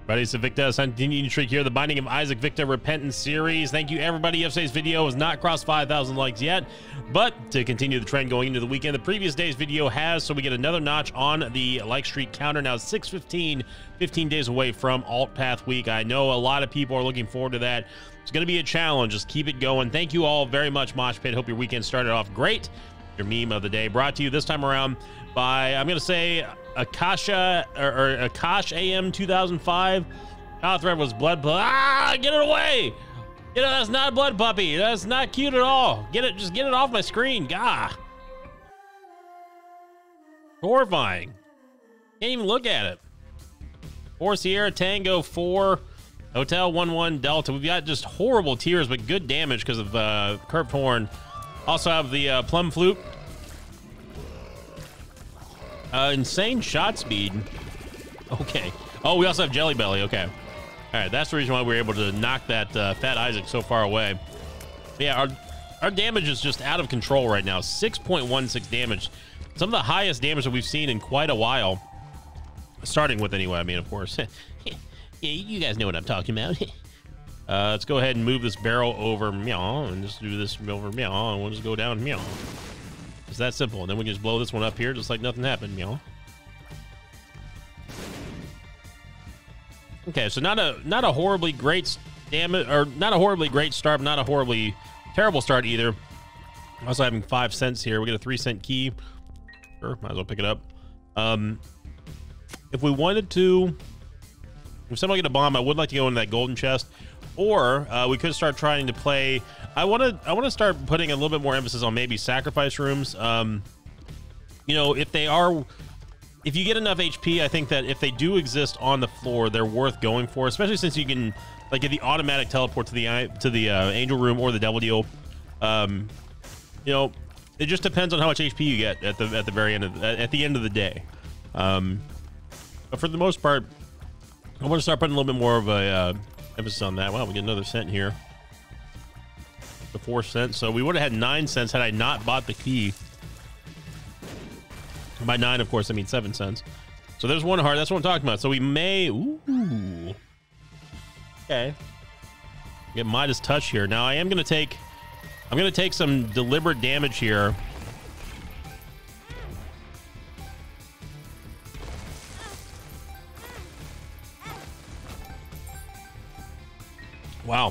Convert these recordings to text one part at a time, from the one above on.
Buddy, so Victor, continuing streak here, the Binding of Isaac Victor Repentance series. Thank you, everybody. Yesterday's video has not crossed 5,000 likes yet, but to continue the trend going into the weekend, the previous day's video has, so we get another notch on the like streak counter. Now 6:15, 15 days away from Alt Path Week. I know a lot of people are looking forward to that. It's going to be a challenge. Just keep it going. Thank you all very much, Mosh Pit. Hope your weekend started off great. Your meme of the day brought to you this time around by, I'm going to say, Akasha or Akash AM 2005. Our thread was blood. Get it away! Get it. That's not a blood puppy. That's not cute at all. Get it. Just get it off my screen. Gah. Horrifying. Can't even look at it. 4 Sierra Tango 4 Hotel 11 Delta. We've got just horrible tiers, but good damage because of curved horn. Also have the plum flute. Insane shot speed. Okay. Oh, we also have Jelly Belly. Okay. All right. That's the reason why we were able to knock that Fat Isaac so far away. But yeah, our damage is just out of control right now. 6.16 damage. Some of the highest damage that we've seen in quite a while. Starting with anyway. I mean, of course. Yeah, you guys know what I'm talking about. Let's go ahead and move this barrel over meow and just do this over meow and we'll just go down meow. It's that simple. And then we can just blow this one up here just like nothing happened, meow. Okay, so not a horribly great damage, or not a horribly great start, but not a horribly terrible start either. Also having 5 cents here. We get a 3-cent key. Sure, might as well pick it up. If we wanted to, if someone get a bomb, I would like to go into that golden chest. Or we could start trying to play. I want to start putting a little bit more emphasis on maybe sacrifice rooms. You know, if you get enough HP, I think that if they do exist on the floor, they're worth going for. Especially since you can like get the automatic teleport to the angel room or the devil deal. You know, it just depends on how much HP you get at the very end of at the end of the day. But for the most part, I want to start putting a little bit more of a emphasis on that. Wow, we get another cent here. The 4 cents. So we would have had 9 cents had I not bought the key. By 9, of course, I mean 7 cents. So there's one heart. That's what I'm talking about. So we may... Ooh. Okay. Get Midas Touch here. Now I am going to take... I'm going to take some deliberate damage here. Wow.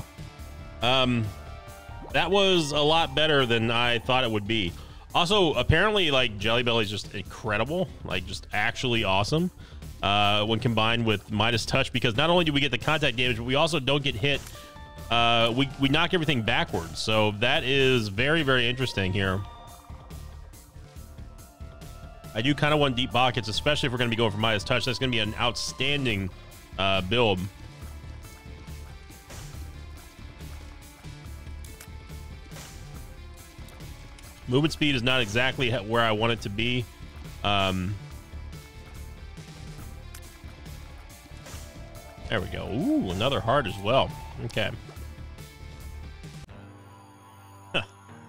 That was a lot better than I thought it would be. Also, apparently, like, Jelly Belly is just incredible. Like, just actually awesome when combined with Midas Touch, because not only do we get the contact damage, but we also don't get hit. We knock everything backwards. So that is very, very interesting here. I do kind of want deep pockets, especially if we're going to be going for Midas Touch. That's going to be an outstanding build. Movement speed is not exactly where I want it to be. There we go. Ooh, another heart as well. Okay. Huh.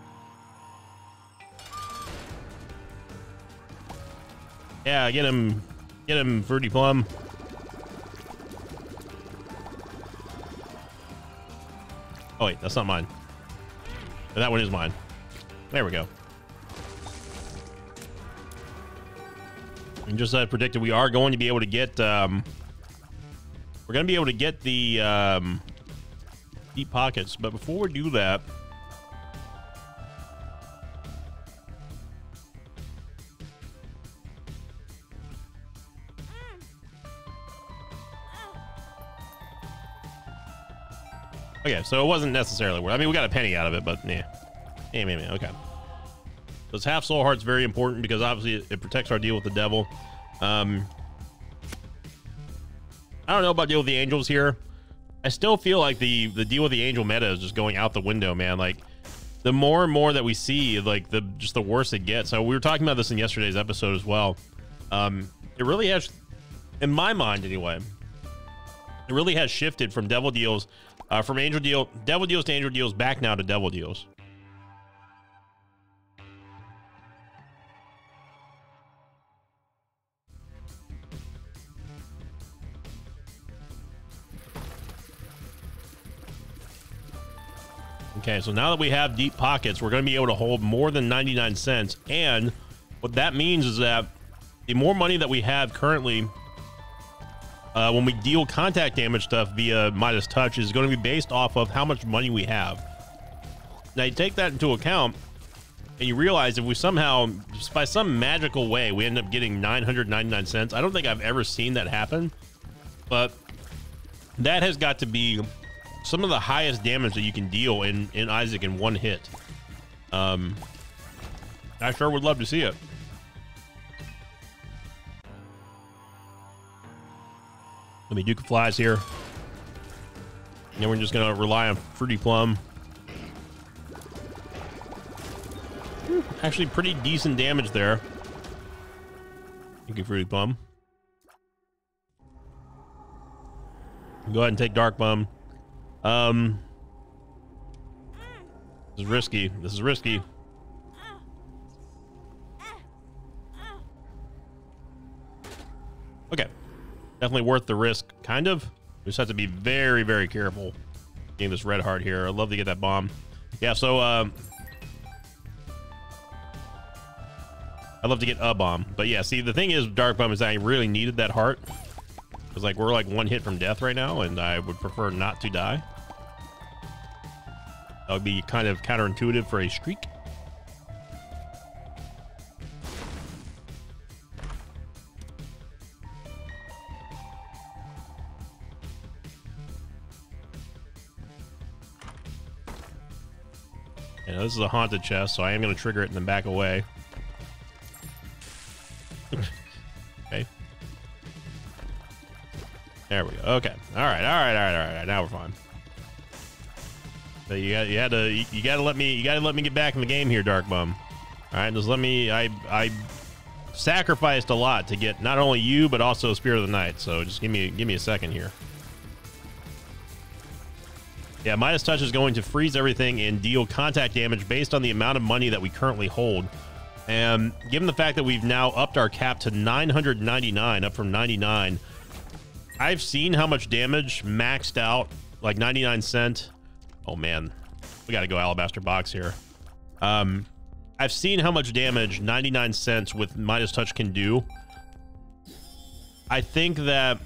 Yeah, get him, Fruity Plum. Oh wait, that's not mine. That one is mine. There we go. And just as I predicted, we are going to be able to get we're going to be able to get the deep pockets, but before we do that, okay, so it wasn't necessarily worth. I mean, we got a penny out of it, but yeah. Okay. Those half soul hearts very important because obviously it protects our deal with the devil. I don't know about deal with the angels here. I still feel like the deal with the angel meta is just going out the window, man. Like the more and more that we see, like the worse it gets. So we were talking about this in yesterday's episode as well. It really has, in my mind anyway, it really has shifted from devil deals, from devil deals to angel deals, back now to devil deals. Okay, so now that we have deep pockets, we're going to be able to hold more than 99 cents. And what that means is that the more money that we have currently, when we deal contact damage stuff via Midas Touch, is going to be based off of how much money we have. Now, you take that into account, and you realize if we somehow, just by some magical way, we end up getting 999 cents. I don't think I've ever seen that happen, but that has got to be some of the highest damage that you can deal in Isaac in one hit. I sure would love to see it. Let me Duke of Flies here. And then we're just going to rely on Fruity Plum. Actually, pretty decent damage there. Thank you, Fruity Plum. Go ahead and take Dark Bum. This is risky. This is risky. Okay. Definitely worth the risk, kind of. We just have to be very, very careful getting this red heart here. I'd love to get that bomb. Yeah, so I'd love to get a bomb. But yeah, see, the thing is, Dark Bum is that I really needed that heart. Because like we're like one hit from death right now, and I would prefer not to die. That would be kind of counterintuitive for a streak. Yeah, this is a haunted chest, so I am going to trigger it and then back away. Okay. There we go. Okay. All right. Now we're fine. So you gotta let me get back in the game here, Dark Bum. All right, just let me. I sacrificed a lot to get not only you but also Spirit of the Night. So just give me a second here. Yeah, Midas Touch is going to freeze everything and deal contact damage based on the amount of money that we currently hold. And given the fact that we've now upped our cap to 999, up from 99, I've seen how much damage maxed out, like 99 cent. Oh man, we got to go Alabaster Box here. I've seen how much damage 99 cents with Midas Touch can do. I think that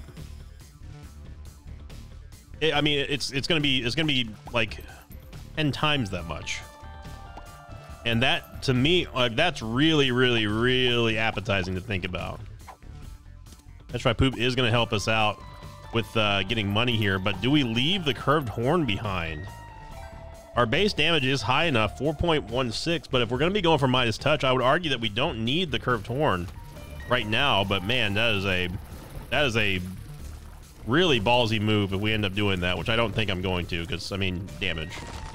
I mean, it's gonna be like 10 times that much, and that to me, like, that's really appetizing to think about. Petrified Poop is gonna help us out with getting money here, but do we leave the Curved Horn behind? Our base damage is high enough, 4.16, but if we're gonna be going for Midas Touch, I would argue that we don't need the Curved Horn right now. But man, that is a really ballsy move if we end up doing that, which I don't think I'm going to, because I mean, damage.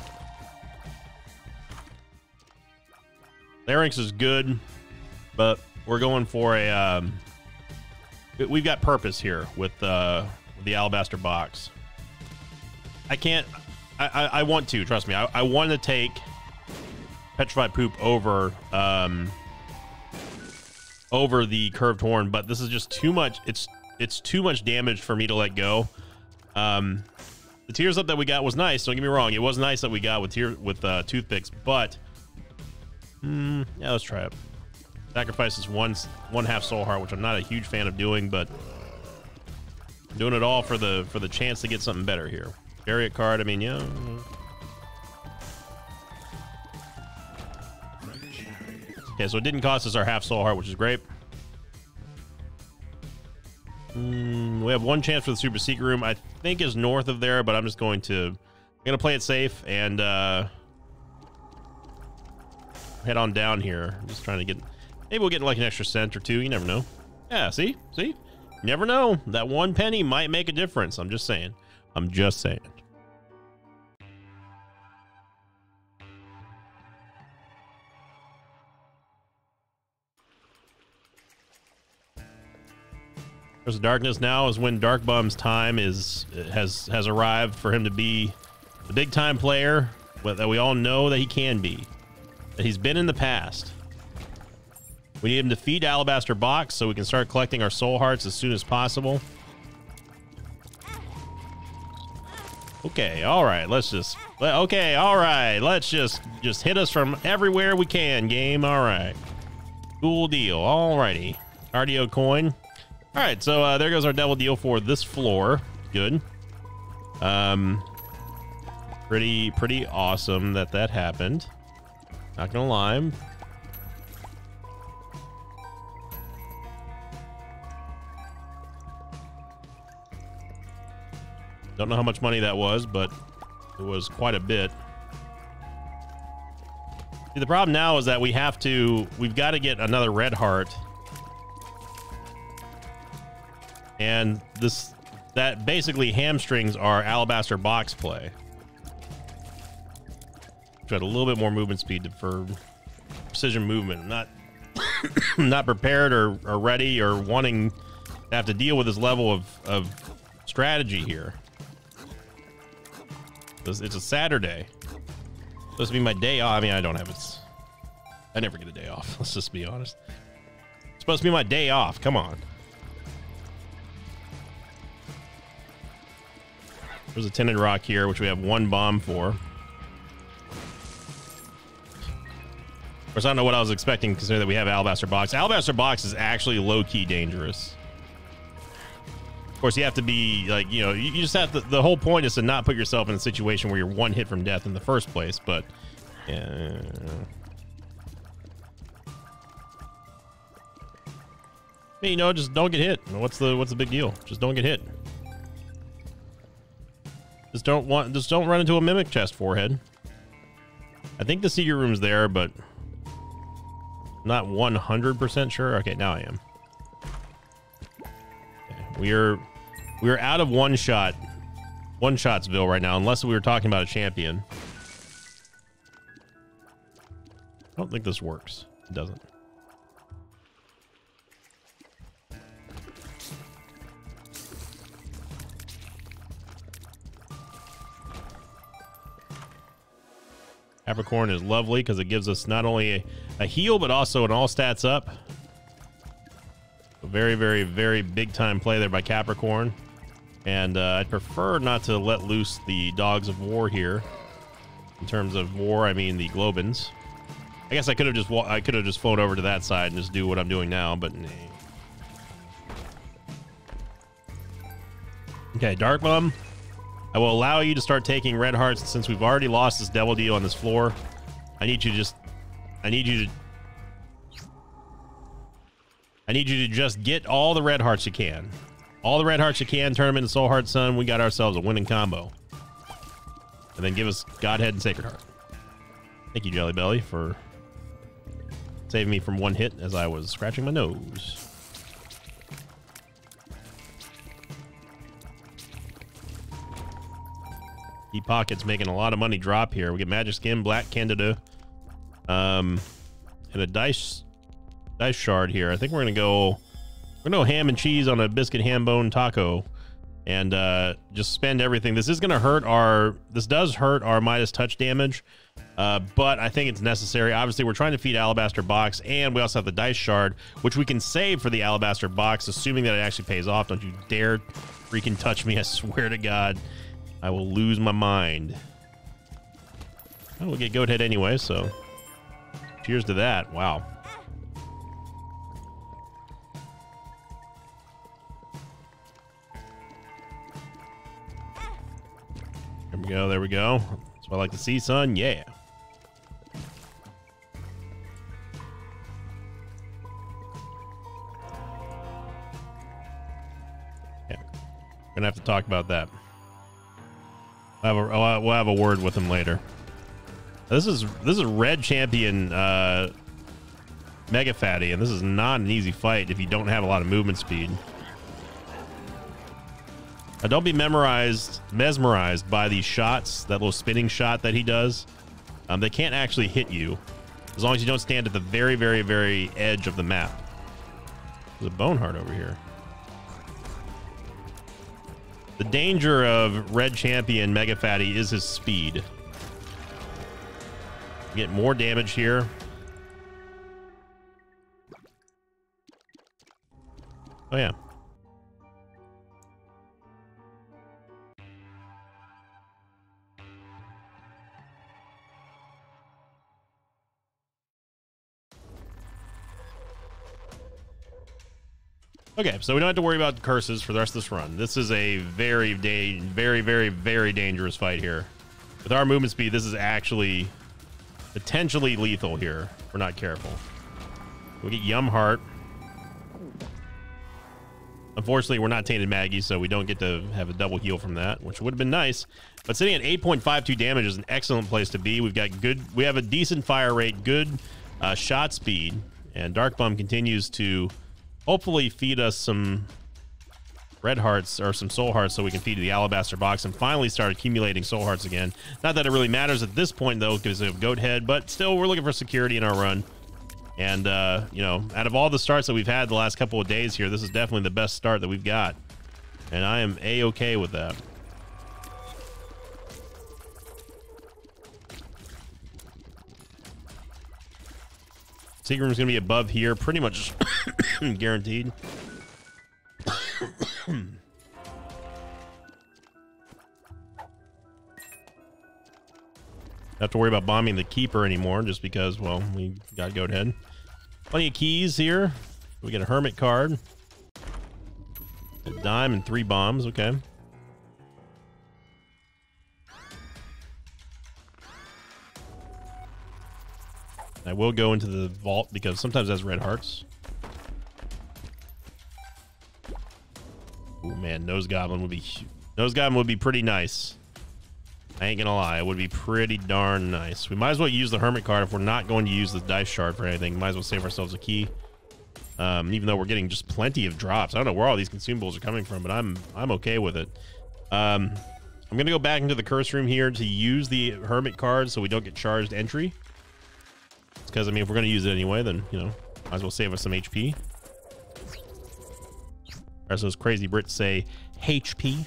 Larynx is good, but we're going for a we've got purpose here with the Alabaster Box. I want to, trust me, I want to take Petrified Poop over over the Curved Horn, but this is just too much. It's too much damage for me to let go. The Tears Up that we got was nice. Don't get me wrong. It was nice that we got with Toothpicks, but yeah, let's try it. Sacrifices one half Soul Heart, which I'm not a huge fan of doing, but I'm doing it all for the chance to get something better here. Chariot card. I mean, yeah. Okay, so it didn't cost us our half Soul Heart, which is great. We have one chance for the Super Secret Room. I think is north of there, but I'm just going to play it safe and head on down here. I'm just trying to get, maybe we'll get like an extra cent or two. You never know. Yeah, see, you never know. That 1 penny might make a difference. I'm just saying. Of Darkness now is when Dark Bum's time has arrived for him to be the big time player that we all know that he can be, that he's been in the past. We need him to feed Alabaster Box so we can start collecting our Soul Hearts as soon as possible. Okay, all right. Let's just. Okay, all right. Let's just hit us from everywhere we can. Game. All right. Cool deal. All righty. Cardio coin. All right. So there goes our devil deal for this floor. Good. Pretty awesome that happened. Not gonna lie. Don't know how much money that was, but it was quite a bit. See, the problem now is that we've got to get another red heart. And that basically hamstrings our alabaster box play. Got a little bit more movement speed for precision movement. I'm not prepared or ready or wanting to have to deal with this level of strategy here. It's a Saturday. It's supposed to be my day off. I mean, I don't have it. I never get a day off. Let's just be honest. It's supposed to be my day off. Come on. There's a tinted rock here, which we have 1 bomb for. Of course, I don't know what I was expecting, considering that we have Alabaster Box. Alabaster Box is actually low-key dangerous. Of course, you have to be, like, you know, you just have to, the whole point is to not put yourself in a situation where you're 1 hit from death in the first place, but, yeah. Hey, you know, just don't get hit. What's the big deal? Just don't get hit. Just don't run into a mimic chest forehead. I think the secret room's there, but not 100% sure. Okay, now I am. Okay, we're out of one-shotsville right now, unless we were talking about a champion. I don't think this works. It doesn't. Capricorn is lovely because it gives us not only a heal, but also an all stats up. A very, very, very big time play there by Capricorn. And I'd prefer not to let loose the dogs of war here. In terms of war, I mean the Globins. I guess I could have just flown over to that side and just do what I'm doing now, but nah. Okay, Dark Bum. I will allow you to start taking red hearts since we've already lost this devil deal on this floor. I need you to just get all the red hearts you can. All the red hearts you can, turn them into Soul Heart Sun. We got ourselves a winning combo. And then give us Godhead and Sacred Heart. Thank you, Jelly Belly, for saving me from 1 hit as I was scratching my nose. Deep Pocket's making a lot of money drop here. We get Magic Skin, Black Candida, and a dice shard here. I think we're gonna go ham and cheese on a biscuit ham bone taco, and just spend everything. This does hurt our Midas touch damage, but I think it's necessary. Obviously, we're trying to feed Alabaster Box, and we also have the dice shard, which we can save for the Alabaster Box, assuming that it actually pays off. Don't you dare freaking touch me! I swear to God. I will lose my mind. Oh, we'll get Goat Head anyway, so cheers to that. Wow. There we go. There we go. That's what I like to see, son. Yeah. Yeah. Gonna have to talk about that. We'll have a word with him later. This is Red Champion Mega Fatty, and this is not an easy fight if you don't have a lot of movement speed. Now, don't be mesmerized by these shots, that little spinning shot that he does. They can't actually hit you as long as you don't stand at the very, very, very edge of the map. There's a Bone Heart over here. The danger of Red Champion Mega Fatty is his speed. You get more damage here. Oh, yeah. Okay, so we don't have to worry about curses for the rest of this run. This is a very, very dangerous fight here. With our movement speed, this is actually potentially lethal here if we're not careful. We get Yum Heart. Unfortunately, we're not Tainted Maggie, so we don't get to have a double heal from that, which would have been nice. But sitting at 8.52 damage is an excellent place to be. We have a decent fire rate, good shot speed, and Dark Bum continues to hopefully feed us some red hearts or some soul hearts so we can feed the alabaster box and finally start accumulating soul hearts again. Not that it really matters at this point though, because of Goat Head, but still we're looking for security in our run. And you know, out of all the starts that we've had the last couple of days here, this is definitely the best start that we've got, and I am a-okay with that. Secret room's gonna be above here, pretty much guaranteed. Don't have to worry about bombing the keeper anymore, just because, well, we got Goat Head. Plenty of keys here. We get a hermit card, a dime, and 3 bombs. Okay. I will go into the vault because sometimes it has red hearts. Oh man, Nose Goblin would be pretty nice. I ain't gonna lie, it would be pretty darn nice. We might as well use the hermit card if we're not going to use the dice shard for anything. Might as well save ourselves a key. Even though we're getting just plenty of drops. I don't know where all these consumables are coming from, but I'm okay with it. I'm gonna go back into the curse room here to use the hermit card so we don't get charged entry. Because I mean, if we're gonna use it anyway, then you know, might as well save us some HP. As those crazy Brits say, HP.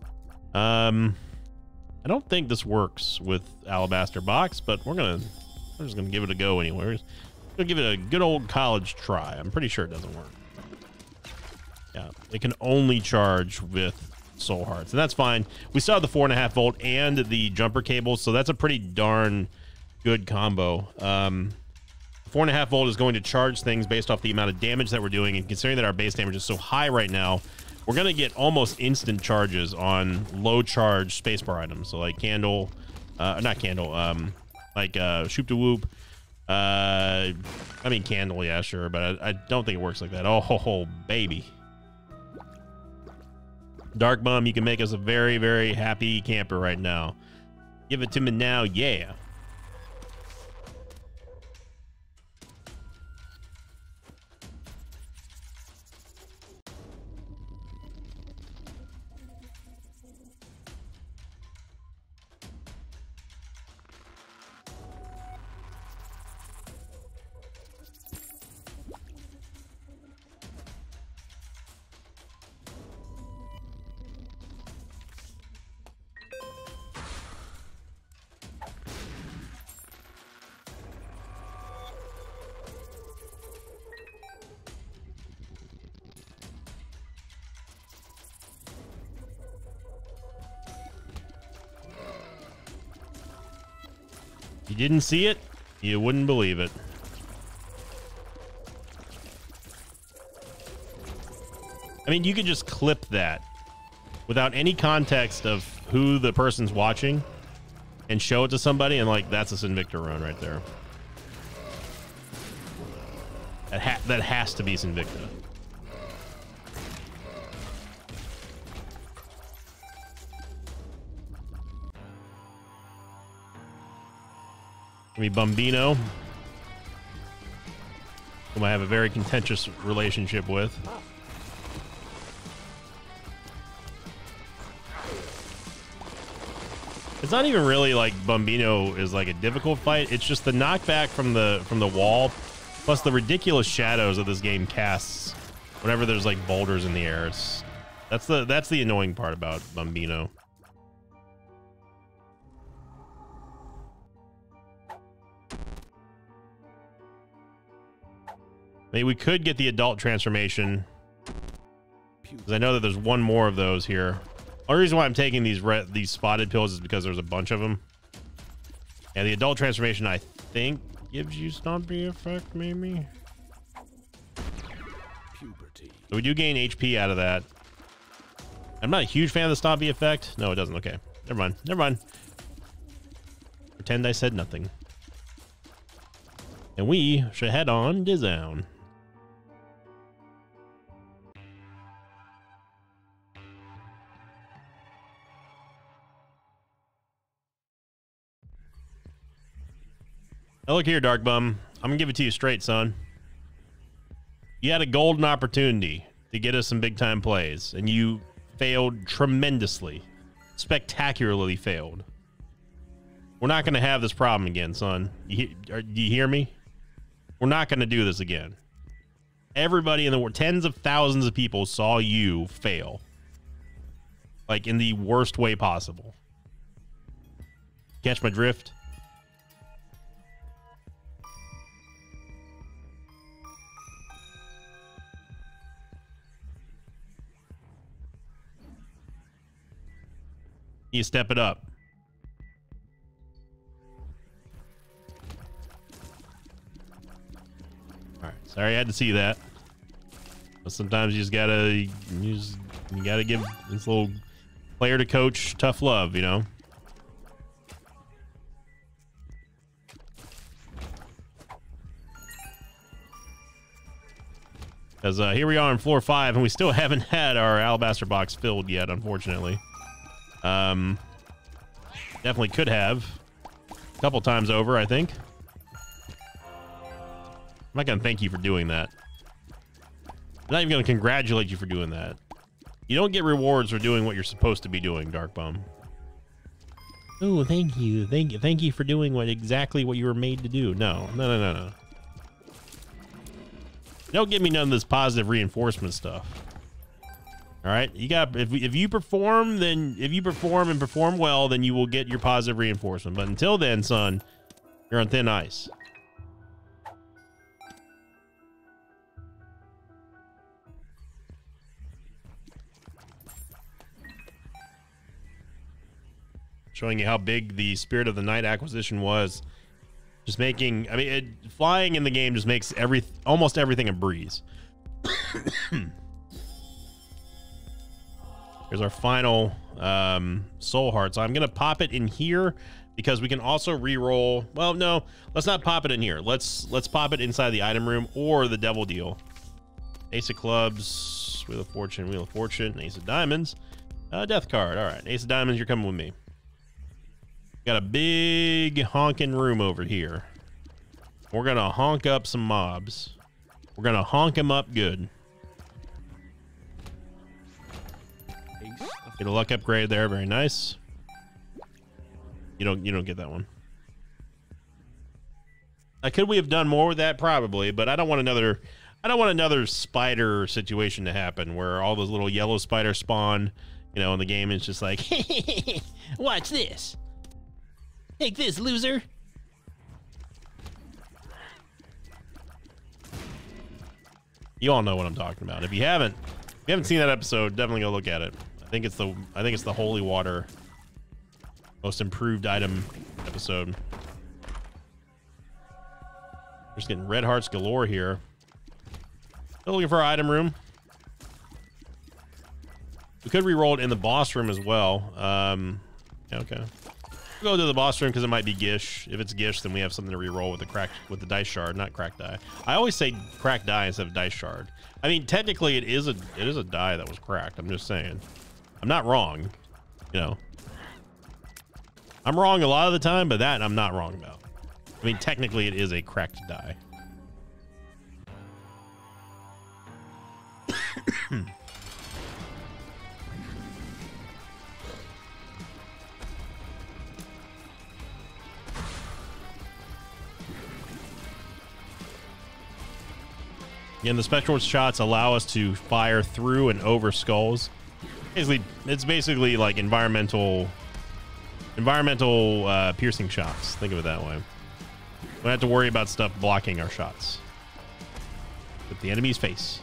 I don't think this works with Alabaster Box, but we're just gonna give it a go anyway. We're gonna give it a good old college try. I'm pretty sure it doesn't work. Yeah, it can only charge with soul hearts, and that's fine. We still have the 4.5 volt and the jumper cable, so that's a pretty darn good combo. 4.5 volt is going to charge things based off the amount of damage that we're doing, and considering that our base damage is so high right now, we're going to get almost instant charges on low charge spacebar items. So like Candle, not Candle, like Shoop to Whoop. I mean Candle, yeah, sure, but I don't think it works like that. Oh, baby. Dark Bum, you can make us a very, very happy camper right now. Give it to me now, yeah. If you didn't see it, you wouldn't believe it. I mean, you could just clip that without any context of who the person's watching and show it to somebody, and like, that's a Sinvicta run right there. That has to be Sinvicta. Bumbino, whom I have a very contentious relationship with. It's not even really like Bumbino is like a difficult fight. It's just the knockback from the wall, plus the ridiculous shadows that this game casts whenever there's like boulders in the air. That's the annoying part about Bumbino. Maybe we could get the adult transformation, because I know that there's one more of those here. The only reason why I'm taking these spotted pills is because there's a bunch of them. And the adult transformation, I think, gives you Stompy effect, maybe? Puberty. So we do gain HP out of that. I'm not a huge fan of the Stompy effect. No, it doesn't. Okay. Never mind. Never mind. Pretend I said nothing. And we should head on down. Now look here, Dark Bum. I'm gonna give it to you straight, son. You had a golden opportunity to get us some big time plays, and you failed tremendously. Spectacularly failed. We're not gonna have this problem again, son. Do you hear me? We're not gonna do this again. Everybody in the world, tens of thousands of people saw you fail. Like in the worst way possible. Catch my drift? You step it up. All right, sorry I had to see that. But sometimes you just gotta, you gotta give this little player to coach tough love, you know. Because here we are on floor 5, and we still haven't had our alabaster box filled yet, unfortunately. Definitely could have a couple times over, I think. I'm not gonna thank you for doing that. I'm not even gonna congratulate you for doing that. You don't get rewards for doing what you're supposed to be doing, Dark Bum. Oh, thank you for doing exactly what you were made to do. No. Don't give me none of this positive reinforcement stuff. All right, you got if you perform, then if you perform and perform well, then you will get your positive reinforcement. But until then, son, you're on thin ice. Showing you how big the Spirit of the Night acquisition was. Just making, I mean, flying in the game just makes almost everything a breeze. Here's our final soul heart. So I'm gonna pop it in here because we can also re-roll. Well, no, let's not pop it in here. Let's pop it inside the item room or the devil deal. Ace of clubs, Wheel of Fortune, Ace of diamonds, death card. All right, Ace of diamonds, you're coming with me. Got a big honking room over here. We're gonna honk up some mobs. We're gonna honk them up good. Get a luck upgrade there, very nice. You don't get that one. Could we have done more with that? Probably, but I don't want another spider situation to happen where all those little yellow spiders spawn, you know, and the game is just like, watch this. Take this, loser. You all know what I'm talking about. If you haven't seen that episode, definitely go look at it. I think it's the Holy Water most improved item episode. Just getting red hearts galore here. Still looking for our item room. We could re-roll it in the boss room as well. Yeah, okay. We'll go to the boss room because it might be Gish. If it's Gish, then we have something to re-roll with the dice shard, not cracked die. I always say cracked die instead of dice shard. I mean, technically, it is a die that was cracked. I'm just saying. I'm not wrong, you know. I'm wrong a lot of the time, but that I'm not wrong about. I mean, technically, it is a cracked die. Again, the spectral shots allow us to fire through and over skulls. It's basically like environmental piercing shots. Think of it that way. We don't have to worry about stuff blocking our shots. With the enemy's face.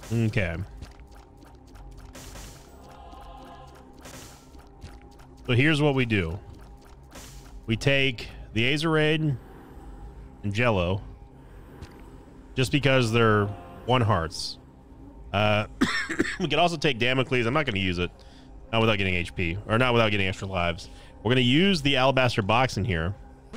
Okay. So here's what we do. We take the Azerade and Jello, just because they're 1 hearts. We could also take Damocles. I'm not going to use it. Not without getting HP. Or not without getting extra lives. We're going to use the Alabaster Box in here.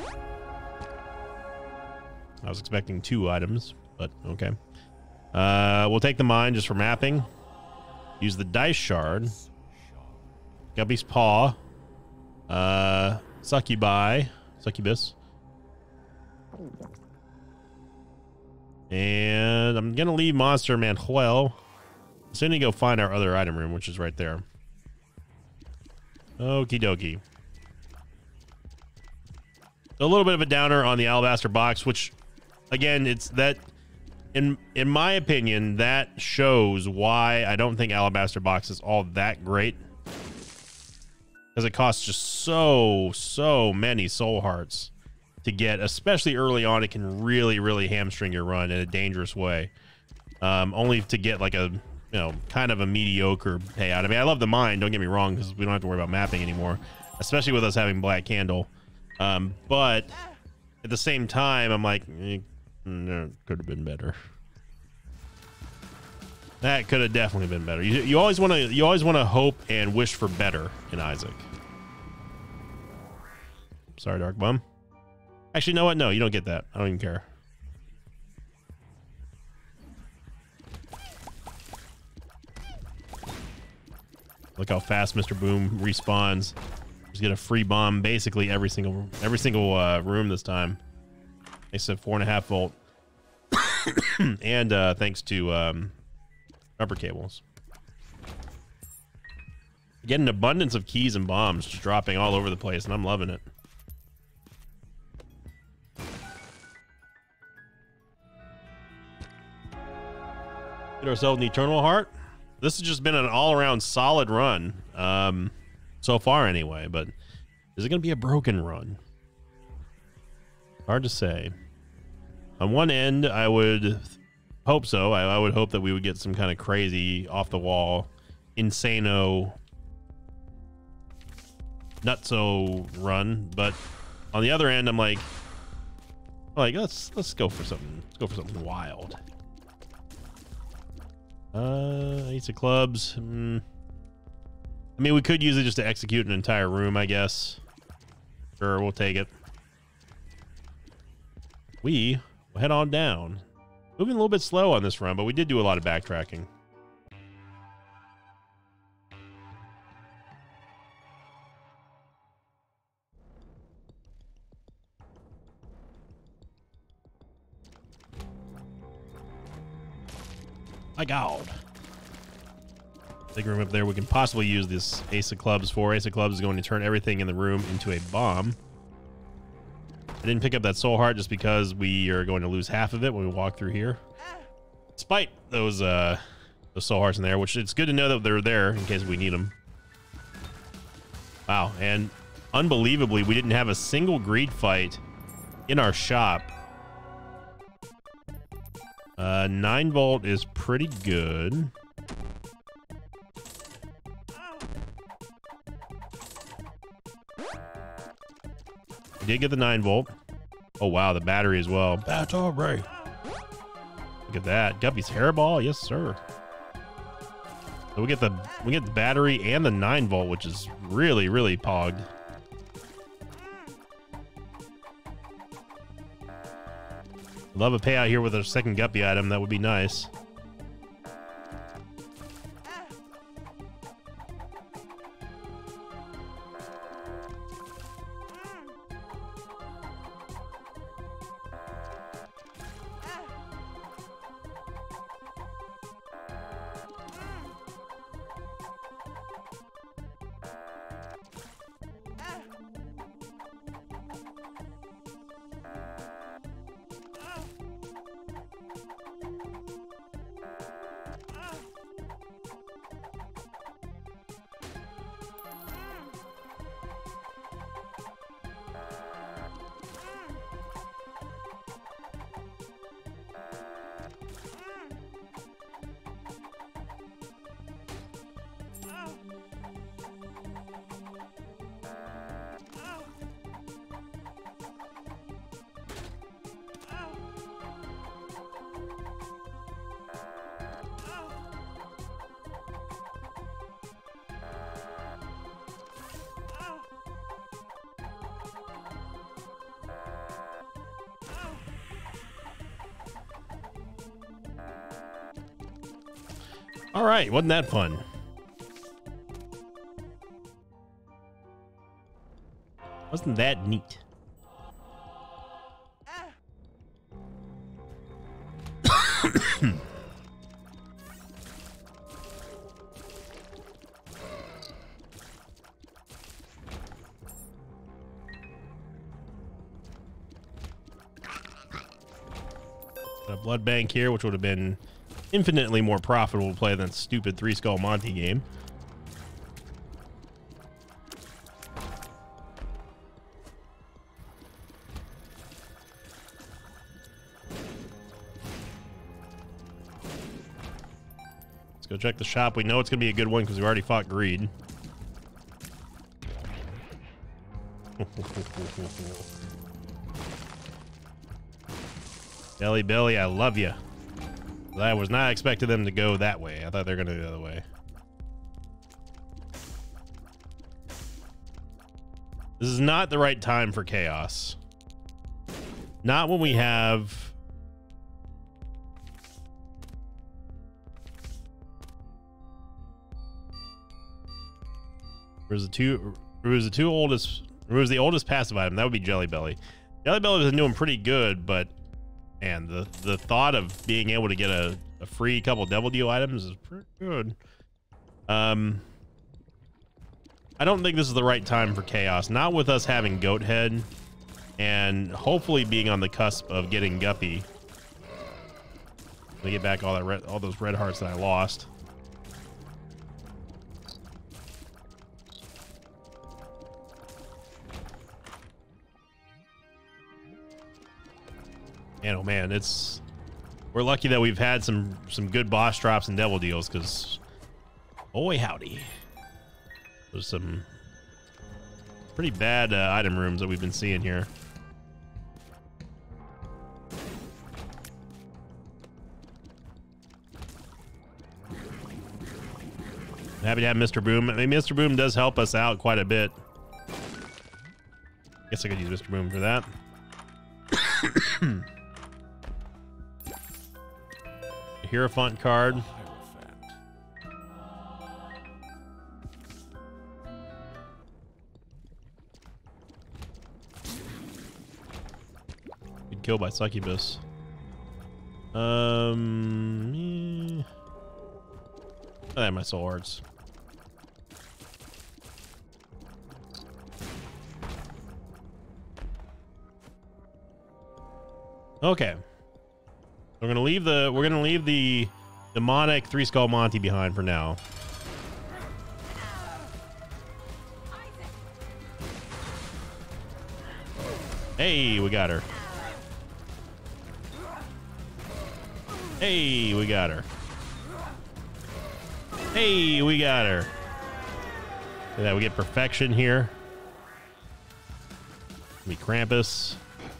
I was expecting 2 items, but okay. We'll take the Mine just for mapping. Use the Dice Shard. Guppy's Paw. Succubus. And I'm going to leave Monster Manuel. So we need to go find our other item room, which is right there. Okie dokie. So a little bit of a downer on the Alabaster Box, which, again, it's that, in my opinion, that shows why I don't think Alabaster Box is all that great. Because it costs just so many soul hearts to get, especially early on. It can really hamstring your run in a dangerous way. Only to get like a, you know, kind of a mediocre payout. I mean, I love the Mine, don't get me wrong, because we don't have to worry about mapping anymore, especially with us having Black Candle. But at the same time, I'm like, could have been better. That could have definitely been better. You always want to hope and wish for better in Isaac. Sorry, Dark Bum. Actually, you know what? No, you don't get that. I don't even care. Look how fast Mr. Boom respawns. Just get a free bomb basically every single room this time. Except 4.5 volt. And thanks to rubber cables. Get an abundance of keys and bombs just dropping all over the place, and I'm loving it. Get ourselves an Eternal Heart. This has just been an all-around solid run, so far anyway, but is it going to be a broken run? Hard to say. On one end, I would hope so. I would hope that we would get some kind of crazy, off-the-wall, insano, nutso run, but on the other end, I'm like let's go for something. Let's go for something wild. Ace of Clubs. I mean, we could use it just to execute an entire room, I guess. Sure, we'll take it. We will head on down. Moving a little bit slow on this run, but we did do a lot of backtracking. My God. Big room up there. We can possibly use this Ace of Clubs for. Ace of Clubs is going to turn everything in the room into a bomb. I didn't pick up that soul heart just because we are going to lose half of it when we walk through here. Despite those soul hearts in there, which it's good to know that they're there in case we need them. Wow, and unbelievably, we didn't have a single greed fight in our shop. 9 volt is pretty good. We did get the 9 volt. Oh wow, the battery as well. Battery. Look at that. Guppy's hairball, yes sir. So we get the battery and the 9 volt, which is really pogged. Love a payout here with a second Guppy item. That would be nice. All right, wasn't that fun? Wasn't that neat? A blood bank here, which would have been infinitely more profitable to play than stupid Three Skull Monty game. Let's go check the shop. We know it's gonna be a good one because we already fought greed. Jelly Belly, I love you. I was not expecting them to go that way. I thought they were going to go the other way. This is not the right time for chaos. Not when we have... Where's the oldest passive item? That would be Jelly Belly. Jelly Belly was doing pretty good, but man, the thought of being able to get a free couple Devil Deal items is pretty good. I don't think this is the right time for chaos. Not with us having Goat Head and hopefully being on the cusp of getting Guppy. Let me get back all those red hearts that I lost. Man, oh man, we're lucky that we've had some good boss drops and Devil Deals, because boy howdy, there's some pretty bad item rooms that we've been seeing here. I'm happy to have Mr. Boom. I mean, Mr. Boom does help us out quite a bit. Guess I could use Mr. Boom for that. Hierophant card. Good kill by Succubus. I have my soul hearts. Okay. We're gonna leave the demonic Three Skull Monty behind for now. Hey, we got her. Hey, we got her. Hey, we got her. Look at that, we get perfection here. We Krampus.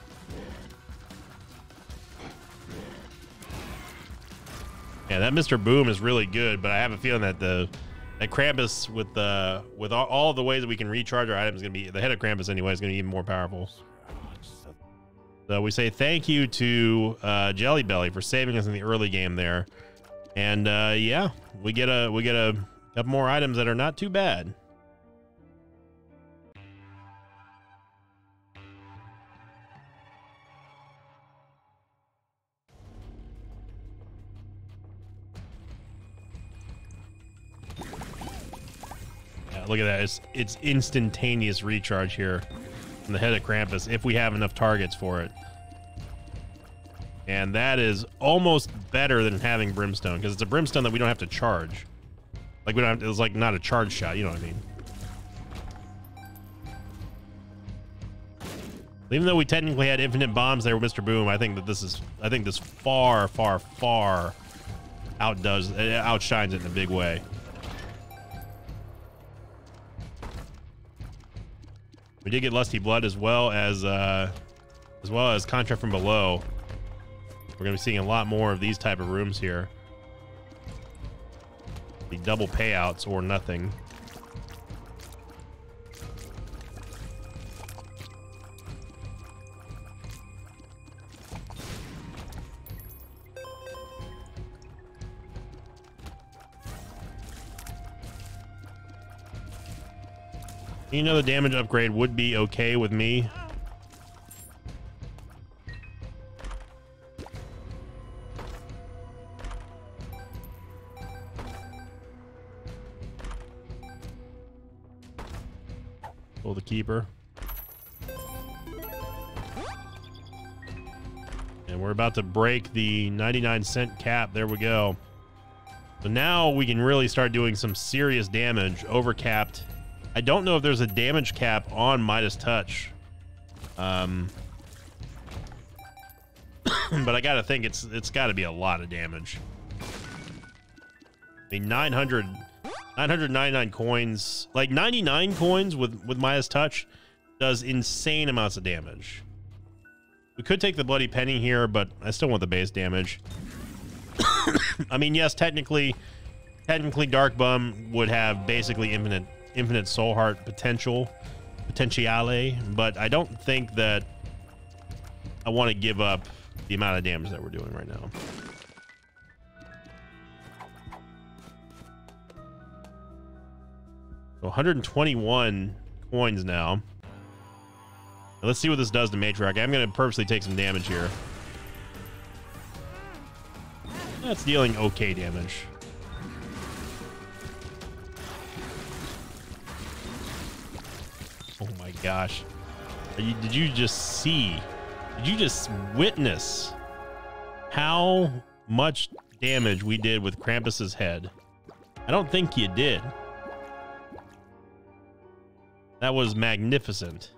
Yeah, that Mr. Boom is really good, but I have a feeling that that Krampus with all the ways that we can recharge our items is gonna be, the head of Krampus anyway is gonna be even more powerful. So we say thank you to Jelly Belly for saving us in the early game there, and yeah, we get a couple more items that are not too bad. Look at that. It's instantaneous recharge here from the head of Krampus if we have enough targets for it. And that is almost better than having Brimstone, because it's a Brimstone that we don't have to charge. Like we don't have, it's like not a charge shot, you know what I mean? Even though we technically had infinite bombs there with Mr. Boom, I think this far outshines it in a big way. We did get Lusty Blood as well as Contract from Below. We're gonna be seeing a lot more of these type of rooms here. The double payouts or nothing. You know, the damage upgrade would be okay with me. Pull the keeper. And we're about to break the 99-cent cap. There we go. So now we can really start doing some serious damage. Overcapped. I don't know if there's a damage cap on Midas Touch. But I gotta think it's gotta be a lot of damage. I mean, 999 coins, like 99 coins with Midas Touch does insane amounts of damage. We could take the Bloody Penny here, but I still want the base damage. I mean, yes, technically Dark Bum would have basically infinite soul heart potentiale, but I don't think that I want to give up the amount of damage that we're doing right now. So 121 coins now. Let's see what this does to Matriarch. I'm going to purposely take some damage here. That's dealing okay damage. Oh my gosh. Did you just see? Did you just witness how much damage we did with Krampus's head? I don't think you did. That was magnificent.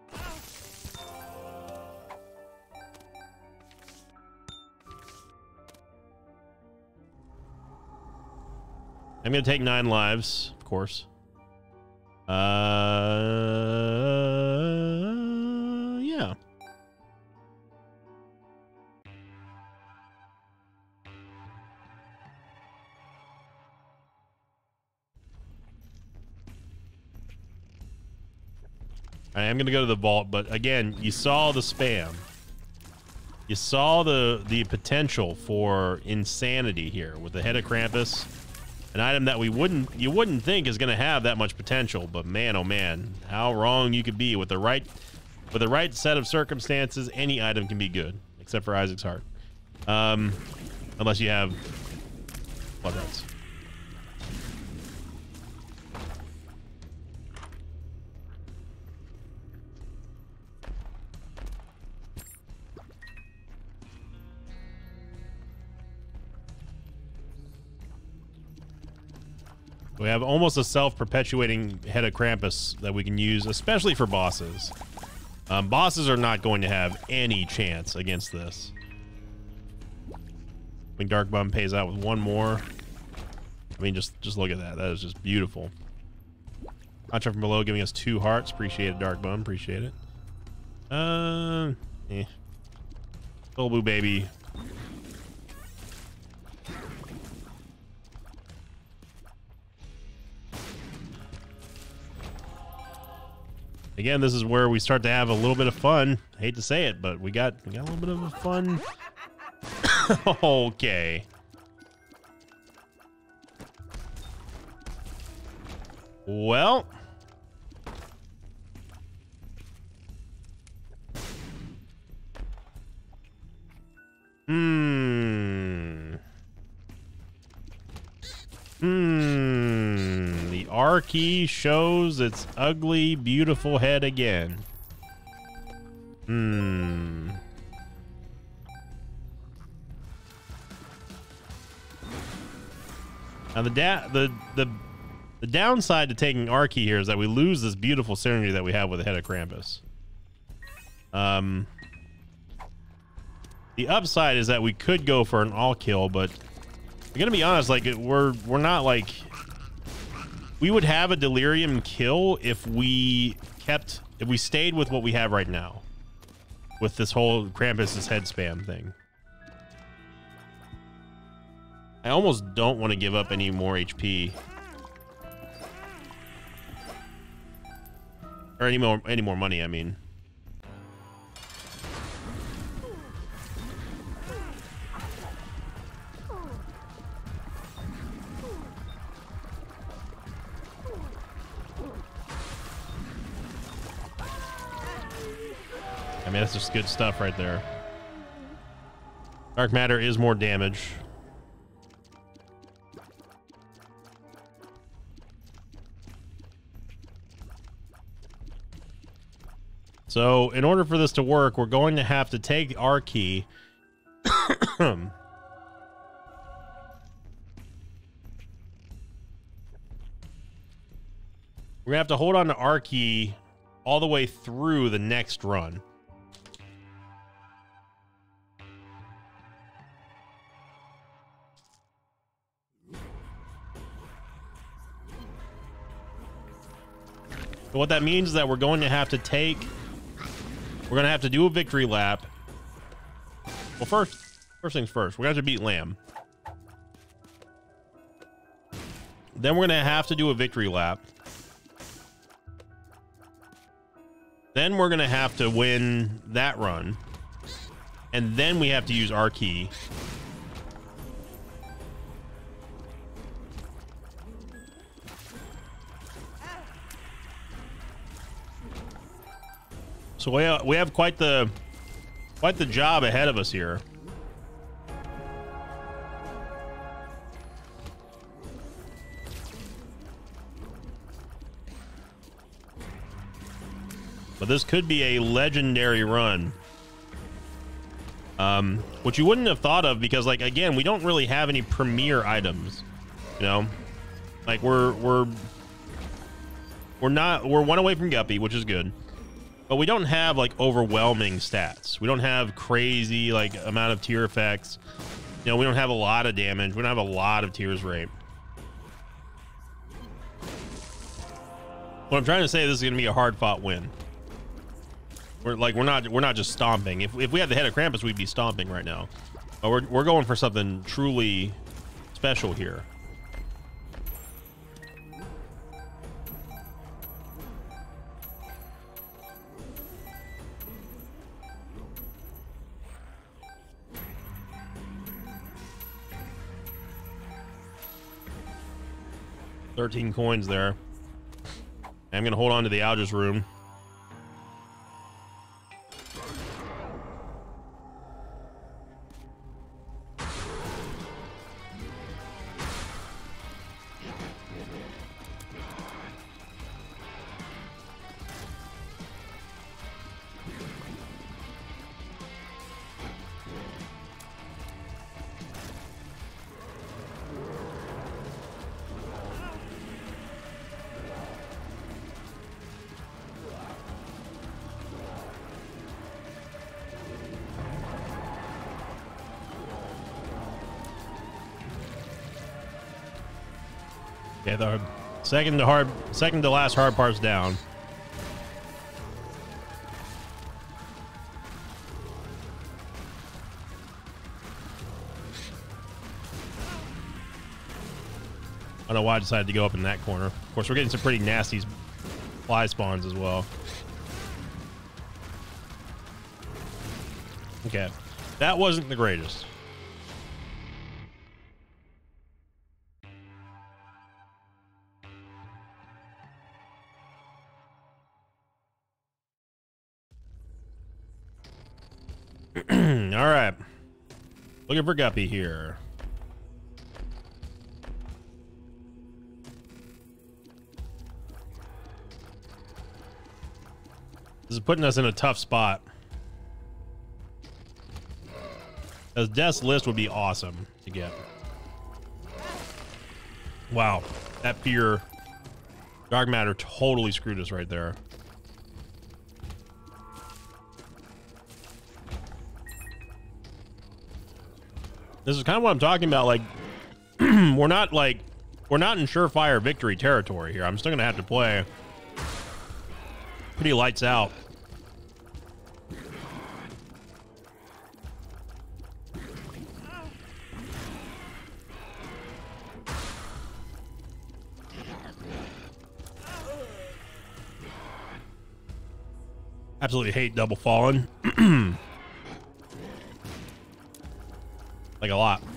I'm going to take 9 lives, of course. Yeah. I am going to go to the vault, but again, you saw the spam. You saw the potential for insanity here with the Head of Krampus. An item that you wouldn't think is going to have that much potential, but man, oh man, how wrong you could be with the right set of circumstances. Any item can be good, except for Isaac's Heart, unless you have Blood Rats. We have almost a self-perpetuating Head of Krampus that we can use, especially for bosses. Bosses are not going to have any chance against this. I think Dark Bum pays out with 1 more. I mean, just look at that. That is just beautiful. Contract from below giving us 2 hearts. Appreciate it, Dark Bum. Appreciate it. Boo baby. Again, this is where we start to have a little bit of fun. I hate to say it, but we got a little bit of a fun. Okay. Well. The R key shows its ugly, beautiful head again. Now the downside to taking R key here is that we lose this beautiful synergy that we have with the Head of Krampus. The upside is that we could go for an all kill, but I'm gonna be honest, like we're not like, we would have a Delirium kill if we stayed with what we have right now with this whole Krampus's head spam thing. I almost don't want to give up any more HP or any more money, I mean. man, that's just good stuff right there. Dark matter is more damage. So in order for this to work, we're going to have to take our key. We're gonna have to hold on to our key all the way through the next run. So what that means is that we're going to have to do a victory lap. Well, first things first, we're going to have to beat Lamb. Then we're going to have to do a victory lap. Then we're going to have to win that run. And then we have to use our key. So we have quite the job ahead of us here. But this could be a legendary run. Which you wouldn't have thought of because, like, again, we don't really have any premier items. You know? Like, we're one away from Guppy, which is good. But we don't have, like, overwhelming stats. We don't have crazy, like, amount of tier effects. You know, we don't have a lot of damage. We don't have a lot of tears rate. What I'm trying to say, this is going to be a hard-fought win. We're not just stomping. If we had the head of Krampus, we'd be stomping right now. But we're going for something truly special here. $13 coins there. I'm gonna hold on to the Algiz room. Yeah, the second to last hard part's down. I don't know why I decided to go up in that corner. Of course, we're getting some pretty nasty fly spawns as well. Okay, that wasn't the greatest. All right, looking for Guppy here. This is putting us in a tough spot. As Death's List would be awesome to get. Wow, that pure dark matter totally screwed us right there. This is kind of what I'm talking about. Like, we're not in surefire victory territory here. I'm still gonna have to play pretty lights out. Absolutely hate double falling. Like a lot.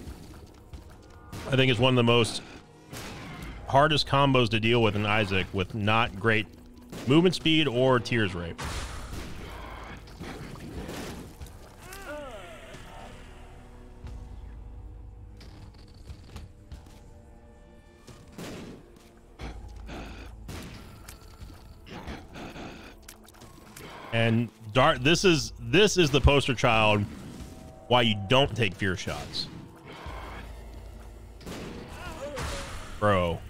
I think it's one of the most hardest combos to deal with in Isaac with not great movement speed or tears rate. And Dart, this is the poster child why you don't take fear shots. Bro.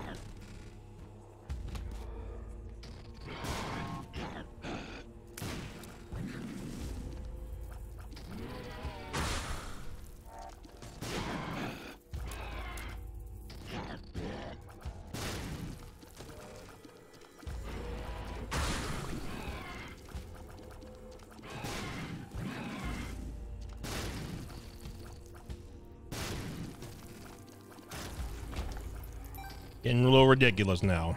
Getting a little ridiculous now.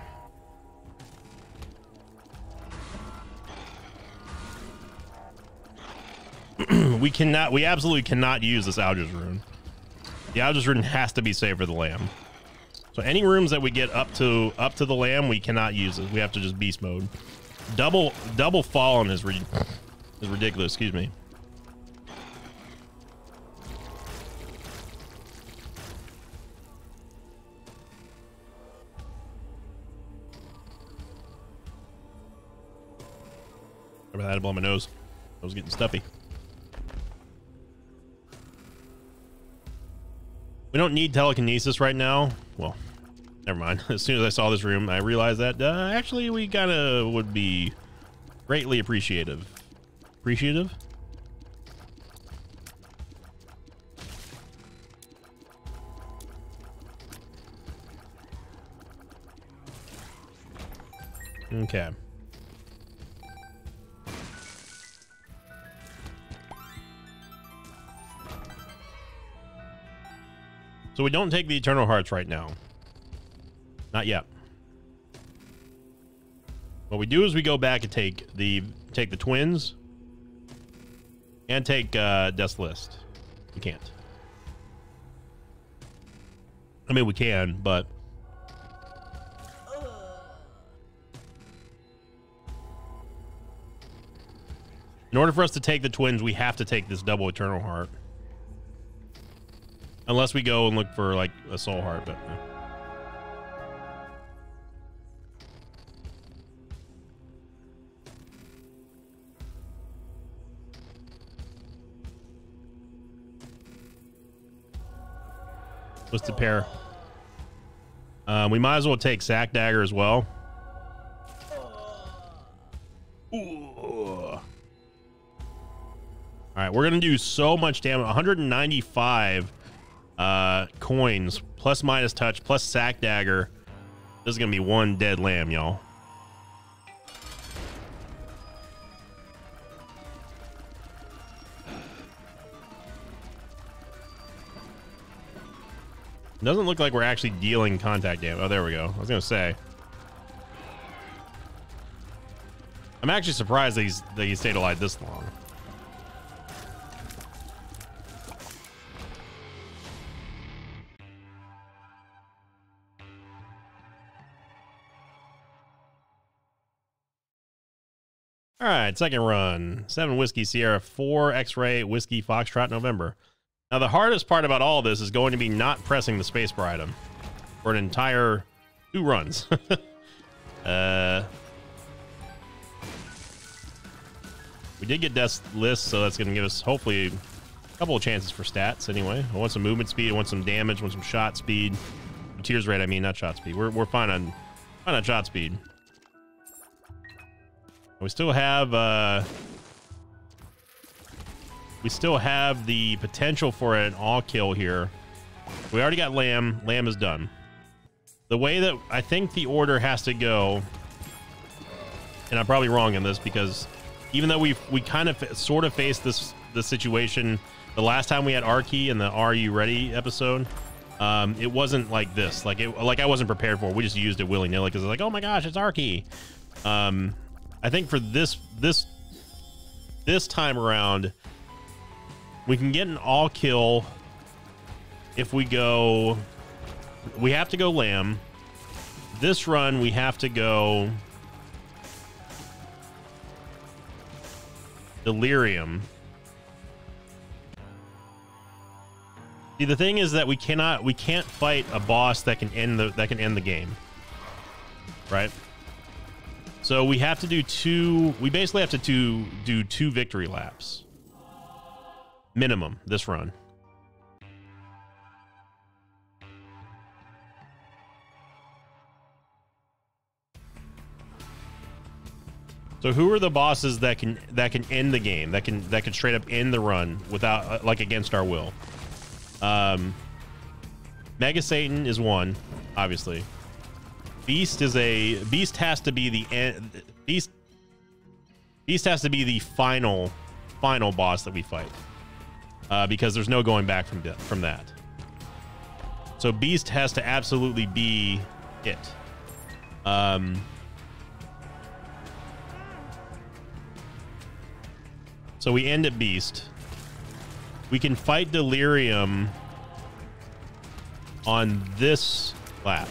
We absolutely cannot use this Algiz rune. The Algiz rune has to be saved for the lamb. So any rooms that we get up to the lamb, we cannot use it. We have to just beast mode. Double fallen is ridiculous. Excuse me. Remember that I had to blow my nose. I was getting stuffy. We don't need telekinesis right now. Well, never mind. As soon as I saw this room, I realized that actually we kind of would be greatly appreciative. Appreciative? Okay. So we don't take the Eternal Hearts right now. Not yet. What we do is we go back and take the twins and take Death's List. We can't. I mean, we can, but in order for us to take the twins, we have to take this double Eternal Heart. Unless we go and look for like a soul heart, but Twisted Pair. We might as well take Sack Dagger as well. Ooh. All right, we're gonna do so much damage. 195 coins plus minus touch plus Sack Dagger. This is gonna be one dead lamb, y'all. Doesn't look like we're actually dealing contact damage. Oh, there we go. I was gonna say, I'm actually surprised that he stayed alive this long. All right, second run. 7 Whiskey Sierra, 4 X-Ray Whiskey Foxtrot November. Now, the hardest part about all this is going to be not pressing the spacebar item for an entire 2 runs. We did get Death's List, so that's going to give us hopefully a couple of chances for stats anyway. I want some movement speed, I want some damage, I want some shot speed. Tears rate, I mean, not shot speed. We're fine on shot speed. We still have the potential for an all kill here. We already got lamb. Lamb is done. The way that I think the order has to go, and I'm probably wrong in this because even though we kind of sort of faced this situation the last time we had Arky in the Are You Ready episode, it wasn't like this. Like I wasn't prepared for it. We just used it willy nilly because it's like, oh my gosh, it's Arky. I think for this time around, we can get an all kill if we go. We have to go lamb. This run, we have to go delirium. See, the thing is that we can't fight a boss that can end the game, right? So we have to do two. We basically have to do 2 victory laps minimum this run. So who are the bosses that can end the game, that can straight up end the run without like against our will? Mega Satan is one, obviously. Beast has to be the end. Beast has to be the final boss that we fight, because there's no going back from that. So Beast has to absolutely be it. So we end at Beast. We can fight Delirium on this lap,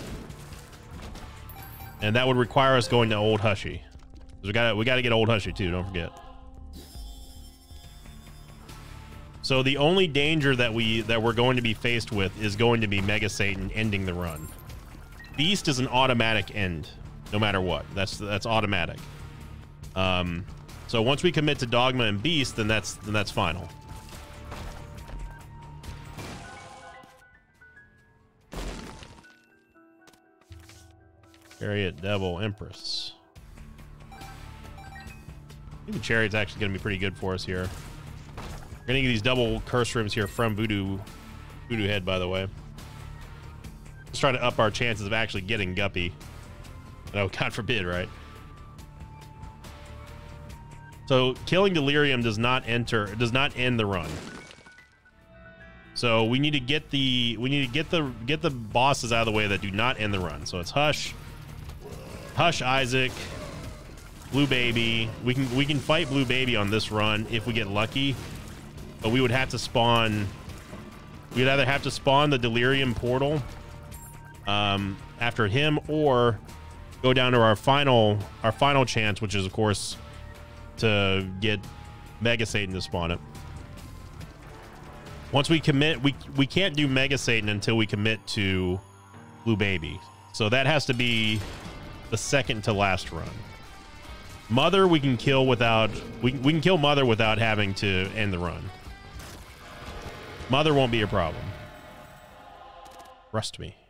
and that would require us going to Old Hushy. We gotta get Old Hushy too. Don't forget. So the only danger that we're going to be faced with is going to be Mega Satan ending the run. Beast is an automatic end, no matter what. That's automatic. So once we commit to Dogma and Beast, then that's final. Chariot, Devil, Empress. I think the Chariot's actually going to be pretty good for us here. We're going to get these double curse rooms here from Voodoo Head, by the way. Let's try to up our chances of actually getting Guppy. No, God forbid, right? So killing Delirium does not end the run. So we need to get the bosses out of the way that do not end the run. So it's Hush, Isaac, Blue Baby. We can fight Blue Baby on this run if we get lucky, but we would have to spawn. We'd either have to spawn the Delirium portal after him, or go down to our final chance, which is of course to get Mega Satan to spawn it. Once we commit, we can't do Mega Satan until we commit to Blue Baby. So that has to be the second to last run. Mother we can kill without we can kill Mother without having to end the run. Mother won't be a problem. Trust me.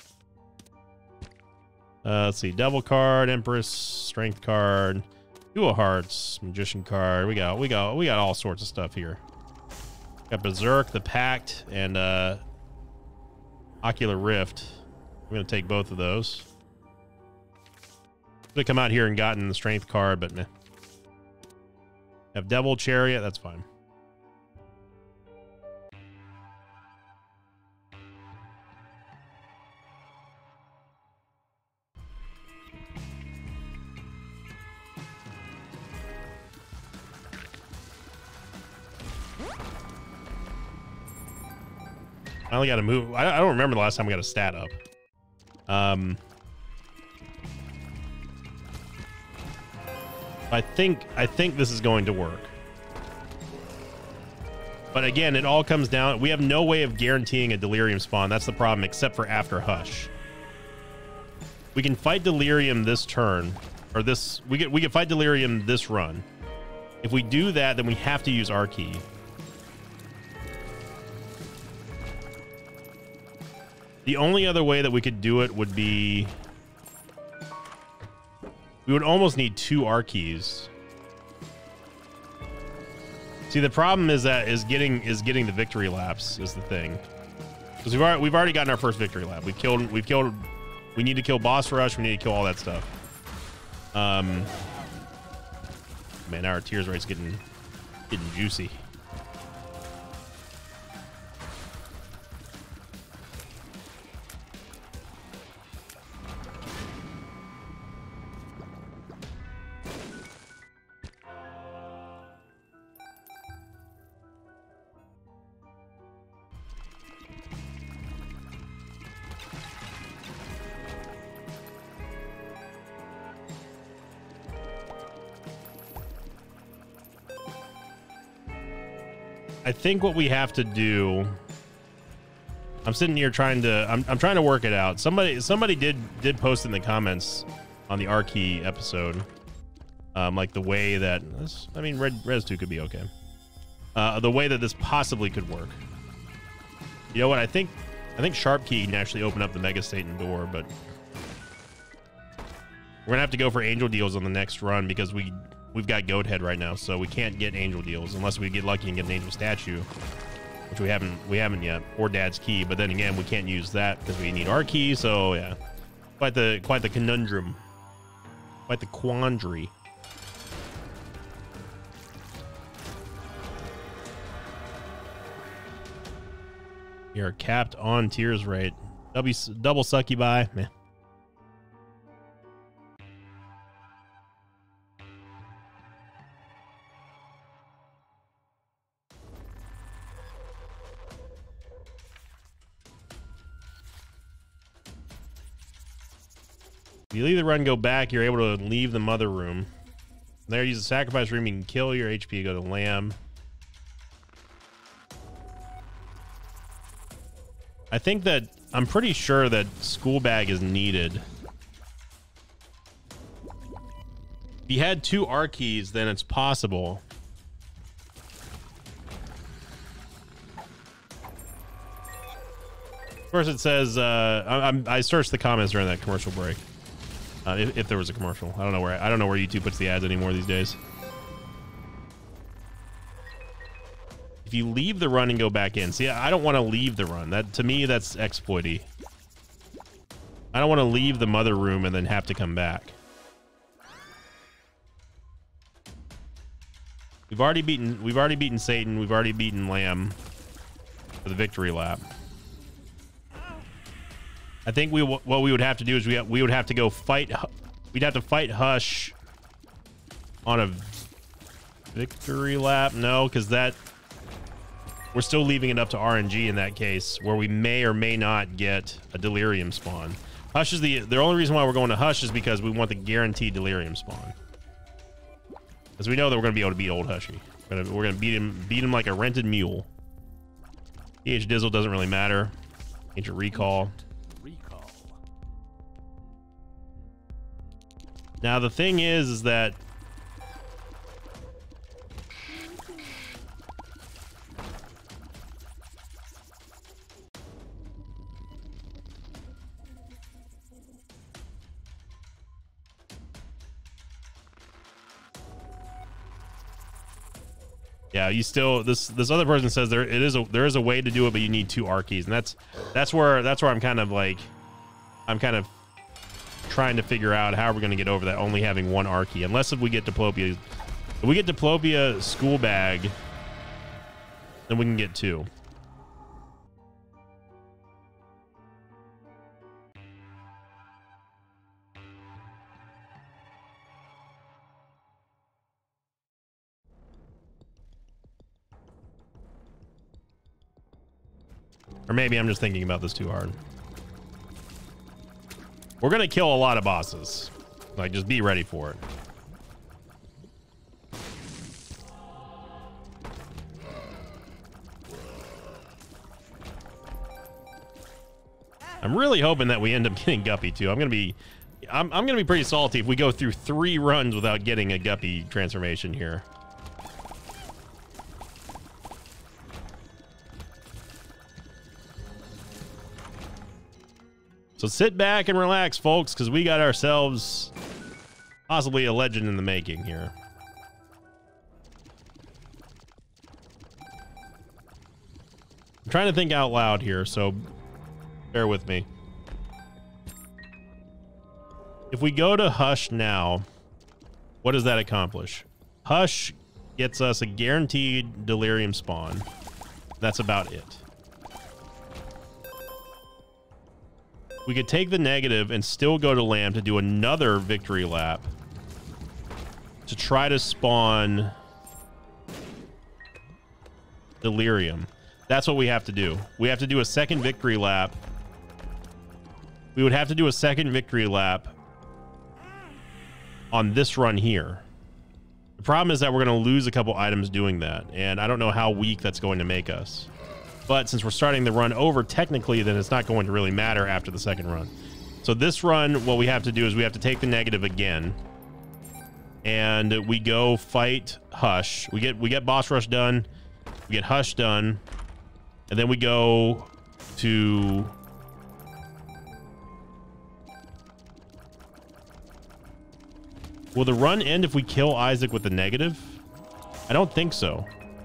Let's see, Devil card, Empress, Strength card, Duo Hearts, Magician card. We got all sorts of stuff here. Got Berserk, the Pact, and Ocular Rift. I'm gonna take both of those. Could have come out here and gotten the Strength card, but nah. Have Devil, Chariot, that's fine. I only got to move. I don't remember the last time we got a stat up. I think this is going to work. But again, it all comes down. We have no way of guaranteeing a Delirium spawn. That's the problem, except for after Hush. We can fight Delirium this turn, or this. We can fight Delirium this run. If we do that, then we have to use our key. The only other way that we could do it would be, we would almost need 2 R keys. See, the problem is getting the victory laps is the thing, because we've already gotten our first victory lap. We've killed. We need to kill Boss Rush. We need to kill all that stuff. Man, now our tears rate's getting juicy. I think what we have to do, I'm sitting here trying to, I'm trying to work it out. Somebody did post in the comments on the Archie episode. Like the way that this, I mean, Res 2 could be okay. The way that this possibly could work. You know what? I think Sharp Key can actually open up the Mega Satan door, but we're gonna have to go for angel deals on the next run because we've got Goat Head right now, so we can't get angel deals unless we get lucky and get an angel statue, which we haven't yet, or Dad's Key. But then again, we can't use that because we need our key. So yeah, quite the conundrum, quite the quandary. You're capped on tears rate. Double succubi. Meh. If you leave the run, go back, you're able to leave the mother room. There, use the sacrifice room. You can kill your HP. Go to Lamb. I think that I'm pretty sure that school bag is needed. If you had 2 R keys, then it's possible. Of course, it says I searched the comments during that commercial break. If there was a commercial, I don't know where YouTube puts the ads anymore these days. If you leave the run and go back in, see, I don't want to leave the run. That, to me, that's exploity. I don't want to leave the mother room and then have to come back. We've already beaten Satan. We've already beaten Lamb for the victory lap. I think what we would have to do is we would have to go fight. We'd have to fight Hush on a victory lap. No, because that we're still leaving it up to RNG in that case, where we may or may not get a delirium spawn. Hush is the only reason why we're going to Hush is because we want the guaranteed delirium spawn, because we know that we're going to be able to beat old Hushy. We're going to beat him like a rented mule. EH Dizzle doesn't really matter. Ancient Recall. Now the thing is that yeah, you still this other person says there is a way to do it, but you need 2 R keys, and that's where I'm kind of trying to figure out how we're going to get over that only having 1 R key, unless if we get Diplopia. If we get Diplopia school bag, then we can get 2. Or maybe I'm just thinking about this too hard. We're going to kill a lot of bosses. Like, just be ready for it. I'm really hoping that we end up getting Guppy too. I'm going to be pretty salty if we go through 3 runs without getting a Guppy transformation here. So sit back and relax, folks, because we got ourselves possibly a legend in the making here. I'm trying to think out loud here, so bear with me. If we go to Hush now, what does that accomplish? Hush gets us a guaranteed delirium spawn. That's about it. We could take the negative and still go to Lamb to do another victory lap to try to spawn delirium. That's what we have to do. We have to do a second victory lap. We would have to do a second victory lap on this run here. The problem is that we're going to lose a couple items doing that, and I don't know how weak that's going to make us. But since we're starting the run over technically, then it's not going to really matter after the second run. So this run, what we have to do is we have to take the negative again. And we go fight Hush. We get boss rush done. We get Hush done. And then we go to... Will the run end if we kill Isaac with the negative? I don't think so.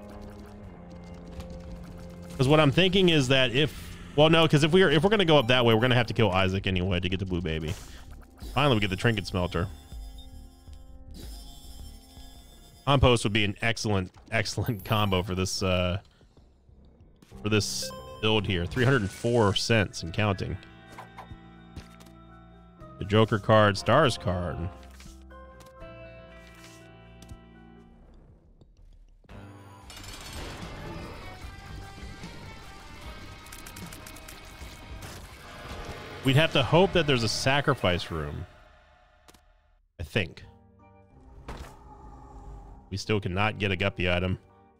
Because what I'm thinking is that if... Well, no, because if we're going to go up that way, we're going to have to kill Isaac anyway to get the blue baby. Finally, we get the trinket smelter. Compost would be an excellent combo for this build here. 304 cents and counting. The Joker card, Stars card. We'd have to hope that there's a sacrifice room. I think. We still cannot get a guppy item.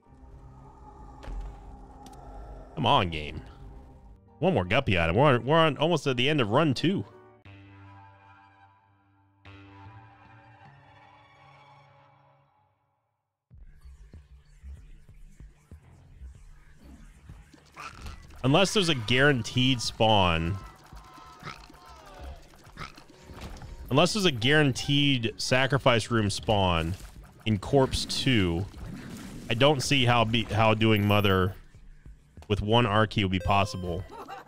Come on, game. One more guppy item. We're on almost at the end of run 2. Unless there's a guaranteed spawn. Unless there's a guaranteed sacrifice room spawn in Corpse 2, I don't see how doing Mother with one R key would be possible.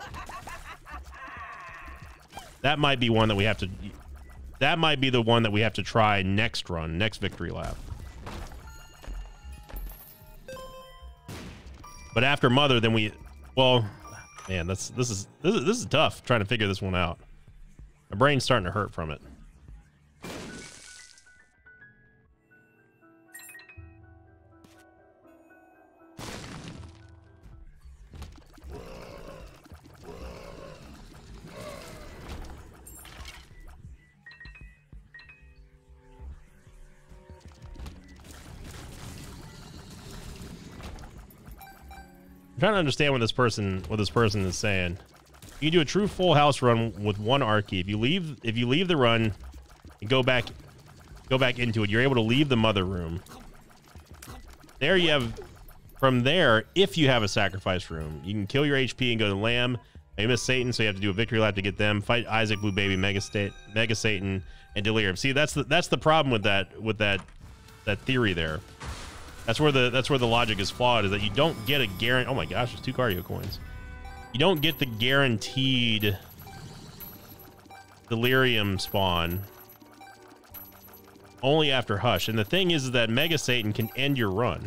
That might be one that we have to... That might be the one that we have to try next run, next victory lap. But after Mother, then we... Well, man, this is tough trying to figure this one out. My brain's starting to hurt from it. I'm trying to understand what this person is saying. You can do a true full house run with one R key. If you leave the run and go back into it, you're able to leave the Mother room. There you have, from there, if you have a sacrifice room, you can kill your HP and go to Lamb. You miss Satan, so you have to do a victory lap to get them. Fight Isaac, Blue Baby, Mega Satan, and Delirium. See, that's the problem with that theory there. That's where the logic is flawed, is that you don't get a guarantee. Oh my gosh, there's 2 cardio coins. You don't get the guaranteed Delirium spawn only after Hush. And the thing is that Mega Satan can end your run.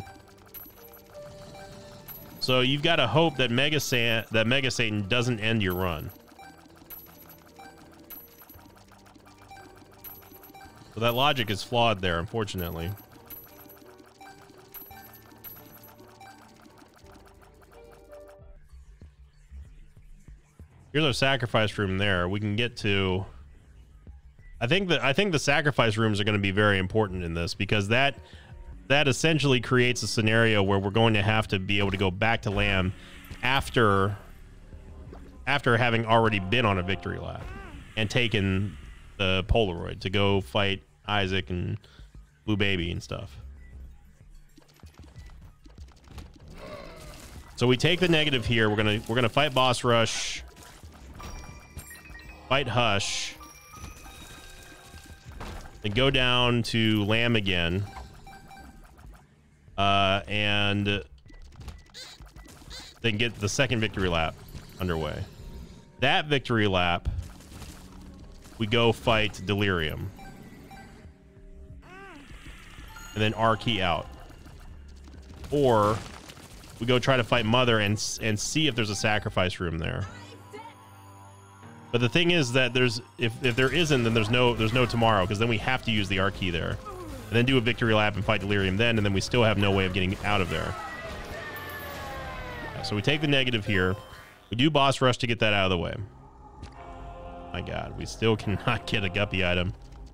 So you've got to hope that Mega Satan doesn't end your run. So that logic is flawed there, unfortunately. Here's our sacrifice room there. We can get to... I think the sacrifice rooms are going to be very important in this, because that essentially creates a scenario where we're going to have to be able to go back to Lamb after having already been on a victory lap and taken the Polaroid to go fight Isaac and Blue Baby and stuff. So we take the negative here. We're gonna fight Boss Rush. Fight Hush. Then go down to Lamb again. And then get the second victory lap underway. That victory lap, we go fight Delirium. And then R key out. Or we go try to fight Mother and see if there's a sacrifice room there. But the thing is that if there isn't, then there's no tomorrow, because then we have to use the R key there, and then do a victory lap and fight Delirium and then we still have no way of getting out of there. So we take the negative here. We do Boss Rush to get that out of the way. My God, we still cannot get a guppy item.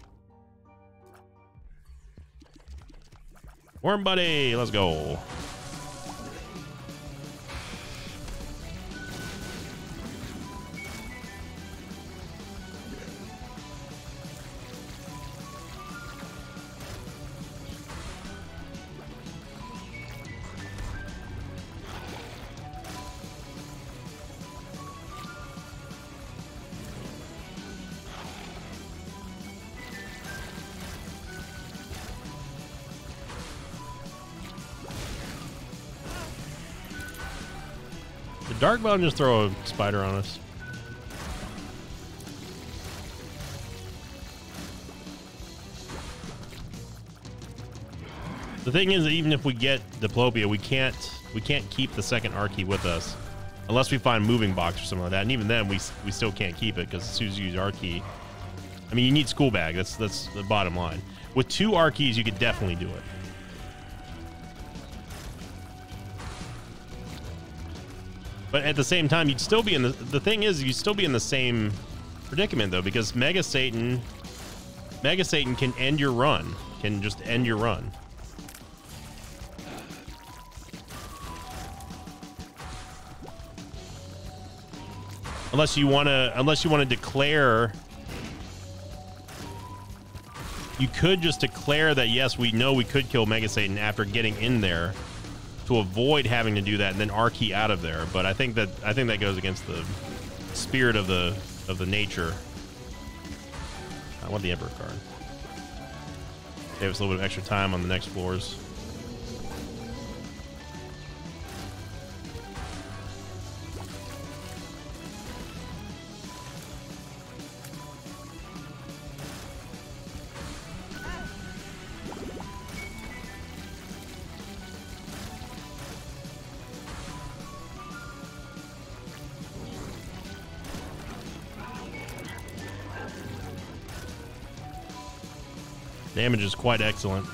Worm Buddy, let's go. Darkbone just throw a spider on us? The thing is, even if we get Diplopia, we can't keep the second Archie with us unless we find moving box or something like that. And even then, we still can't keep it because as soon as you use Archie, I mean, you need School Bag. That's the bottom line. With 2 Archies, you could definitely do it. But at the same time, you'd still be in the thing is, you'd still be in the same predicament though, because Mega Satan can end your run, can just end your run. Unless you want to declare, you could just declare that yes, we know we could kill Mega Satan after getting in there to avoid having to do that and then Archie out of there. But I think that goes against the spirit of the nature. I want the Emperor card. Save us a little bit of extra time on the next floors. Damage is quite excellent.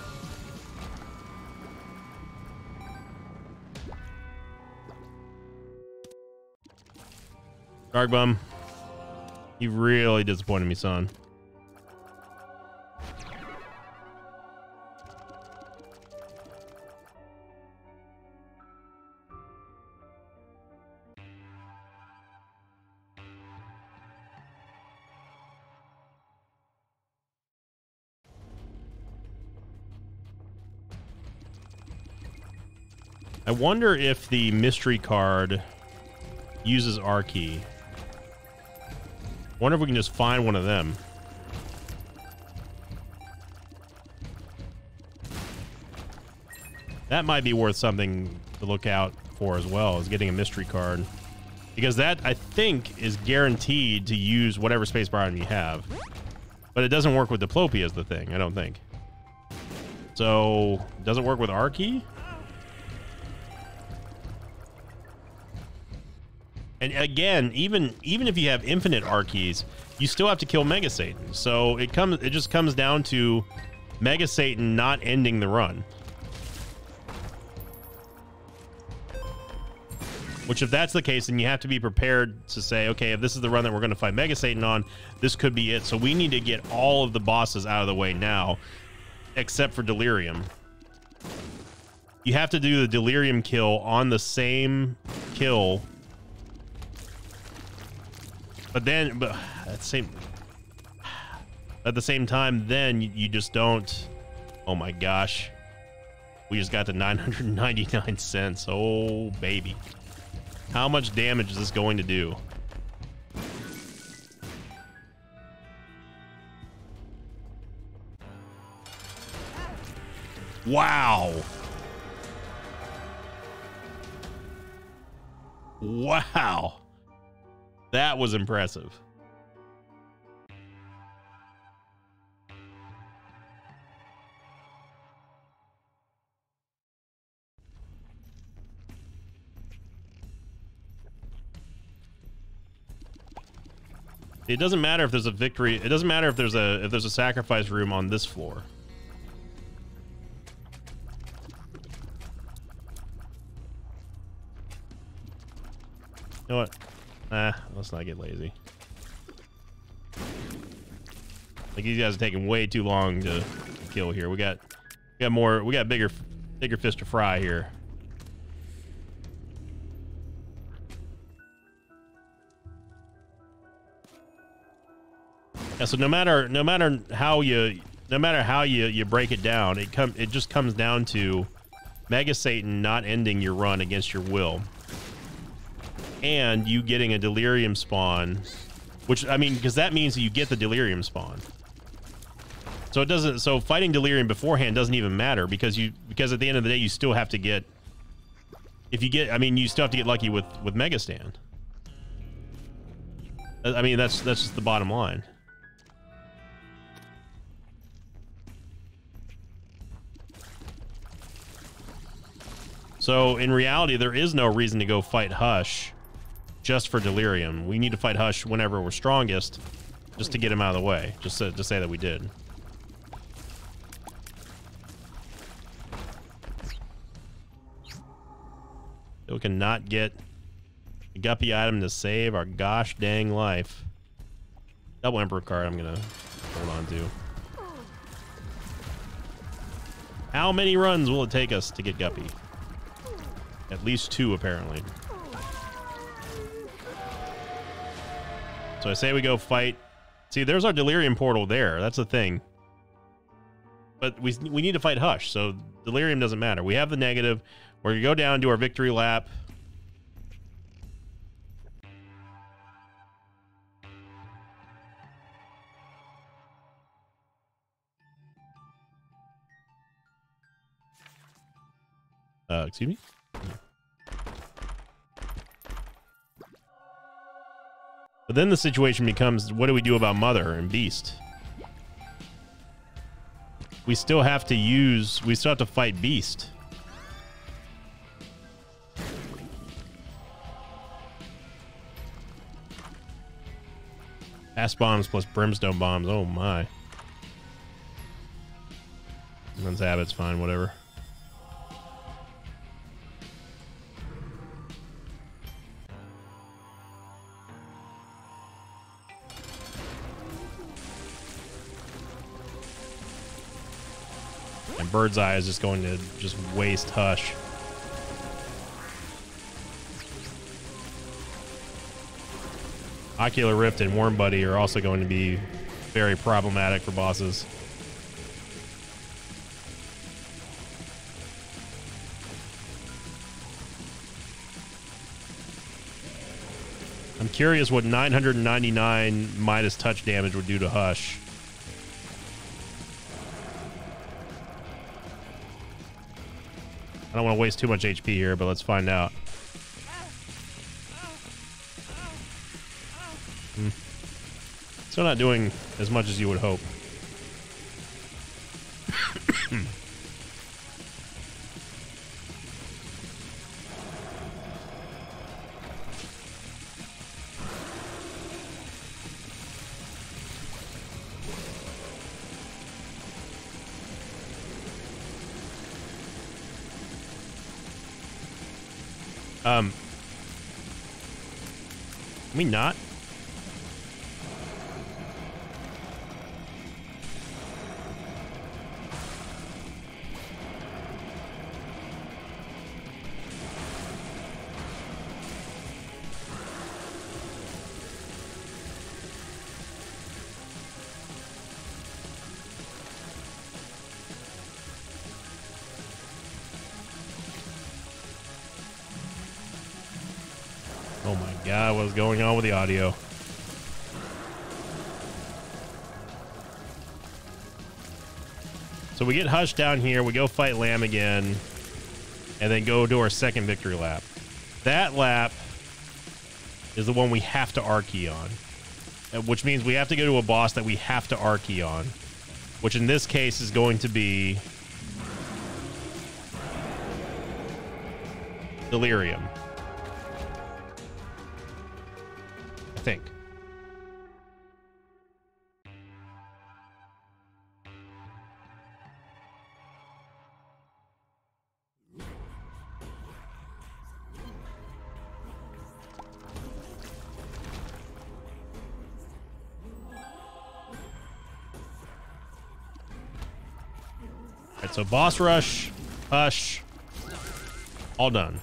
Darkbum, you really disappointed me, son. I wonder if the mystery card uses Archie. Wonder if we can just find one of them. That might be worth something to look out for as well, as getting a mystery card. Because that, I think, is guaranteed to use whatever spacebar item you have. But it doesn't work with Diplopia is the thing, I don't think. So, does it work with Archie? And again, even if you have infinite Archies, you still have to kill Mega Satan. So it just comes down to Mega Satan not ending the run. Which, if that's the case, then you have to be prepared to say, okay, if this is the run that we're going to fight Mega Satan on, this could be it. So we need to get all of the bosses out of the way now, except for Delirium. You have to do the Delirium kill on the same kill. But at the same time, then you just don't. Oh my gosh, we just got to 999 cents. Oh baby, how much damage is this going to do? Wow. Wow. That was impressive. It doesn't matter if there's a victory. It doesn't matter if there's a sacrifice room on this floor. You know what? Let's not get lazy. Like, these guys are taking way too long to kill here. We got bigger fish to fry here. Yeah, so no matter how you break it down, it just comes down to Mega Satan not ending your run against your will. And you getting a Delirium spawn, which, I mean, because that means that you get the Delirium spawn. So fighting Delirium beforehand doesn't even matter because at the end of the day you still have to get if you get, I mean, you still have to get lucky with Mega Stand. I mean, that's just the bottom line. So in reality, there is no reason to go fight Hush just for Delirium. We need to fight Hush whenever we're strongest, just to get him out of the way, just to say that we did. We cannot get a Guppy item to save our gosh dang life. Double Emperor card I'm gonna hold on to. How many runs will it take us to get Guppy? At least 2, apparently. So I say we go fight. See, there's our Delirium portal there. That's the thing. But we need to fight Hush, so Delirium doesn't matter. We have the negative. We're going to go down, do our victory lap. Excuse me? But then the situation becomes, what do we do about Mother and Beast? We still have to fight Beast. Ass bombs plus brimstone bombs. Oh my. Men's habits, fine, whatever. And Bird's Eye is just going to just waste Hush. Ocular Rift and Worm Buddy are also going to be very problematic for bosses. I'm curious what 999 Midas touch damage would do to Hush. I don't want to waste too much HP here, but let's find out. Still not doing as much as you would hope. Can we not? Oh my god, what is going on with the audio? So we get Hush down here, we go fight Lamb again, and then go do our second victory lap. That lap is the one we have to R-key on, which means we have to go to a boss that we have to R-key on, which in this case is going to be Delirium. I think. All right, so boss rush, Hush, all done.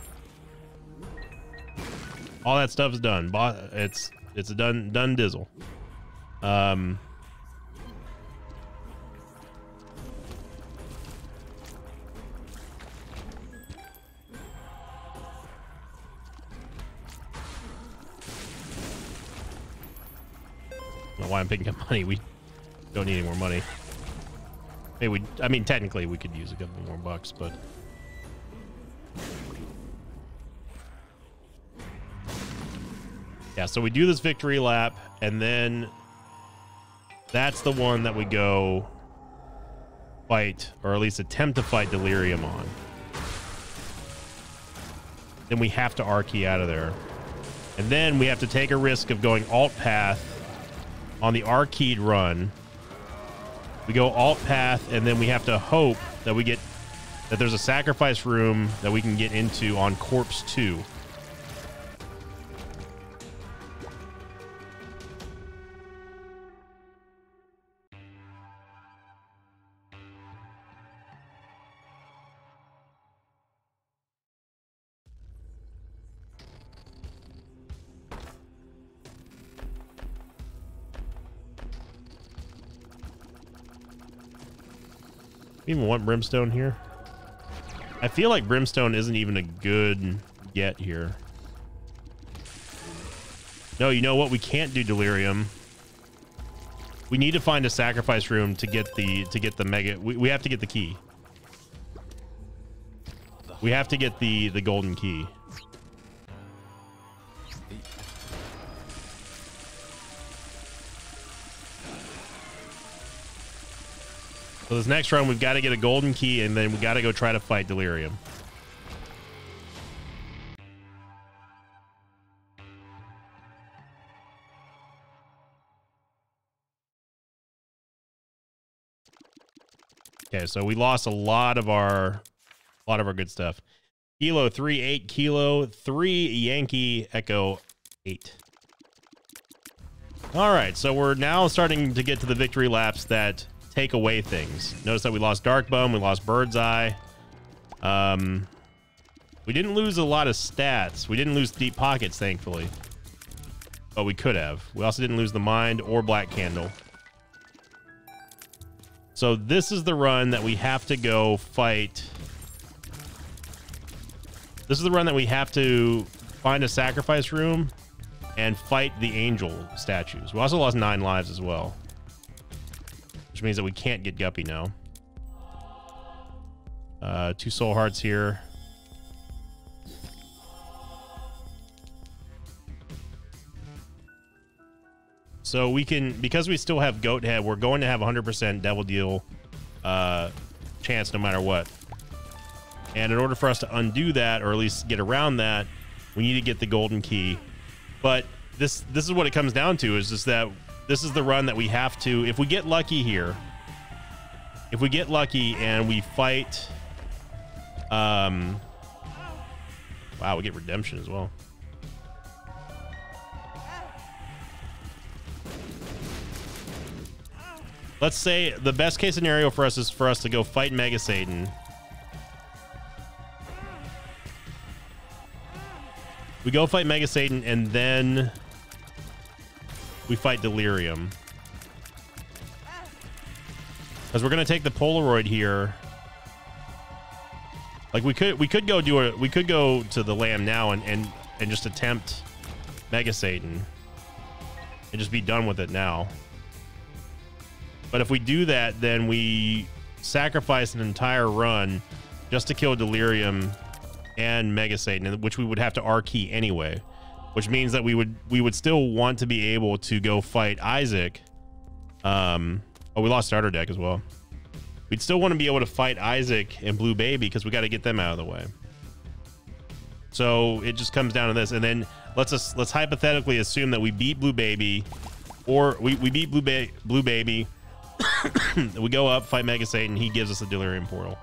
All that stuff is done. It's a done dizzle. I don't know why I'm picking up money. We don't need any more money. Maybe I mean, technically we could use a couple more bucks, but Yeah, so we do this victory lap, and then that's the one that we go fight, or at least attempt to fight Delirium on. Then we have to R-key out of there. And then we have to take a risk of going alt path on the R-keyed run. We go alt path, and then we have to hope that we get that there's a sacrifice room that we can get into on Corpse 2. Even want Brimstone here? I feel like Brimstone isn't even a good get here. No, you know what? We can't do Delirium. We need to find a sacrifice room to get the mega. We have to get the key. We have to get the golden key. So this next run, we've got to get a golden key, and then we got to go try to fight Delirium. Okay, so we lost a lot of our good stuff. Kilo 3 8 Kilo 3 Yankee Echo 8. All right, so we're now starting to get to the victory laps that take away things. Notice that we lost Dark Bone, we lost Bird's Eye. We didn't lose a lot of stats. We didn't lose Deep Pockets, thankfully. But we could have. We also didn't lose the Mind or Black Candle. So this is the run that we have to go fight. This is the run that we have to find a sacrifice room and fight the angel statues. We also lost 9 lives as well, which means that we can't get Guppy now. 2 soul hearts here. So we can, because we still have Goat Head, we're going to have 100% Devil Deal chance no matter what. And in order for us to undo that, or at least get around that, we need to get the golden key. But this is what it comes down to, is just that this is the run that we have to, if we get lucky here, if we get lucky and we fight, wow, we get redemption as well. Let's say the best case scenario for us is for us to go fight Mega Satan. We go fight Mega Satan, and then we fight Delirium. Because we're gonna take the Polaroid here. Like we could go to the Lamb now and just attempt Mega Satan and just be done with it now. But if we do that, then we sacrifice an entire run just to kill Delirium and Mega Satan, which we would have to R-key anyway, which means that we would still want to be able to go fight Isaac. Oh, we lost starter deck as well. We'd still want to be able to fight Isaac and Blue Baby because we got to get them out of the way. So it just comes down to this, and then let's hypothetically assume that we beat Blue Baby, or we beat Blue Baby. We go up, fight Mega Satan, he gives us a Delirium portal.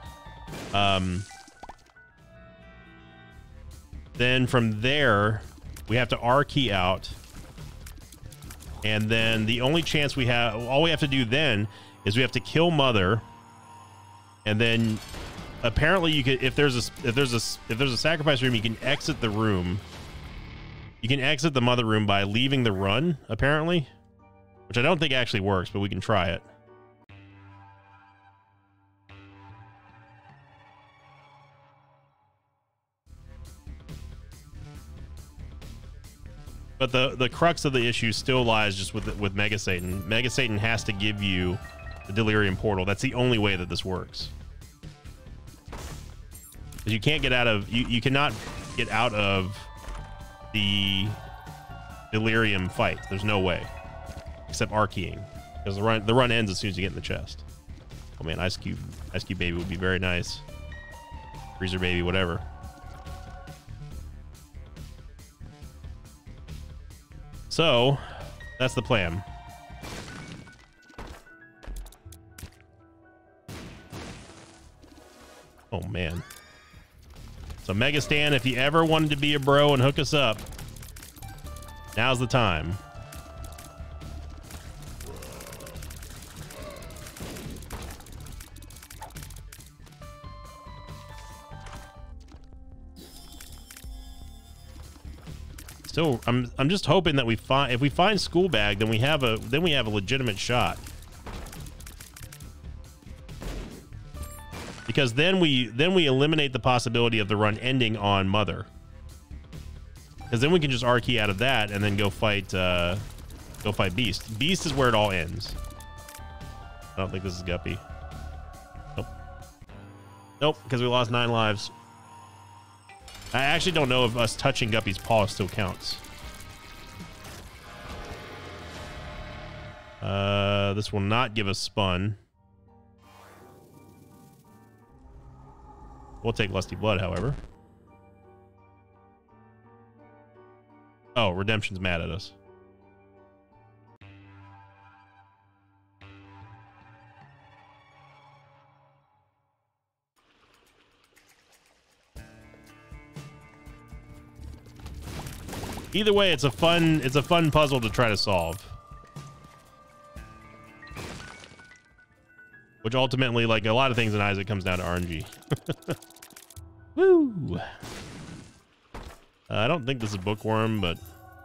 Then from there, we have to R-key out. And then the only chance we have, all we have to do then is we have to kill Mother. And then apparently you could, if there's a sacrifice room, you can exit the room. You can exit the Mother room by leaving the run, apparently, which I don't think actually works, but we can try it. But the crux of the issue still lies just with Mega Satan. Mega Satan has to give you the Delirium portal. That's the only way that this works. Because you can't get out of, you cannot get out of the Delirium fight. There's no way. Except R-keying. Because the run ends as soon as you get in the chest. Oh man, Ice Cube Baby would be very nice. Freezer Baby, whatever. So, that's the plan. Oh man. So Mega Stan, if you ever wanted to be a bro and hook us up, now's the time. Still, I'm just hoping that if we find School Bag, then we have a legitimate shot. Because then we eliminate the possibility of the run ending on Mother. Because then we can just R-key out of that and then go fight Beast. Beast is where it all ends. I don't think this is Guppy. Nope. Nope, because we lost 9 lives. I actually don't know if us touching Guppy's paw still counts. This will not give us spun. We'll take Lusty Blood, however. Oh, Redemption's mad at us. Either way, it's a fun puzzle to try to solve. Which ultimately, like a lot of things in Isaac, comes down to RNG. Woo! I don't think this is Bookworm, but...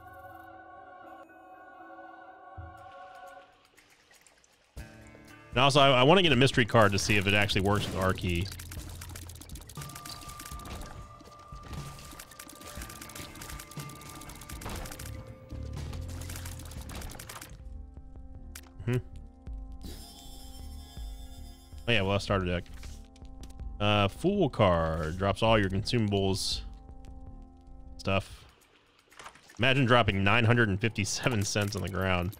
And also, I want to get a mystery card to see if it actually works with R-key. Oh yeah, well, that's starter deck. Fool card drops all your consumables stuff. Imagine dropping 957 cents on the ground.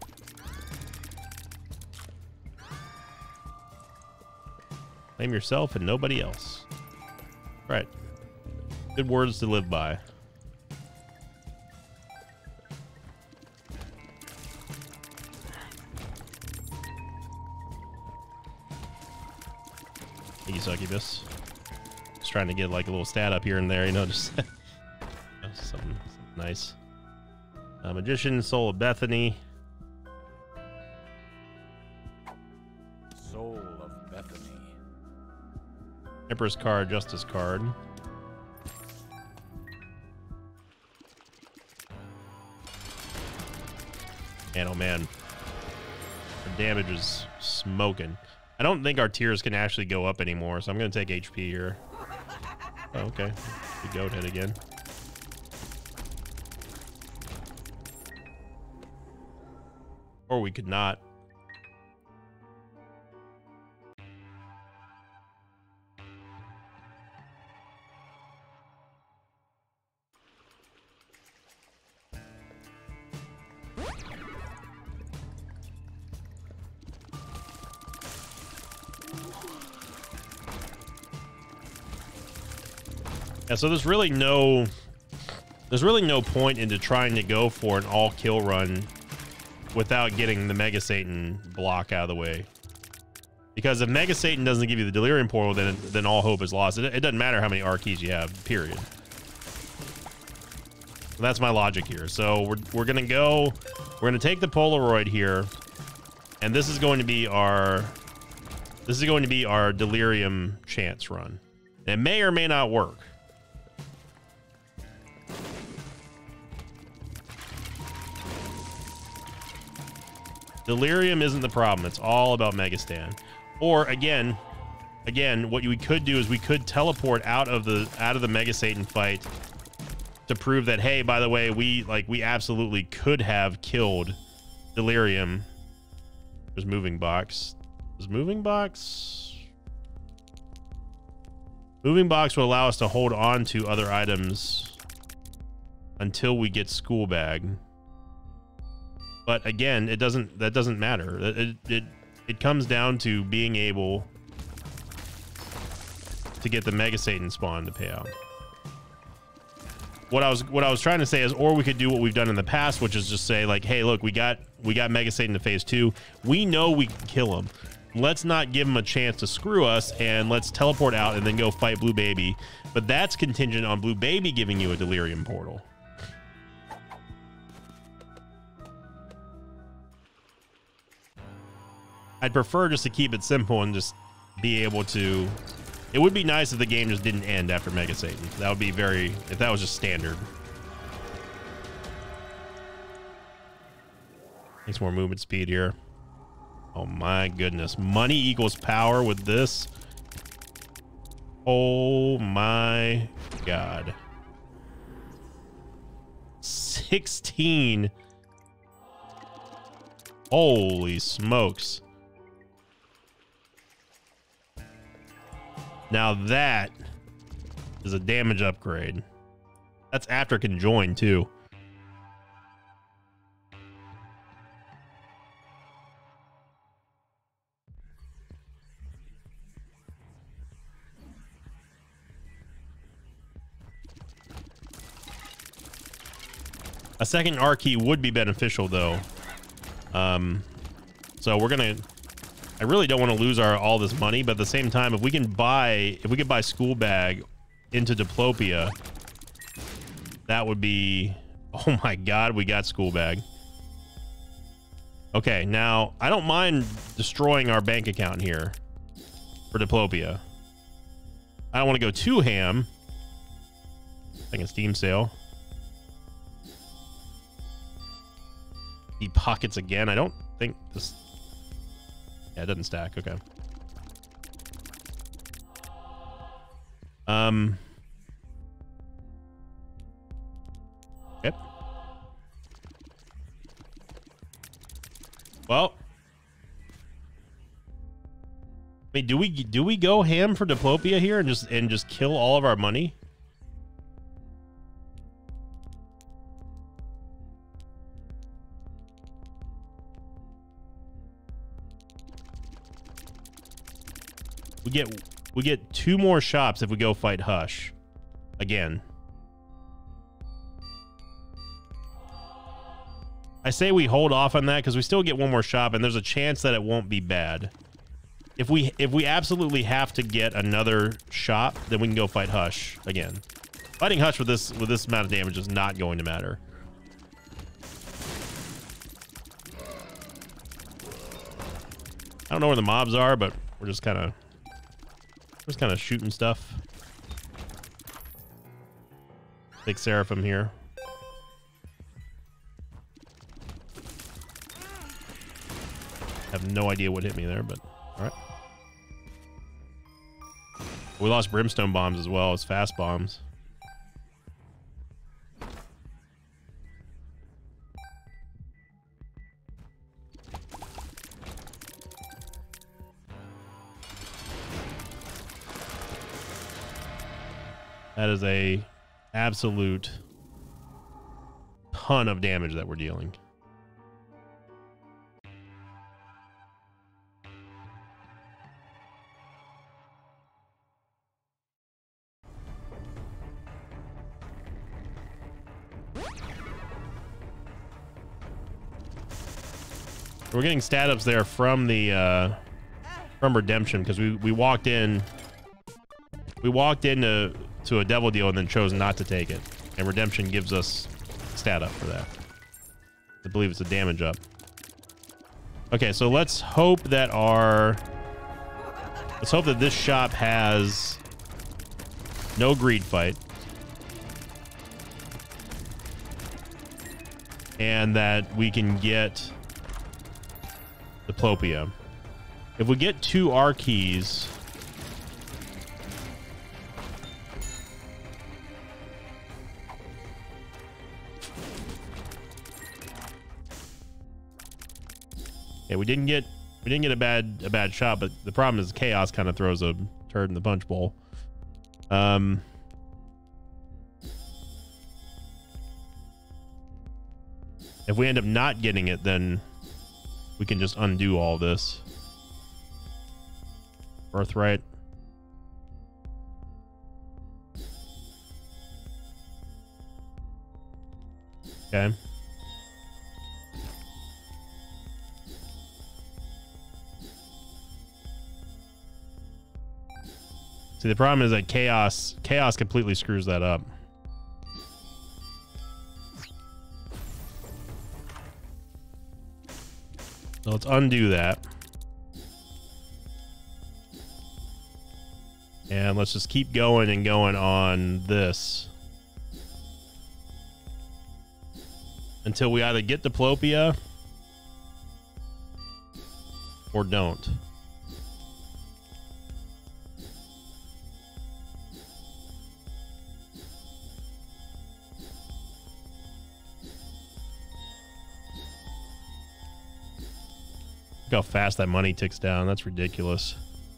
Claim yourself and nobody else. Right. Good words to live by. Thank you, Succubus. Just trying to get like a little stat up here and there, you know, just something nice. Magician, Soul of Bethany. Soul of Bethany. Emperor's card, Justice card. And oh man, our damage is smoking. I don't think our tiers can actually go up anymore, so I'm going to take HP here. Oh, okay. The goat hit again. Or we could not. Yeah, so there's really no point into trying to go for an all kill run without getting the Mega Satan block out of the way. Because if Mega Satan doesn't give you the Delirium Portal, then all hope is lost. It doesn't matter how many R keys you have, period. So that's my logic here. So we're gonna take the Polaroid here, and this is going to be our Delirium chance run. It may or may not work. Delirium isn't the problem. It's all about Mega Stan. Or again, what we could do is we could teleport out of the Mega Satan fight to prove that, hey, by the way, we absolutely could have killed Delirium. There's Moving Box. Does Moving Box? Moving Box will allow us to hold on to other items until we get School Bag. But again, that doesn't matter. It comes down to being able to get the Mega Satan spawn to pay out. What I was trying to say is, or we could do what we've done in the past, which is just say like, hey, look, we got Mega Satan to phase 2. We know we can kill him. Let's not give him a chance to screw us, and let's teleport out and then go fight Blue Baby. But that's contingent on Blue Baby giving you a Delirium portal. I'd prefer just to keep it simple and just be able to... It would be nice if the game just didn't end after Mega Satan. That would be very... If that was just standard. Makes more movement speed here. Oh my goodness. Money equals power with this. Oh my God. 16. Holy smokes. Now that is a damage upgrade. That's after conjoin too. A second R key would be beneficial though. So we're gonna... I really don't want to lose all this money, but at the same time, if we could buy School Bag into Diplopia, that would be... Oh my God, we got School Bag. Okay, now I don't mind destroying our bank account here for Diplopia. I don't want to go too ham. I think a Steam sale. Deep pockets again. I don't think this... Yeah, it doesn't stack. Okay. Yep. Well, I mean, do we go ham for Diplopia here and just kill all of our money? We get 2 more shops if we go fight Hush again. I say we hold off on that because we still get 1 more shop and there's a chance that it won't be bad. If we absolutely have to get another shop, then we can go fight Hush again. Fighting Hush with this amount of damage is not going to matter. I don't know where the mobs are, but we're just kind of shooting stuff. Big Seraphim here. Have no idea what hit me there, but all right. We lost Brimstone bombs as well as fast bombs. That is a absolute ton of damage that we're dealing. We're getting stat ups there from the from Redemption because we walked into a devil deal and then chose not to take it, and Redemption gives us stat up for that. I believe it's a damage up. Okay, so let's hope that this shop has no greed fight and that we can get Diplopia. If we get 2 R keys, yeah, we didn't get a bad shot, but the problem is Chaos kind of throws a turd in the punch bowl. If we end up not getting it, then we can just undo all this. Birthright. Okay. See, the problem is that chaos completely screws that up. So let's undo that. And let's just keep going and going on this. Until we either get Diplopia or don't. Look how fast that money ticks down. That's ridiculous.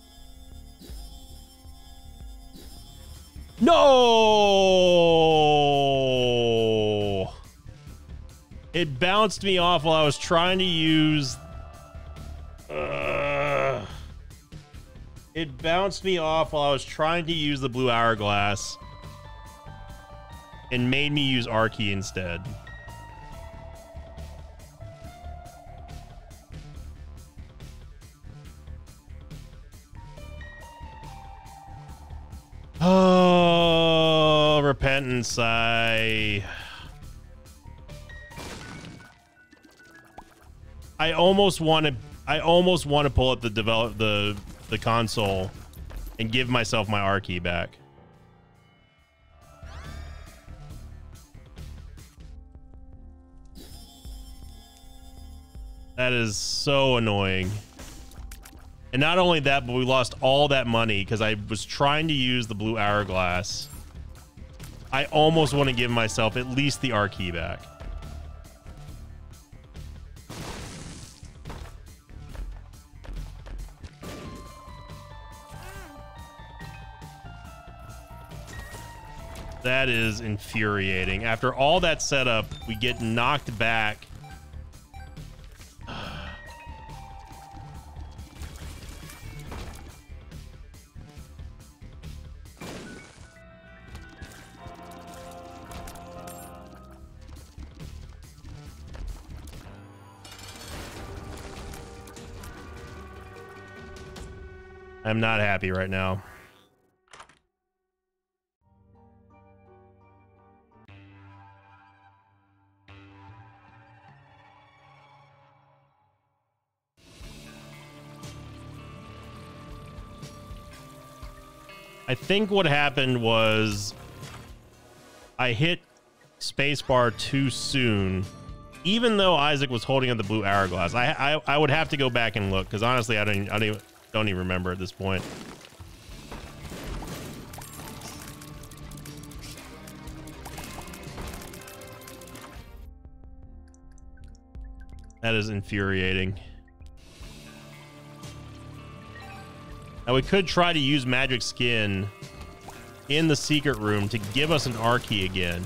No! It bounced me off while I was trying to use... It bounced me off while I was trying to use the blue hourglass and made me use Archie instead. Oh, repentance. I almost want to pull up the console and give myself my R key back. That is so annoying. And not only that, but we lost all that money because I was trying to use the blue hourglass. I almost want to give myself at least the R key back. That is infuriating. After all that setup, we get knocked back. I'm not happy right now. I think what happened was I hit spacebar too soon, even though Isaac was holding up the blue hourglass. I would have to go back and look because honestly, I don't even remember at this point. That is infuriating. Now we could try to use Magic Skin in the secret room to give us an R key again.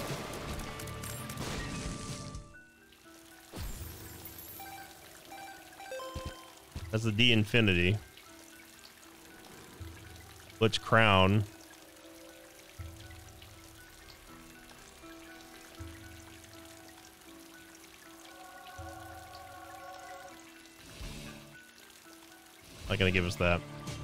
That's the D Infinity. Glitch Crown. Not gonna give us that.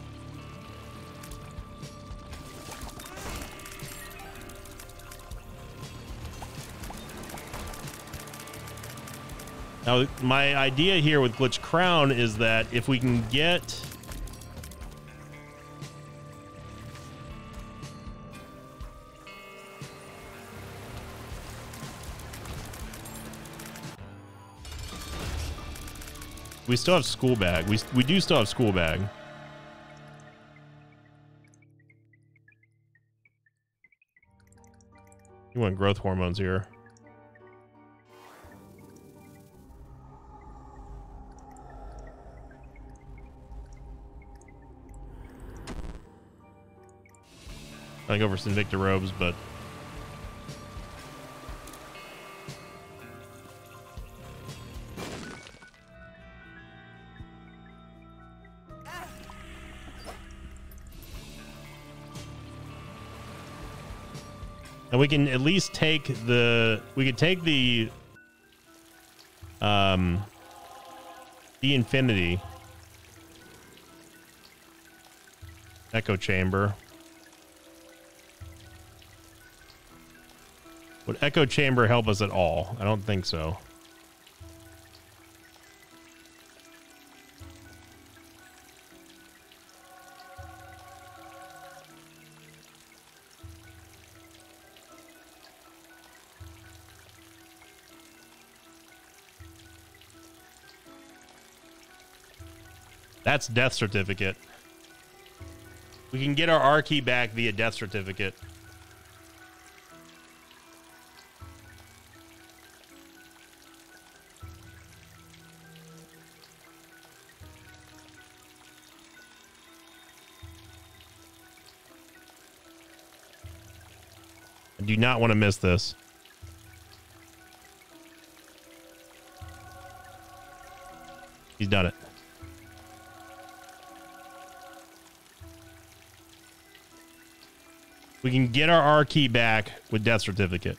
Now, my idea here with Glitch Crown is that if we can get... We still have School Bag. We do still have School Bag. You want growth hormones here. I go for Sinvicta robes, but And we can at least take the infinity echo chamber. Would echo chamber help us at all? I don't think so. That's death certificate. We can get our R key back via death certificate. I do not want to miss this. He's done it. We can get our R key back with death certificate.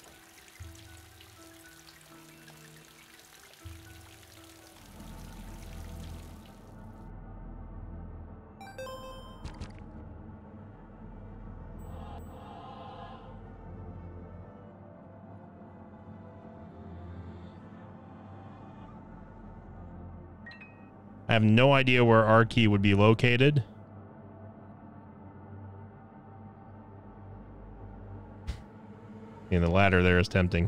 I have no idea where R key would be located. And the ladder there is tempting.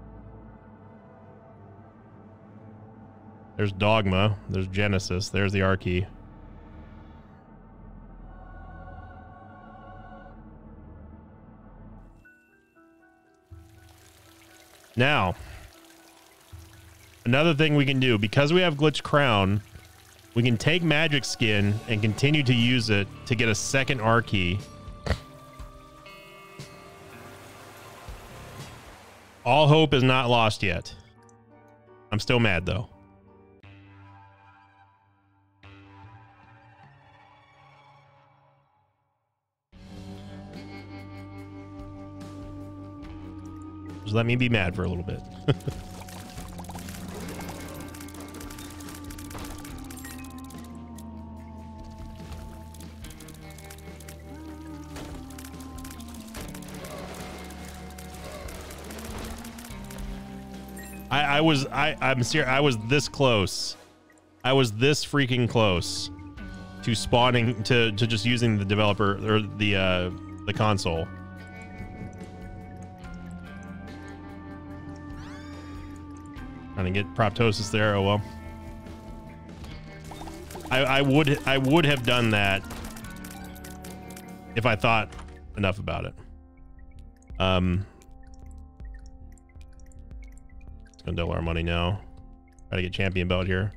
There's Dogma. There's Genesis. There's the R key. Now, another thing we can do, because we have Glitch Crown, we can take Magic Skin and continue to use it to get a second R key. All hope is not lost yet. I'm still mad, though. Just let me be mad for a little bit. I'm serious. I was this close. I was this freaking close to spawning to just using the developer or the console. Trying to get Proptosis there. Oh well. I would have done that if I thought enough about it. Gonna double our money now. Try to get champion belt here.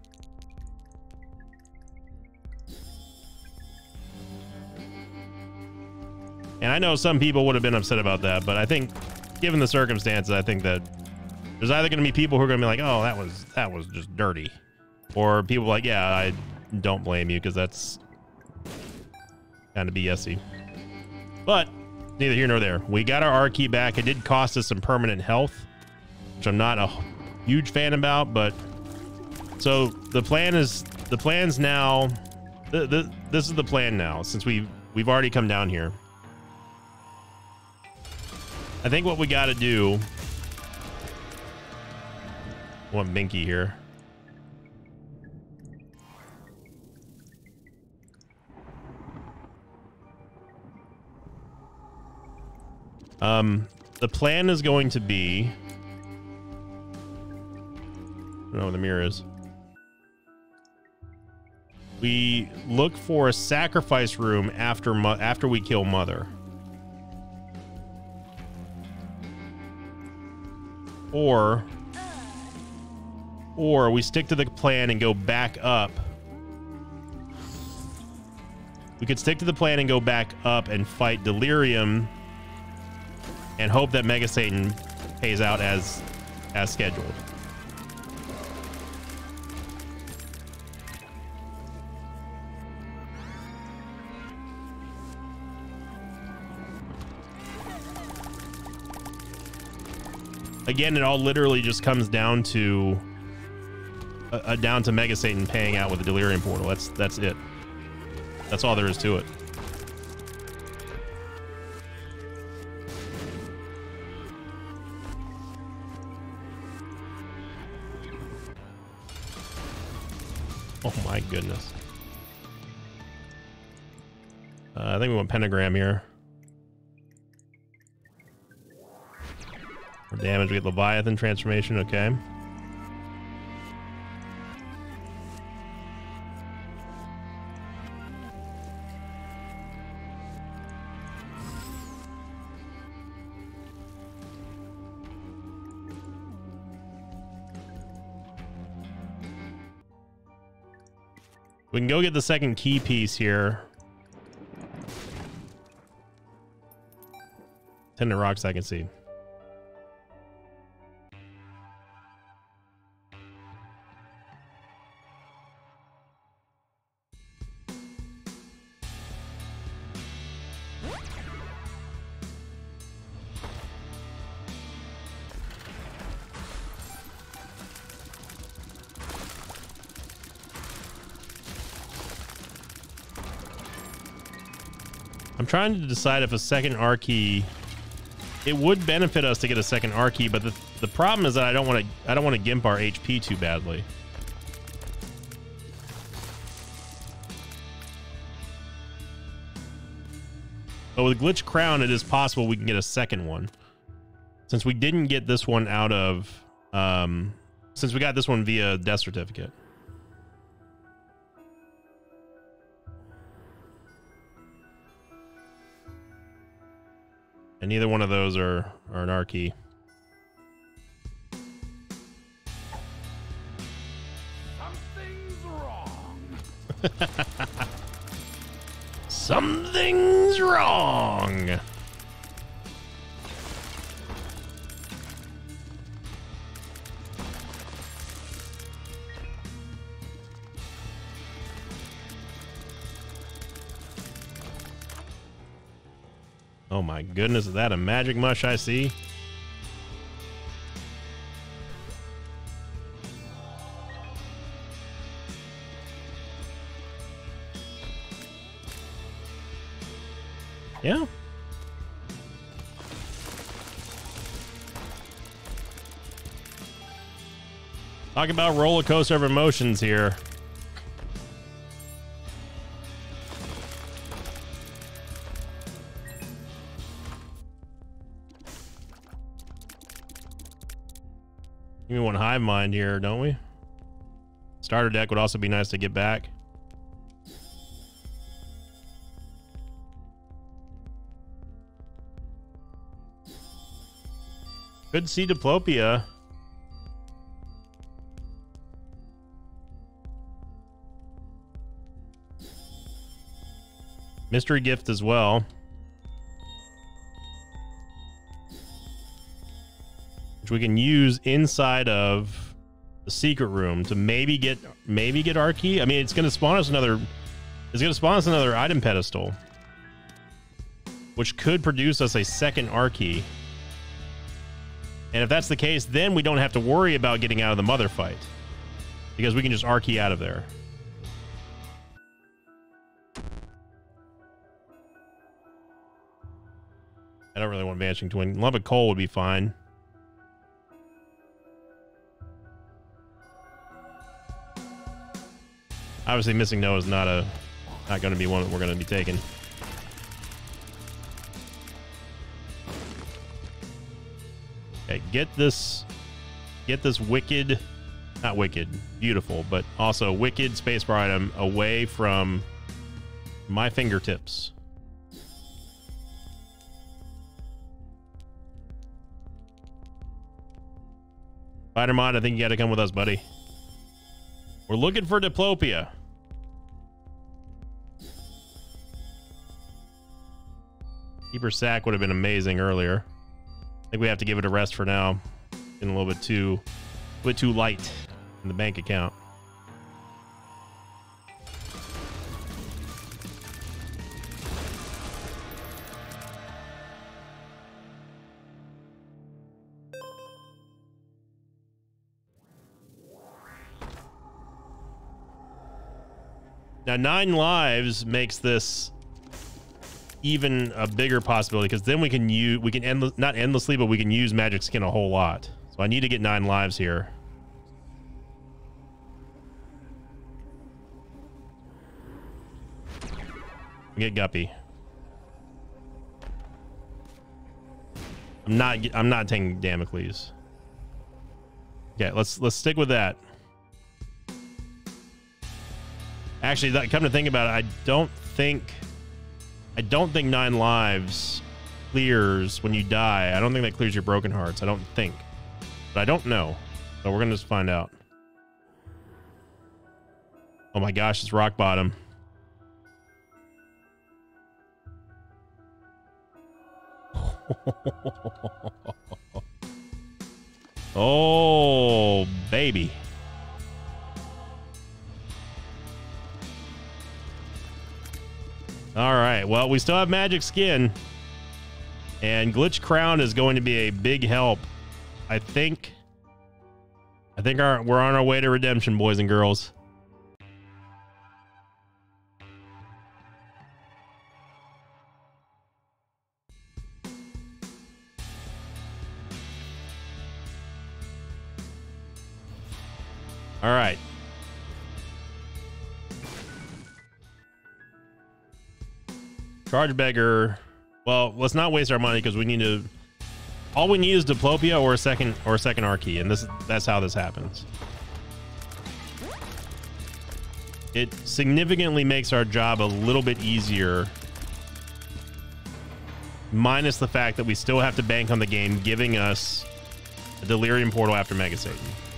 And I know some people would have been upset about that, but I think given the circumstances, I think that there's either going to be people who are going to be like, oh, that was just dirty, or people like, yeah, I don't blame you because that's kind of BS-y. But neither here nor there. We got our R key back. It did cost us some permanent health, which I'm not a huge fan about, but so the plan's now this is the plan now, since we've already come down here. I think what we got to do, I want Binky here. The plan is going to be, I don't know where the mirror is. We look for a sacrifice room after we kill Mother. Or we stick to the plan and go back up. We could stick to the plan and go back up and fight Delirium and hope that Mega Satan pays out as scheduled. Again, it all literally just comes down to Mega Satan paying out with the Delirium Portal. That's it. That's all there is to it. Oh my goodness. I think we want Pentagram here. For damage, we get Leviathan transformation. Okay. We can go get the second key piece here. Tendon rocks I can see. I'm trying to decide if a second R key, it would benefit us to get a second R key, but the problem is that I don't want to gimp our HP too badly. But with Glitch Crown, it is possible we can get a second one. Since we didn't get this one out of, since we got this one via death certificate. And neither one of those are an R key. Something's wrong. Something's wrong. Oh my goodness, is that a magic mush I see? Yeah. Talk about roller coaster of emotions here. We want Hive Mind here, don't we? Starter deck would also be nice to get back. Could see Diplopia. Mystery Gift as well. Which we can use inside of the secret room to maybe get R key. I mean, it's going to spawn us another item pedestal, which could produce us a second R key. And if that's the case, then we don't have to worry about getting out of the mother fight, because we can just R key out of there. I don't really want Vanishing Twin. Love of Coal would be fine. Obviously, Missing No is not going to be one that we're going to be taking. Okay, get this wicked, not wicked, beautiful, but also wicked spacebar item away from my fingertips. Spider-Mod, I think you got to come with us, buddy. We're looking for Diplopia. Keeper Sack would have been amazing earlier. I think we have to give it a rest for now. Getting a little bit too light in the bank account. Now 9 lives makes this even a bigger possibility, because then we can not endlessly, but we can use magic skin a whole lot. So I need to get 9 lives here. Get Guppy. I'm not taking Damocles. Okay, let's stick with that. Actually, come to think about it, I don't think 9 lives clears when you die. I don't think that clears your broken hearts. I don't think. But I don't know. So we're going to just find out. Oh my gosh, it's rock bottom. Oh, baby. All right. Well, we still have magic skin. And Glitch Crown is going to be a big help. I think we're on our way to redemption, boys and girls. All right. Charge Beggar. Well, let's not waste our money, because we need to. All we need is Diplopia or a second R key, and that's how this happens. It significantly makes our job a little bit easier, minus the fact that we still have to bank on the game giving us a Delirium Portal after Mega Satan.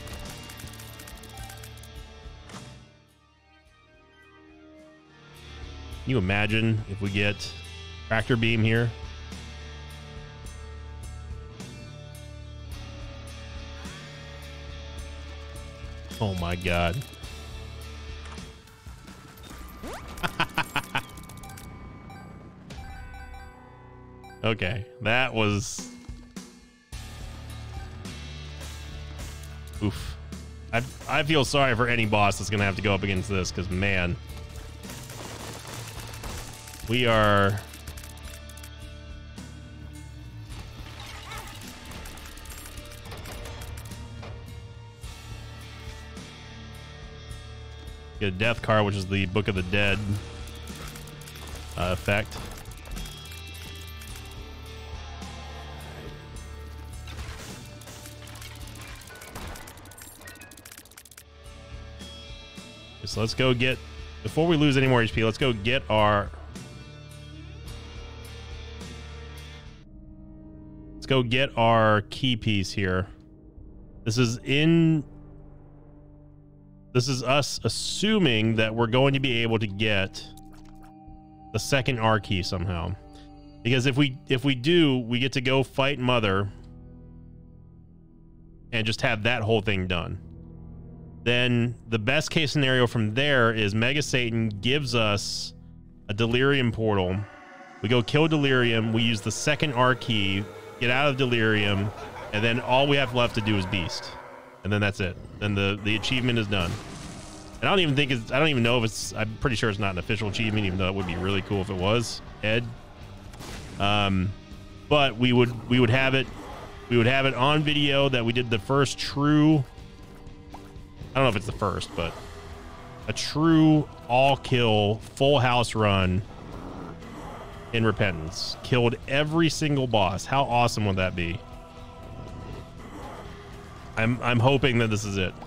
Can you imagine if we get Tractor Beam here? Oh my god. Okay, that was... Oof. I feel sorry for any boss that's going to have to go up against this, because, man... We are... Get a death card, which is the Book of the Dead effect. So let's go get... Before we lose any more HP, let's go get our... Let's go get our key piece here. This is us assuming that we're going to be able to get the second R key somehow. Because if we do, we get to go fight Mother and just have that whole thing done. Then the best case scenario from there is Mega Satan gives us a Delirium Portal. We go kill Delirium. We use the second R key, get out of Delirium, and then all we have left to do is Beast, and then that's it. Then the achievement is done. And I don't even know if it's... I'm pretty sure it's not an official achievement, even though it would be really cool if it was, Ed. But we would have it on video that we did the first true... I don't know if it's the first, but a true all-kill full house run in Repentance. Killed every single boss. How awesome would that be? I'm hoping that this is it.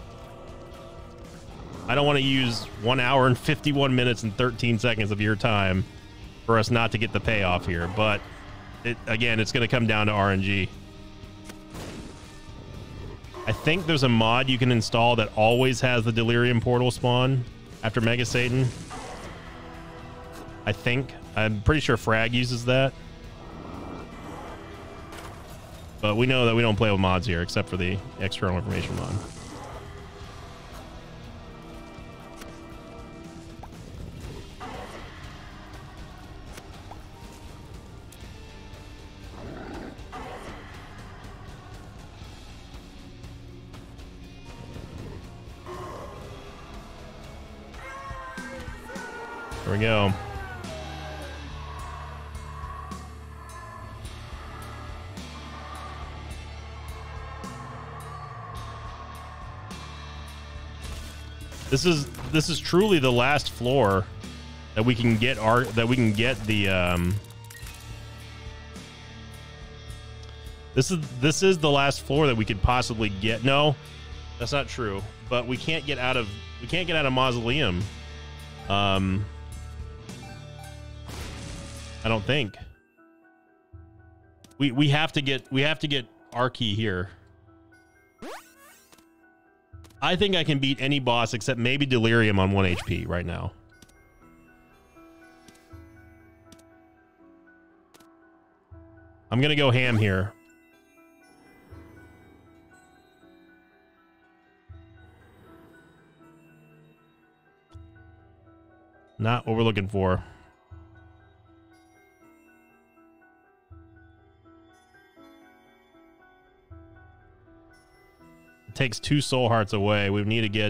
I don't want to use 1 hour and 51 minutes and 13 seconds of your time for us not to get the payoff here, but again, it's going to come down to RNG. I think there's a mod you can install that always has the Delirium Portal spawn after Mega Satan. I think. I'm pretty sure Frag uses that. But we know that we don't play with mods here, except for the external information mod. There we go. This is truly the last floor that we can get the this is the last floor that we could possibly get. No, that's not true. But we can't get out of Mausoleum. I don't think. We have to get Arky here. I think I can beat any boss except maybe Delirium on 1 HP right now. I'm gonna go ham here. Not what we're looking for. It takes 2 soul hearts away. We need to get...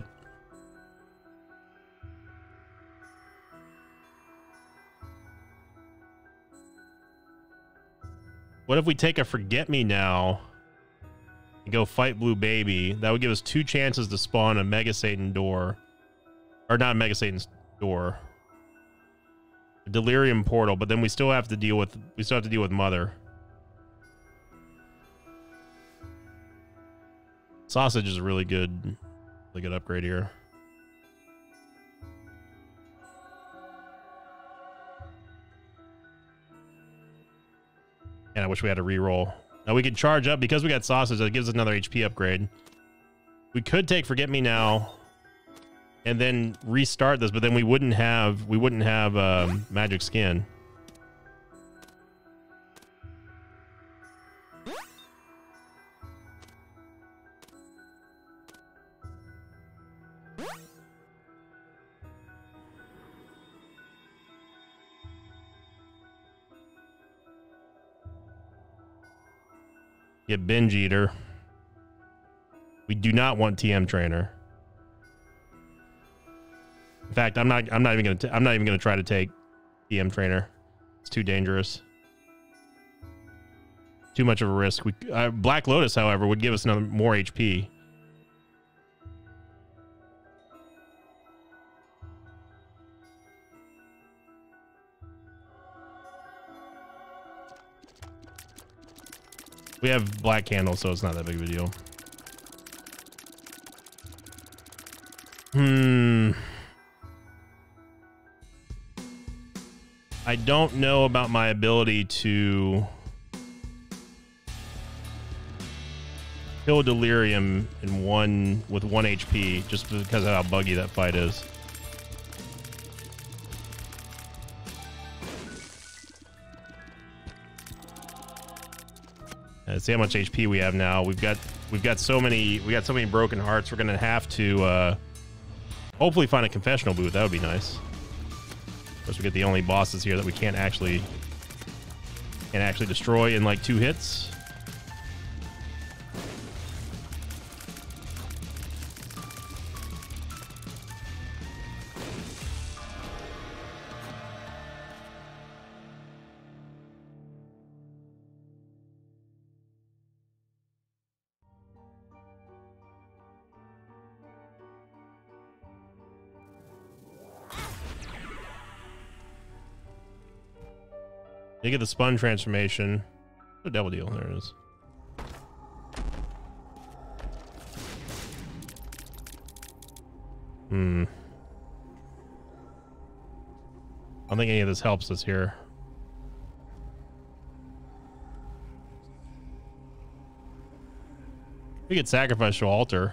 What if we take a Forget Me Now and go fight Blue Baby? That would give us 2 chances to spawn a Mega Satan door. Or not a Mega Satan's door. A Delirium portal, but then we still have to deal with Mother. Sausage is a really good upgrade here. And I wish we had a reroll. Now we could charge up because we got Sausage. That gives us another HP upgrade. We could take Forget Me Now and then restart this, but then we wouldn't have Magic Skin. Get Binge Eater. We do not want TM Trainer. In fact, I'm not even gonna try to take TM Trainer. It's too dangerous. Too much of a risk. Black Lotus, however, would give us more HP. We have Black Candle, so it's not that big of a deal. I don't know about my ability to kill Delirium with 1 HP just because of how buggy that fight is. Let's see how much HP we have now. We've got so many broken hearts. We're gonna have to hopefully find a confessional booth. That would be nice. Of course, we get the only bosses here that we can't actually destroy in like 2 hits. You get the Sponge transformation. The Devil Deal. There it is. I don't think any of this helps us here. We get Sacrificial Altar.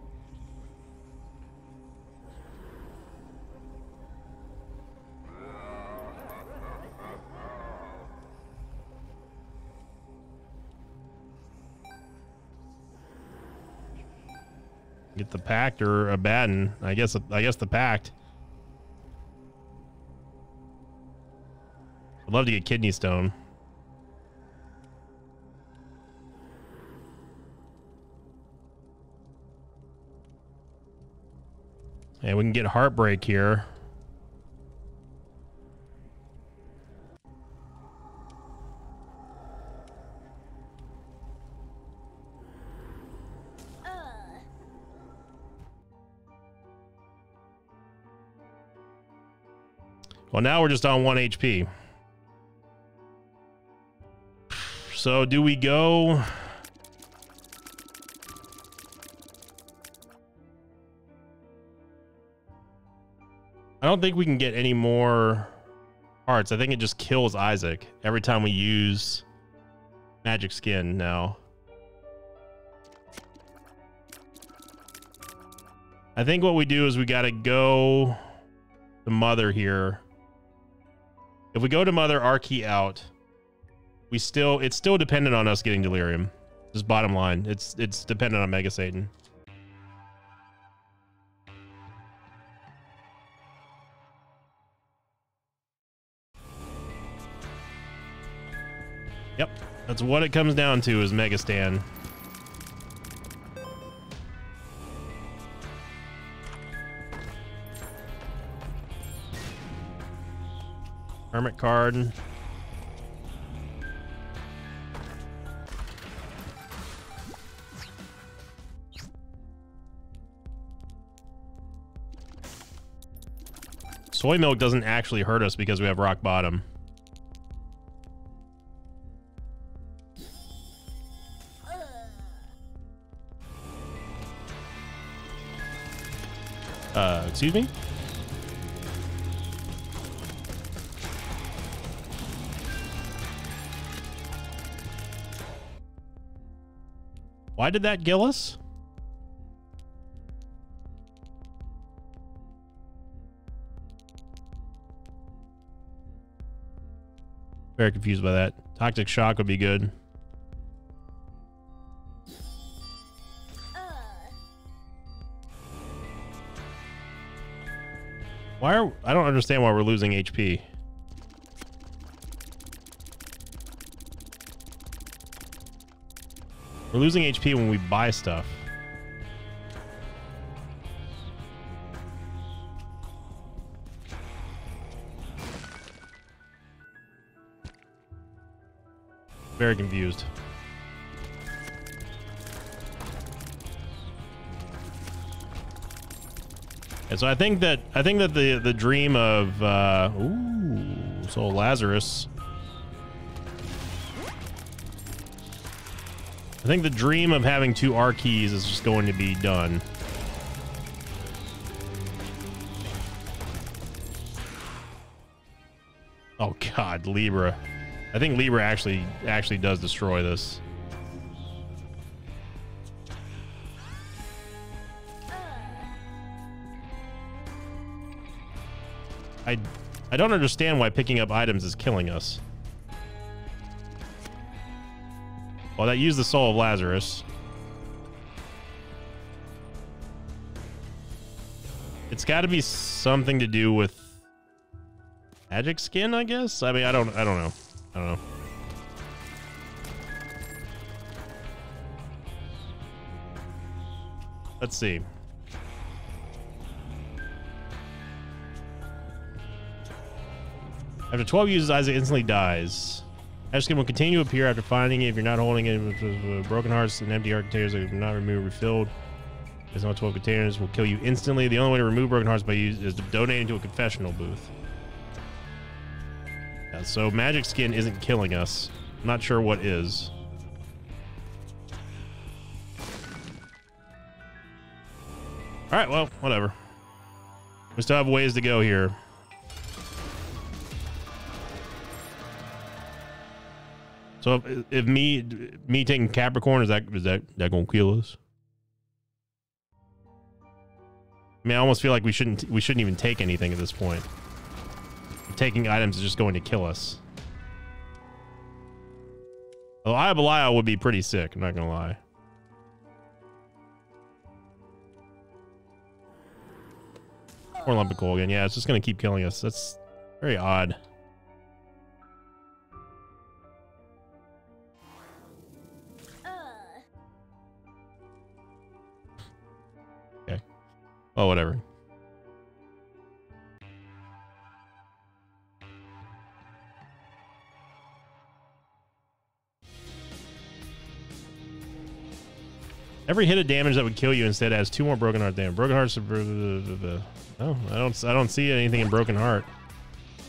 Get the Pact or Abaddon. I guess the Pact. I'd love to get Kidney Stone. And we can get Heartbreak here. Well, now we're just on 1 HP. So do we go? I don't think we can get any more hearts. I think it just kills Isaac every time we use magic skin now. I think what we do is we got to go to Mother here. If we go to Mother, our key out, it's still dependent on us getting Delirium. Just bottom line, it's dependent on Mega Satan. Yep, that's what it comes down to is Mega Stan. Hermit card. Soy milk doesn't actually hurt us because we have rock bottom. Excuse me? Why did that kill us? Very confused by that. Toxic shock would be good. I don't understand why we're losing HP. We're losing HP when we buy stuff. Very confused. And so I think that the dream of Soul Lazarus. I think the dream of having 2 R keys is just going to be done. Oh God, Libra. I think Libra actually does destroy this. I don't understand why picking up items is killing us. Well, that used the Soul of Lazarus. It's got to be something to do with magic skin, I guess. I mean, I don't know. Let's see. After 12 uses, Isaac instantly dies. Magic skin will continue to appear after finding it. If you're not holding it, broken hearts and empty heart containers that are not removed or refilled. There's no 12 containers will kill you instantly. The only way to remove broken hearts is donating to a confessional booth. Yeah, so magic skin isn't killing us. I'm not sure what is. All right, well, whatever. We still have ways to go here. So if me taking Capricorn, is that gonna kill us? I mean, I almost feel like we shouldn't even take anything at this point. Taking items is just going to kill us. Although Eye of Belial would be pretty sick, I'm not gonna lie. Or Lump of Coal again. Yeah, it's just gonna keep killing us. That's very odd. Okay. Well, whatever. Every hit of damage that would kill you instead has 2 more broken heart damage. Broken hearts. No, I don't see anything in broken heart.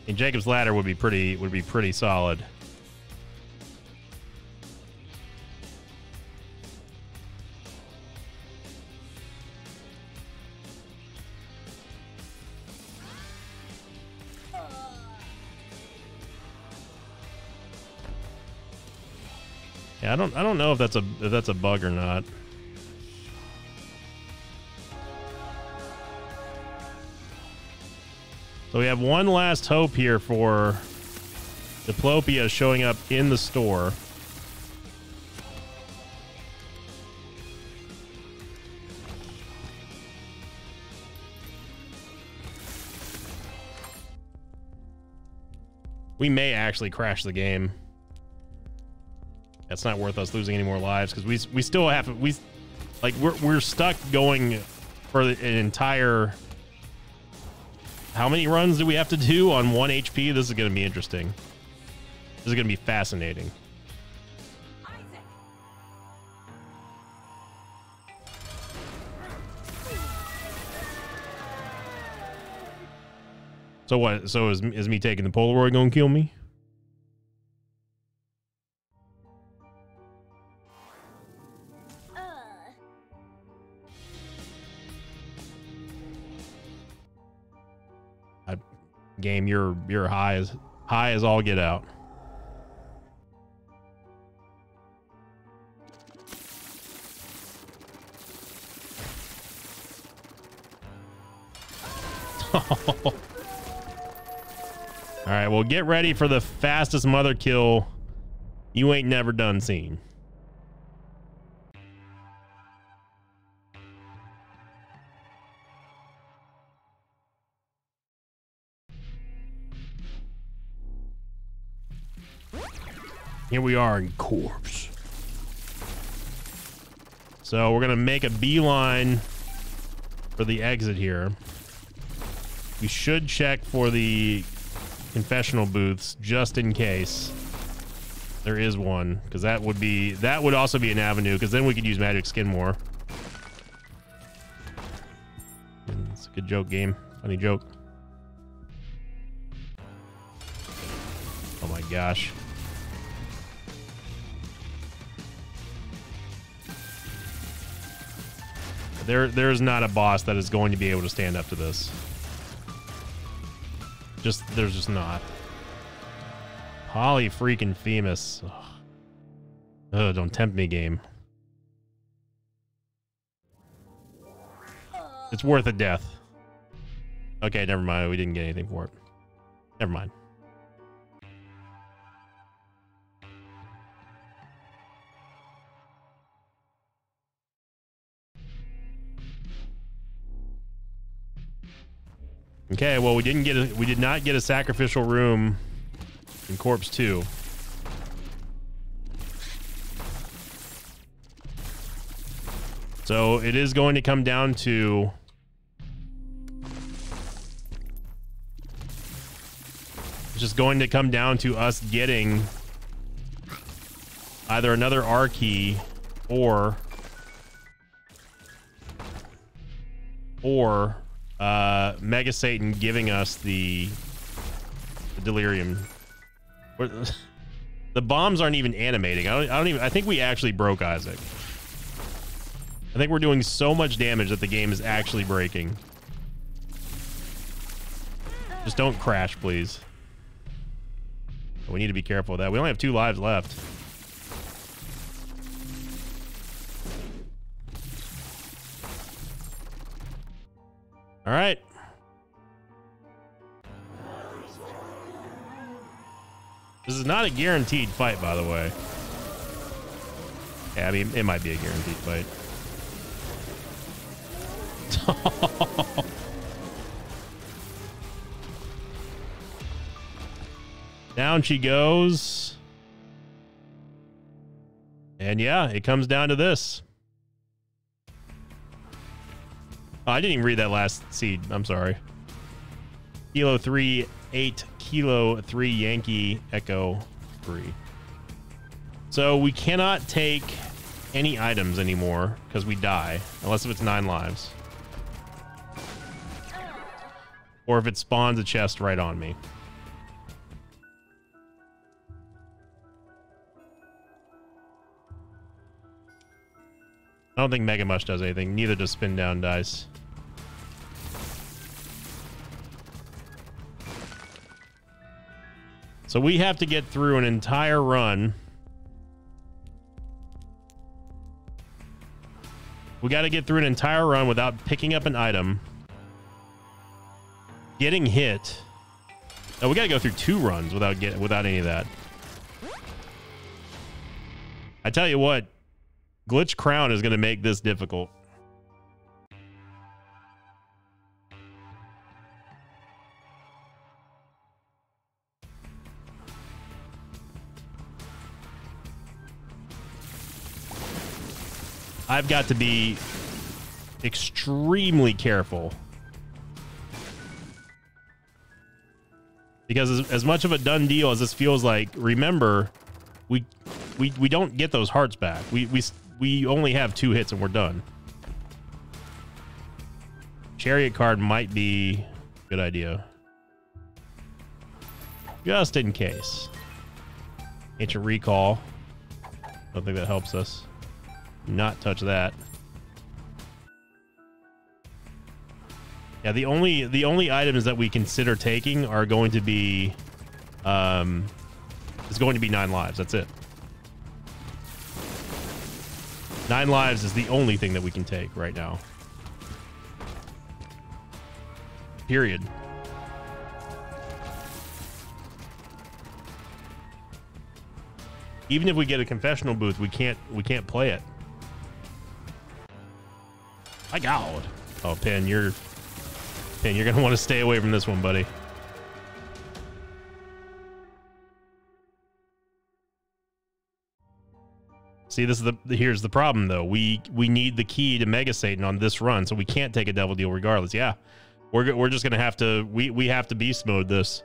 And Jacob's Ladder would be pretty solid. Yeah, I don't know if that's a bug or not. So we have one last hope here for Diplopia showing up in the store. We may actually crash the game. It's not worth us losing any more lives because we still have we're stuck going for an entire. How many runs do we have to do on 1 HP? This is going to be interesting. This is going to be fascinating. So what? So is me taking the Polaroid going to kill me? Game, you're high as all get out. All right, well, get ready for the fastest mother kill you ain't never done seen. Here we are in Corpse. So we're gonna make a beeline for the exit here. We should check for the confessional booths just in case there is one, because that would also be an avenue, because then we could use Magic Skin more. It's a good joke, game. Funny joke. Oh my gosh. There's not a boss that is going to be able to stand up to this. There's just not. Poly freaking Femus. Ugh, don't tempt me, game. It's worth a death. Okay, never mind. We didn't get anything for it. Never mind. Okay, well, we did not get a sacrificial room in Corpse 2. So it is going to come down to us getting either another R key or Mega Satan giving us the delirium. The bombs aren't even animating. I think we actually broke Isaac. I think we're doing so much damage that the game is actually breaking. Just don't crash, please. We need to be careful of that. We only have 2 lives left. All right. This is not a guaranteed fight, by the way. Yeah, I mean, it might be a guaranteed fight. Down she goes. And yeah, it comes down to this. Oh, I didn't even read that last seed. I'm sorry. Kilo 3, 8, Kilo 3, Yankee, Echo 3. So we cannot take any items anymore because we die, unless if it's 9 lives. Or if it spawns a chest right on me. I don't think Mega Mush does anything. Neither does Spin Down Dice. So we have to get through an entire run. We got to get through an entire run without picking up an item, getting hit. Oh, we got to go through 2 runs without any of that. I tell you what, Glitch Crown is going to make this difficult. I've got to be extremely careful. Because as much of a done deal as this feels like, remember, we don't get those hearts back. We only have 2 hits and we're done. Chariot card might be a good idea. Just in case. Ancient Recall. Don't think that helps us. Not touch that. Yeah, the only items that we consider taking are going to be is going to be 9 lives. That's it. 9 lives is the only thing that we can take right now. Period. Even if we get a confessional booth, we can't play it. My God. Oh, Pin, you're gonna want to stay away from this one, buddy. See, this is here's the problem though. We need the key to Mega Satan on this run, so we can't take a devil deal regardless. Yeah, we're just gonna have to we have to beast mode this.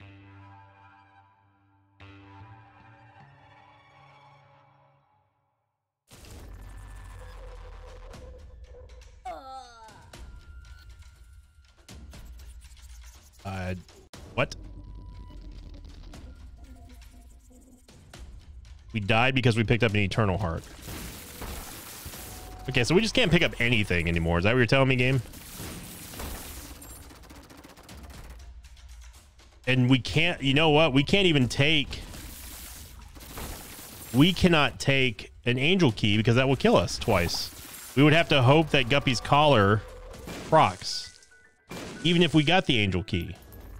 What? We died because we picked up an Eternal Heart. Okay, so we just can't pick up anything anymore. Is that what you're telling me, game? And we can't, you know what? We can't even take... We cannot take an Angel Key because that will kill us twice. We would have to hope that Guppy's Collar procs, even if we got the Angel Key.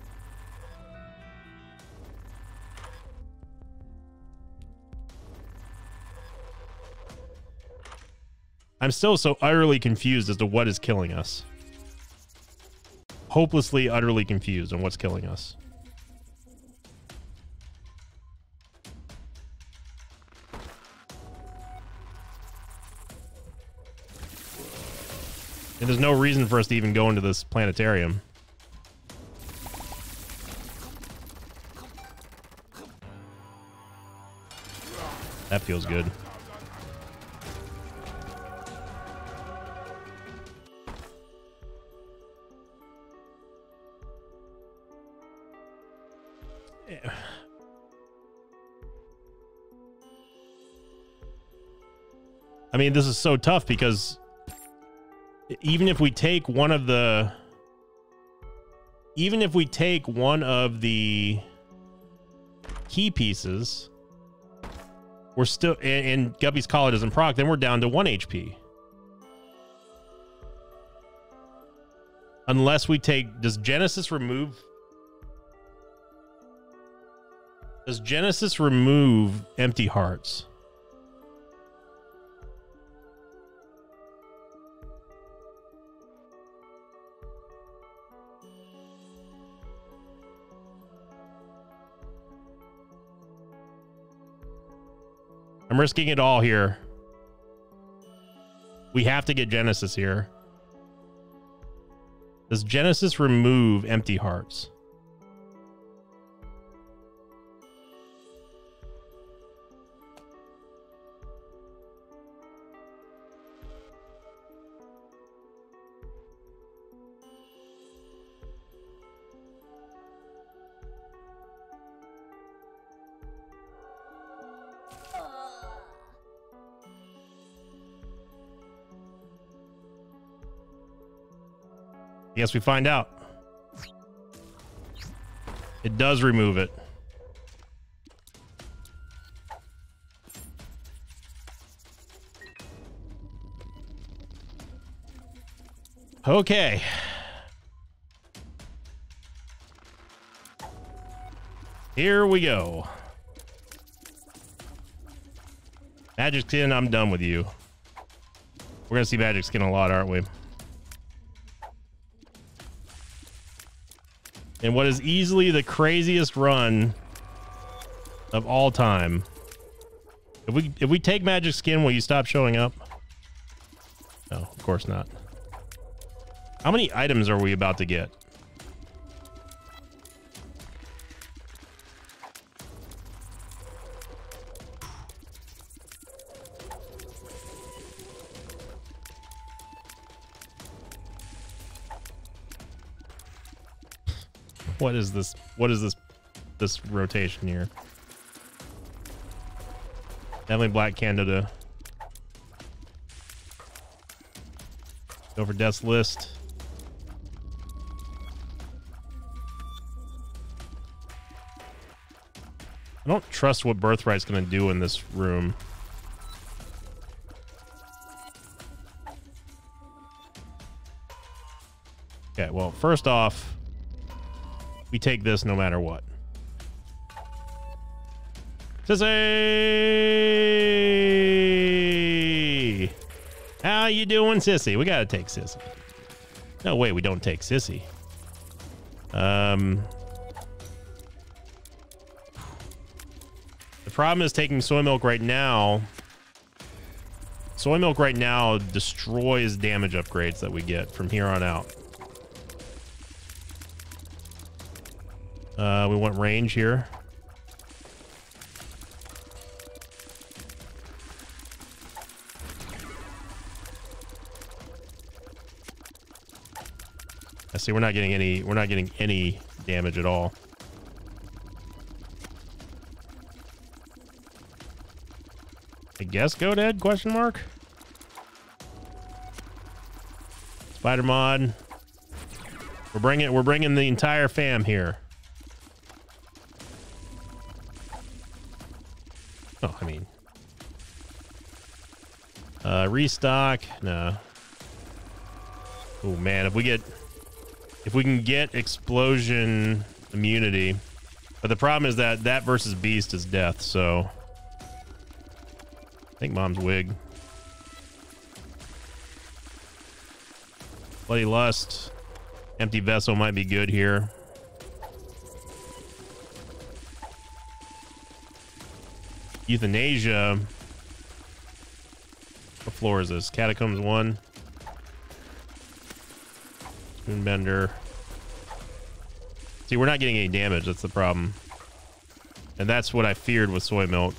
I'm still so utterly confused as to what is killing us. Hopelessly, utterly confused on what's killing us. And there's no reason for us to even go into this planetarium. That feels good. I mean, this is so tough because even if we take one of the key pieces, we're still, and Guppy's Collar doesn't proc, then we're down to 1 HP. Unless we take, does Genesis remove empty hearts? I'm risking it all here. We have to get Genesis here. Does Genesis remove empty hearts? Guess we find out. It does remove it. Okay. Here we go. Magic Skin, I'm done with you. We're gonna see Magic Skin a lot, aren't we? And what is easily the craziest run of all time. If we take Magic Skin, will you stop showing up? No, of course not. How many items are we about to get? What is this? What is this rotation here? Definitely Black Candida. Go for Death's List. I don't trust what Birthright's gonna do in this room. Okay, well, first off, we take this no matter what. Sissy! How you doing, Sissy? We gotta take Sissy. No, wait, we don't take Sissy. The problem is taking Soy Milk right now. Soy Milk right now destroys damage upgrades that we get from here on out. We want range here. I see we're not getting any damage at all. I guess go dead, question mark. Spider Mod. We're bringing the entire fam here. Oh, I mean, restock. No. Oh man, if we can get explosion immunity, but the problem is that versus beast is death. So I think Mom's wig. Bloody Lust, Empty Vessel might be good here. Euthanasia. What floor is this? Catacombs 1. Spoonbender. See, we're not getting any damage. That's the problem. And that's what I feared with Soy Milk.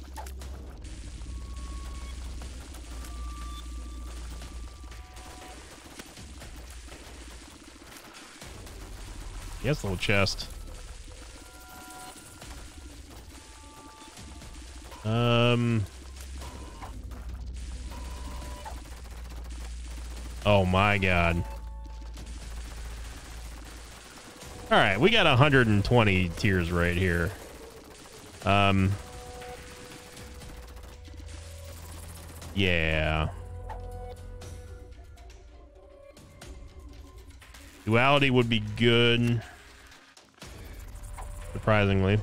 Yes, little chest. Oh my god. All right, we got 120 tiers right here. Yeah. Duality would be good. Surprisingly.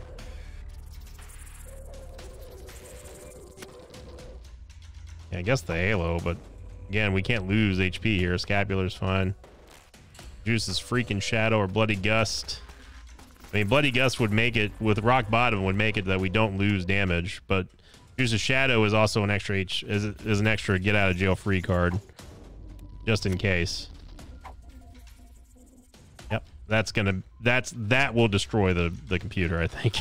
Yeah, I guess the Halo, but again, we can't lose HP here. Scapular's fine. Juice's freaking Shadow or Bloody Gust. I mean, Bloody Gust would make it, with Rock Bottom, would make it that we don't lose damage, but Juice's Shadow is also an extra is an extra get out of jail free card, just in case. Yep, that will destroy the computer, I think.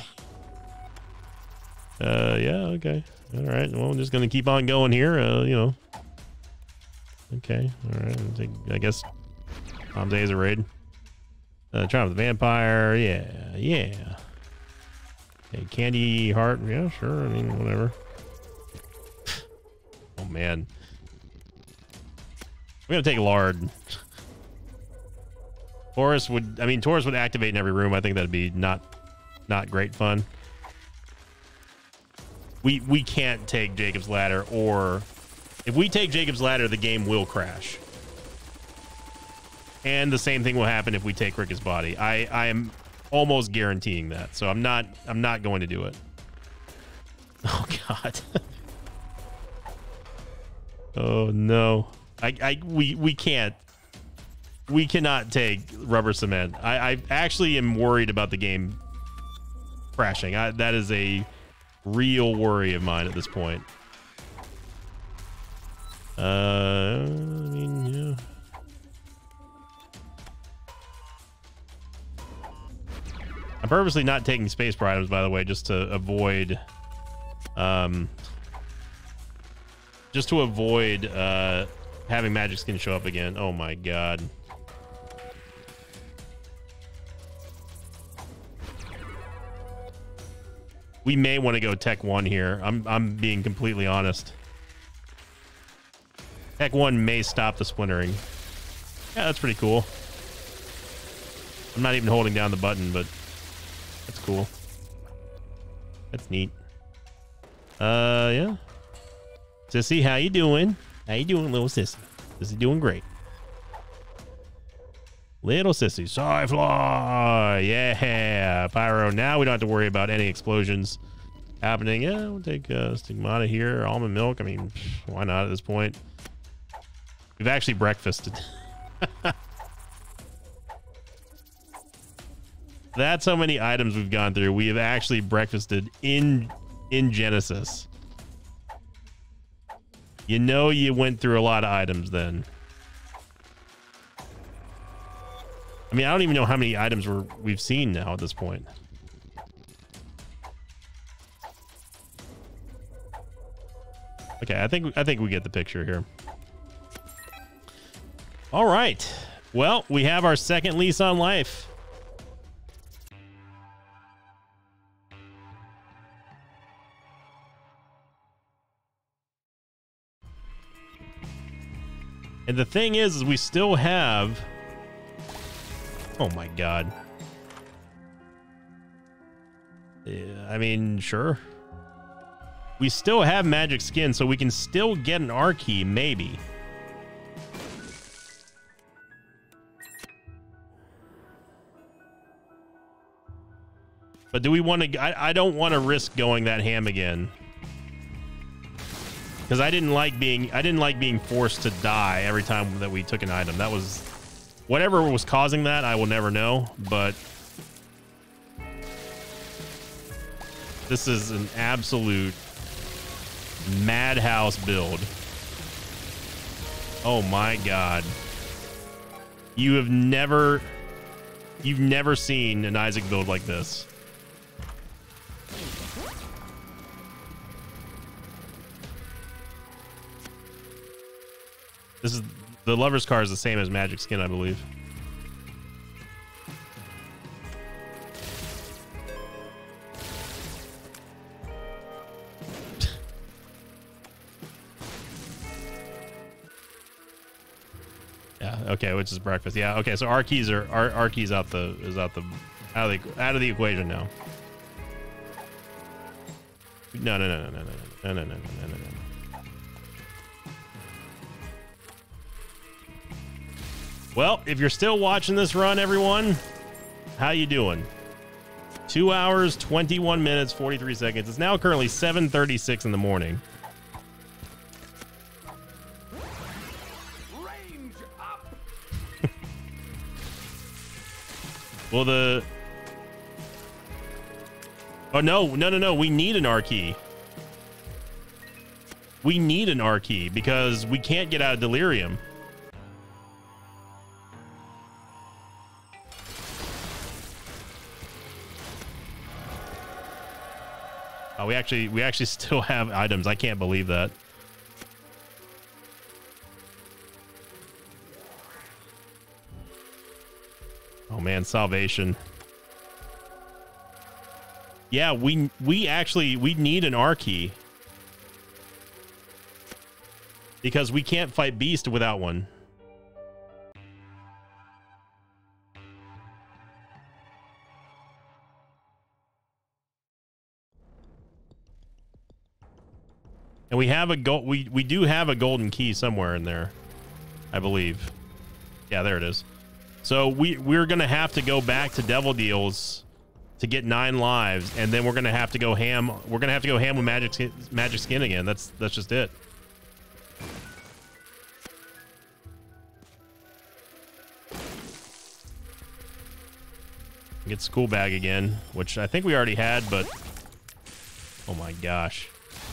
Yeah, okay, all right. Well, I'm just gonna keep on going here. You know. Okay, all right. I guess Mom's Azer raid. Triumph of the Vampire. Yeah. Okay, Candy Heart. Yeah, sure. I mean, whatever. Oh man, we're gonna take Lard. Taurus would, I mean, Taurus would activate in every room. I think that'd be not great fun. We can't take Jacob's Ladder, or if we take Jacob's Ladder, the game will crash. And the same thing will happen if we take Ricka's body. I am almost guaranteeing that. So I'm not going to do it. Oh God. Oh no. We can't. We cannot take rubber cement. I actually am worried about the game crashing. That is a real worry of mine at this point. I mean, yeah. I'm purposely not taking space bar items, by the way, just to avoid having magic skin show up again. Oh my God. We may want to go Tech 1 here. I'm being completely honest. Tech 1 may stop the splintering. Yeah, that's pretty cool. I'm not even holding down the button, but that's cool. That's neat. Yeah. Sissy, how you doing? How you doing, little sissy? Sissy doing great. Little sissy. Psyfly. Yeah. Pyro. Now we don't have to worry about any explosions happening. Yeah, we'll take Stigmata here. Almond milk. I mean, why not at this point? We've actually breakfasted. That's how many items we've gone through. We have actually breakfasted in Genesis. You know, you went through a lot of items then. I mean, I don't even know how many items we've seen now at this point. Okay, I think we get the picture here. All right. Well, we have our second lease on life. And the thing is we still have... Oh my God. Yeah, I mean, sure. We still have magic skin, so we can still get an R key, maybe. But do we want to... I don't want to risk going that ham again. Because I didn't like being forced to die every time that we took an item. That was... Whatever was causing that, I will never know, but... This is an absolute madhouse build. Oh my God. You've never seen an Isaac build like this. This is the Lover's Car is the same as Magic Skin, I believe. Yeah. Okay. Which is breakfast. Yeah. Okay. So our keys are our keys out of the equation now. No. Well, if you're still watching this run, everyone, how you doing? 2 hours, 21 minutes, 43 seconds. It's now currently 7:36 in the morning. Range up. Well, oh, no. We need an R key. We need an R key because we can't get out of Delirium. Oh, we actually still have items. I can't believe that. Oh man, Salvation. Yeah, we need an R key because we can't fight Beast without one. And we have a gold. We do have a golden key somewhere in there, I believe. Yeah, there it is. So we're gonna have to go back to Devil Deals to get 9 lives, and then we're gonna have to go ham. We're gonna have to go ham with magic skin again. That's just it. Get school bag again, which I think we already had, but oh my gosh.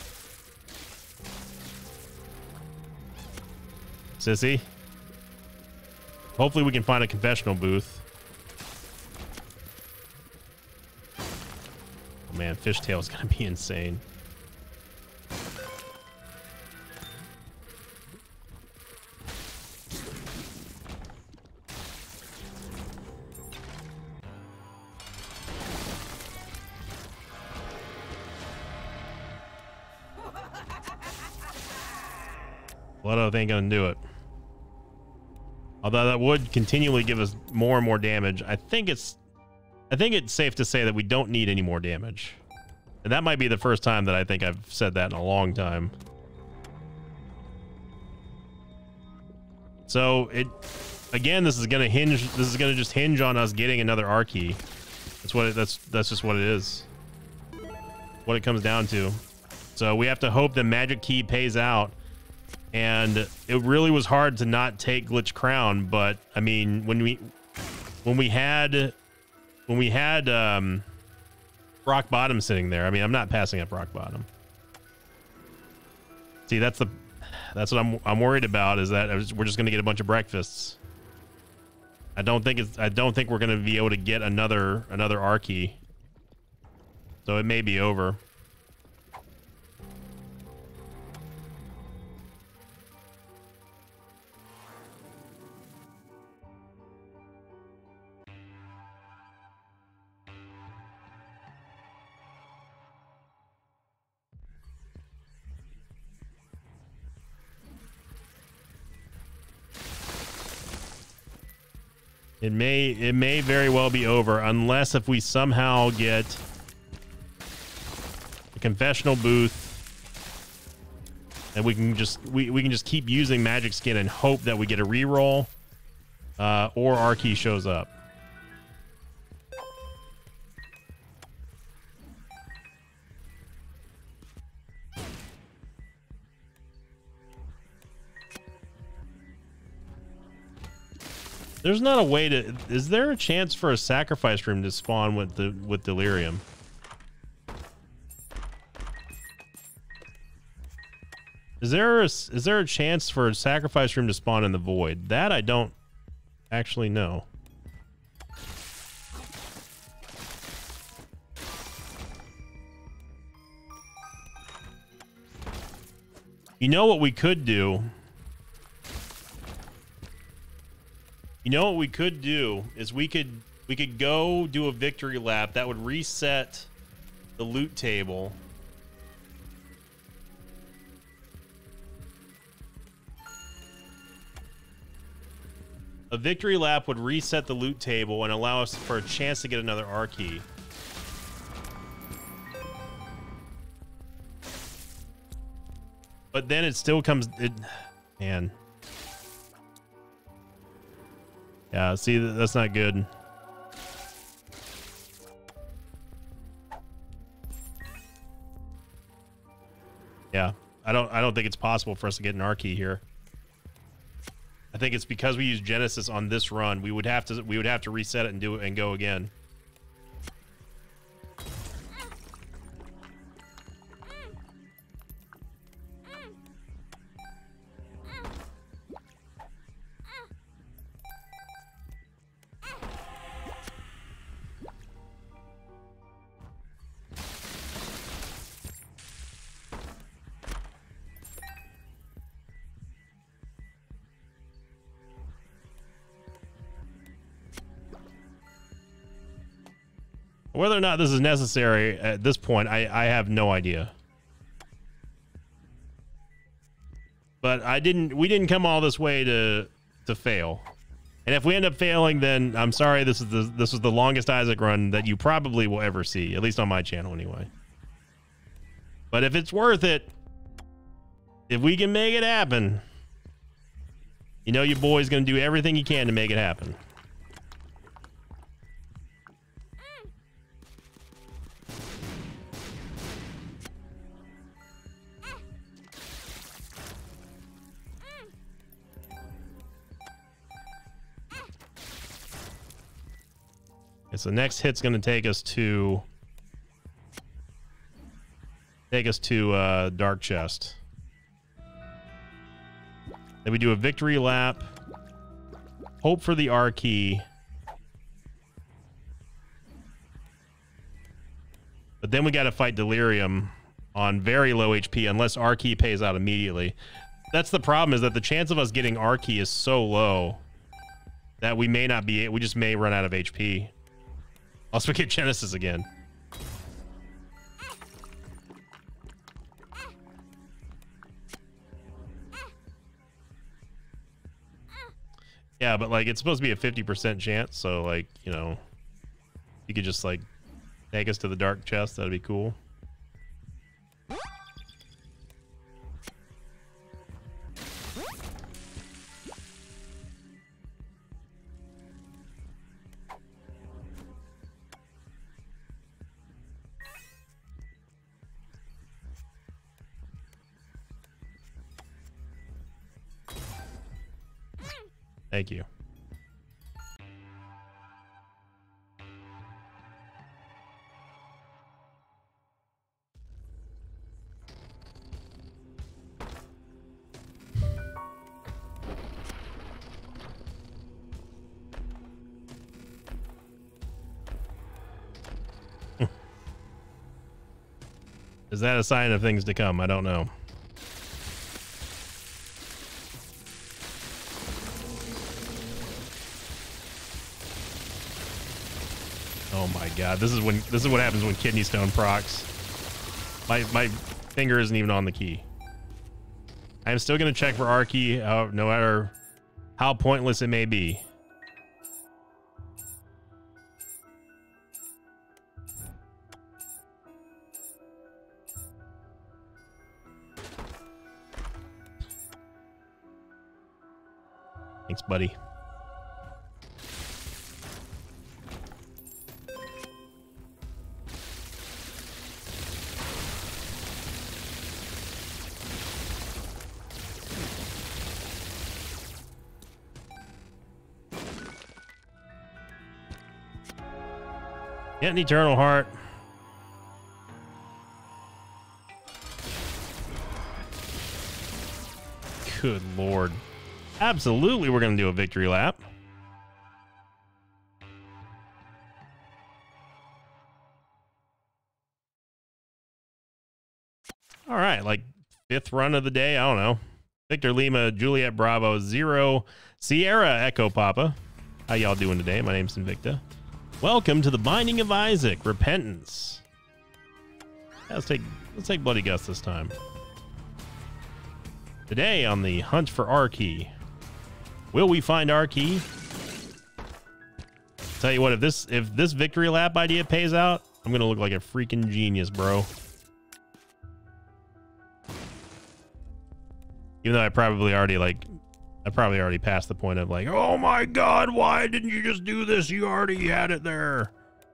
Sissy. Hopefully we can find a confessional booth. Oh man, Fishtail is gonna be insane. Blood ain't gonna do it. Although that would continually give us more and more damage. I think it's safe to say that we don't need any more damage. And that might be the first time that I think I've said that in a long time. So again, this is gonna just hinge on us getting another R key. That's just what it is. What it comes down to. So we have to hope the magic key pays out. And it really was hard to not take Glitch Crown, but I mean, when we had Rock Bottom sitting there, I mean, I'm not passing up Rock Bottom. See, that's what I'm worried about, is that we're just going to get a bunch of breakfasts. I don't think we're going to be able to get another R key. So it may be over. It may very well be over, unless if we somehow get a confessional booth and we can just keep using magic skin and hope that we get a reroll or R key shows up. There's not a way to... Is there a chance for a sacrifice room to spawn with Delirium? Is there a chance for a sacrifice room to spawn in the void? That I don't actually know. You know what we could do? You know what we could do is we could go do a victory lap that would reset the loot table. A victory lap would reset the loot table and allow us for a chance to get another R key. But then it still comes... Man. Yeah, see, that's not good. Yeah, I don't think it's possible for us to get an R key here. I think it's because we use Genesis on this run. We would have to reset it and do it and go again. Whether or not this is necessary at this point, I have no idea. But we didn't come all this way to fail. And if we end up failing, then I'm sorry, this was the longest Isaac run that you probably will ever see, at least on my channel anyway. But if it's worth it, If we can make it happen, you know your boy's gonna do everything he can to make it happen. Okay, so next hit's gonna take us to Dark Chest. Then we do a victory lap. Hope for the R key. But then we got to fight Delirium on very low HP unless R key pays out immediately. That's the problem, is that the chance of us getting R key is so low that we may not be, we just may run out of HP. Unless we get Genesis again. Yeah, but like it's supposed to be a 50% chance, so like, you know, you could just like take us to the Dark Chest. That'd be cool. Thank you. Is that a sign of things to come? I don't know. Oh my god, this is what happens when Kidney Stone procs. My finger isn't even on the key. I'm still gonna check for R key, no matter how pointless it may be. Thanks, buddy. Get an Eternal Heart. Good lord. Absolutely, we're going to do a victory lap. All right, like 5th run of the day. I don't know. Victor Lima, Juliet Bravo, 0, Sierra Echo Papa. How y'all doing today? My name's Invicta. Welcome to the Binding of Isaac, Repentance. Yeah, let's take Bloody Gust this time. Today on the hunt for R key. Will we find R key? Tell you what, if this victory lap idea pays out, I'm gonna look like a freaking genius, bro. Even though I probably already passed the point of like, oh my god, why didn't you just do this? You already had it there.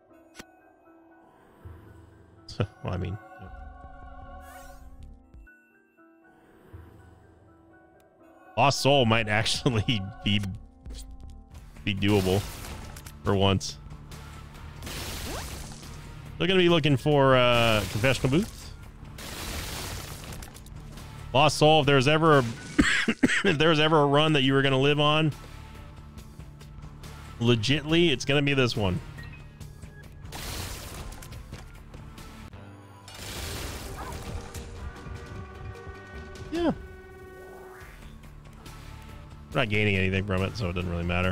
Well, I mean, Lost Soul might actually be doable for once. They're gonna be looking for confessional booth. Lost Soul, if there's ever a run that you were gonna live on, legitly, it's gonna be this one. Yeah. We're not gaining anything from it, so it doesn't really matter.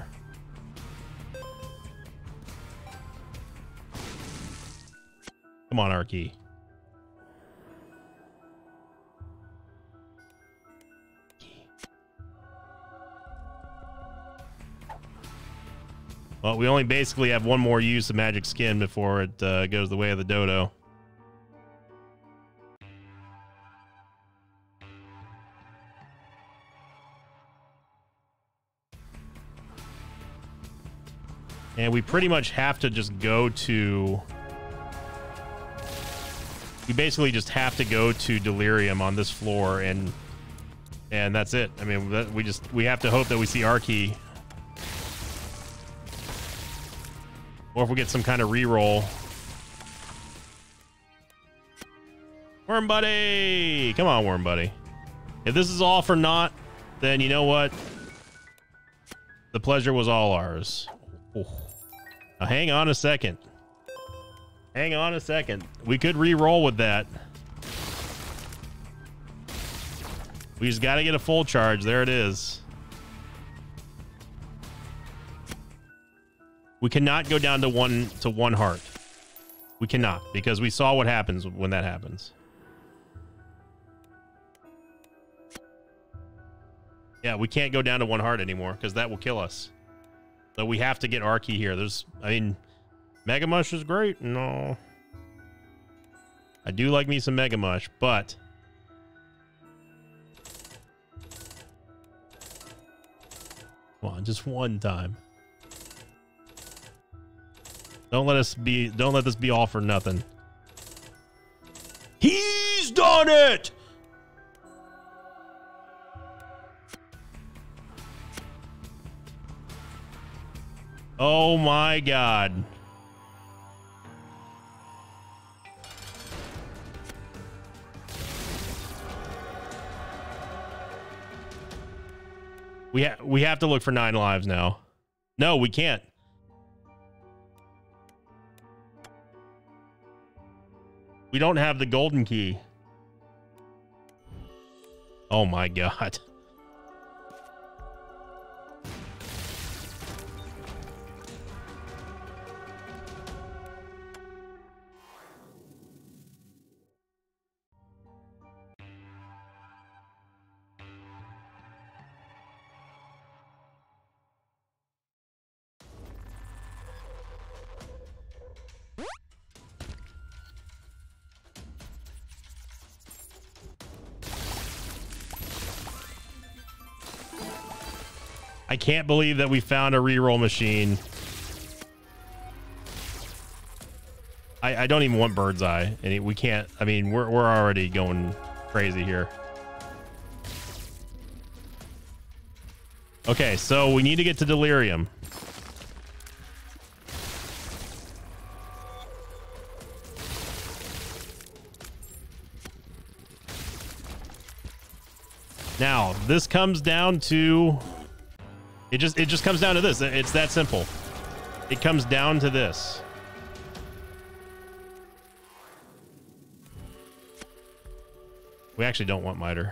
Come on, Arky. Well, we only basically have one more use of Magic Skin before it goes the way of the dodo. And we pretty much have to just go to... We basically just have to go to Delirium on this floor, and that's it. I mean, we have to hope that we see our key. Or if we get some kind of reroll. Worm Buddy! Come on, Worm Buddy. If this is all for naught, then you know what? The pleasure was all ours. Oh. Now, hang on a second. Hang on a second. We could re-roll with that. We just got to get a full charge. There it is. We cannot go down to one heart. We cannot, because we saw what happens when that happens. Yeah, we can't go down to one heart anymore because that will kill us. So we have to get our key here. I mean, Mega Mush is great. No. I do like me some Mega Mush, but come on, just one time. Don't let this be all for nothing. He's done it! Oh my God. We have to look for 9 lives now. No, we can't. We don't have the golden key. Oh my God. I can't believe that we found a reroll machine. I don't even want Bird's Eye, and we can't. I mean, we're already going crazy here. Okay, so we need to get to Delirium. Now, this comes down to... It just comes down to this. It's that simple. It comes down to this. We actually don't want Miter.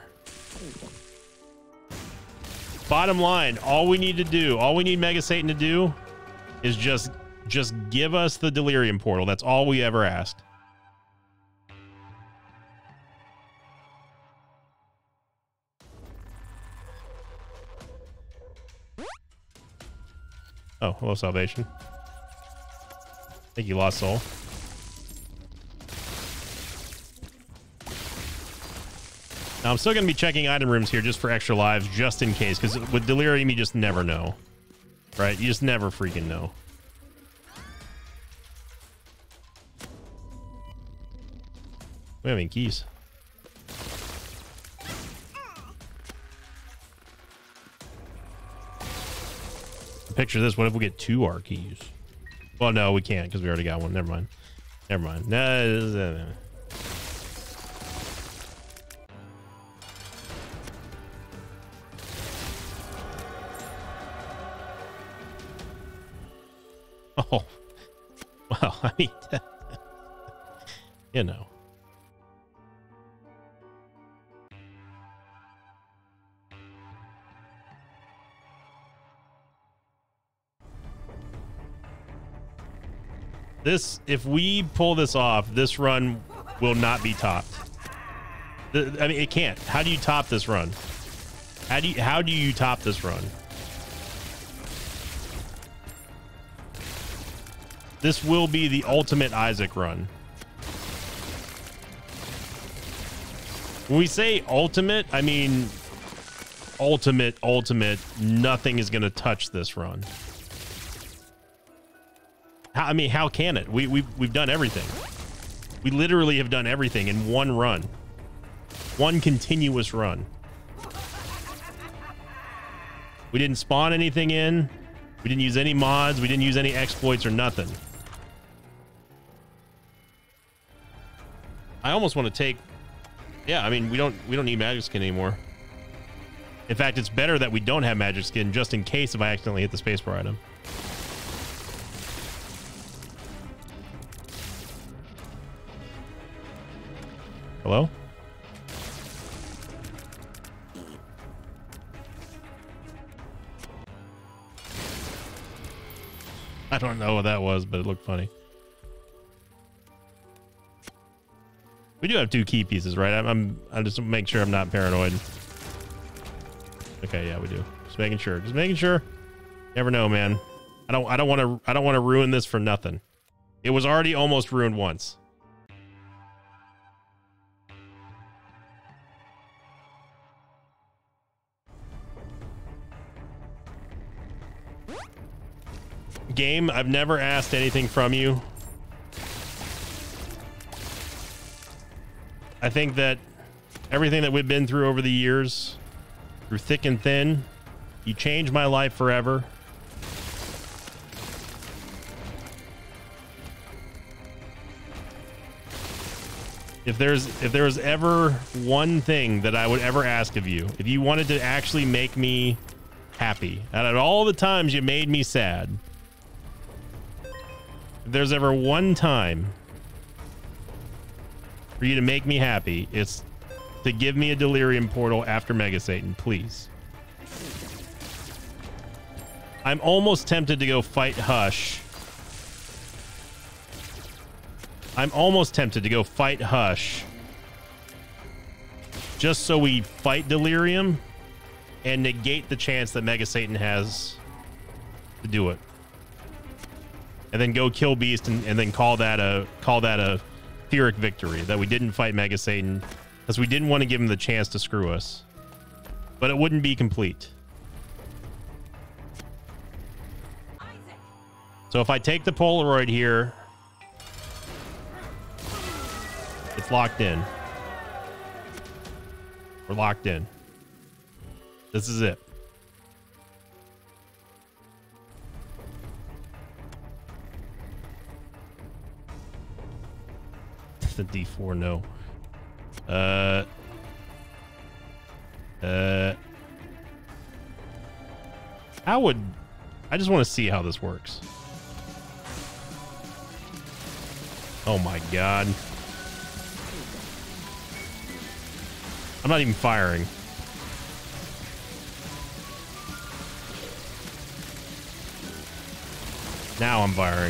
Bottom line, all we need Mega Satan to do is just give us the Delirium portal. That's all we ever asked. Oh, hello, Salvation. I think you lost soul. Now, I'm still going to be checking item rooms here just for extra lives, just in case, because with Delirium, you just never know. Right? You just never freaking know. We have any keys. Picture this. What if we get 2 R keys? Well, no, we can't because we already got one. Never mind. Never mind. No. Oh, well, I mean, you know. This, if we pull this off, this run will not be topped. I mean, it can't. How do you top this run? How do you top this run? This will be the ultimate Isaac run. When we say ultimate, I mean ultimate. Nothing is going to touch this run. I mean, how can it? We've done everything. We literally have done everything in one run. One continuous run. We didn't spawn anything in. We didn't use any mods. We didn't use any exploits or nothing. I almost want to take... Yeah, I mean, we don't need magic skin anymore. In fact, it's better that we don't have magic skin just in case if I accidentally hit the spacebar item. Hello? I don't know what that was, but it looked funny. We do have 2 key pieces, right? I just make sure I'm not paranoid. Okay, yeah, we do. Just making sure. Just making sure. Never know, man. I don't want to ruin this for nothing. It was already almost ruined once. Game, I've never asked anything from you. I think that everything that we've been through over the years, through thick and thin, you changed my life forever. If there was ever one thing that I would ever ask of you, if you wanted to actually make me happy, out of all the times you made me sad, if there's ever one time for you to make me happy, it's to give me a delirium portal after Mega Satan, please. I'm almost tempted to go fight Hush. I'm almost tempted to go fight Hush just so we fight delirium and negate the chance that Mega Satan has to do it. And then go kill Beast and then call that a Pyrrhic victory, that we didn't fight Mega Satan because we didn't want to give him the chance to screw us. But it wouldn't be complete. So if I take the Polaroid here, it's locked in. We're locked in. This is it. The D4, no. How would... I just want to see how this works. Oh my god. I'm not even firing. Now I'm firing.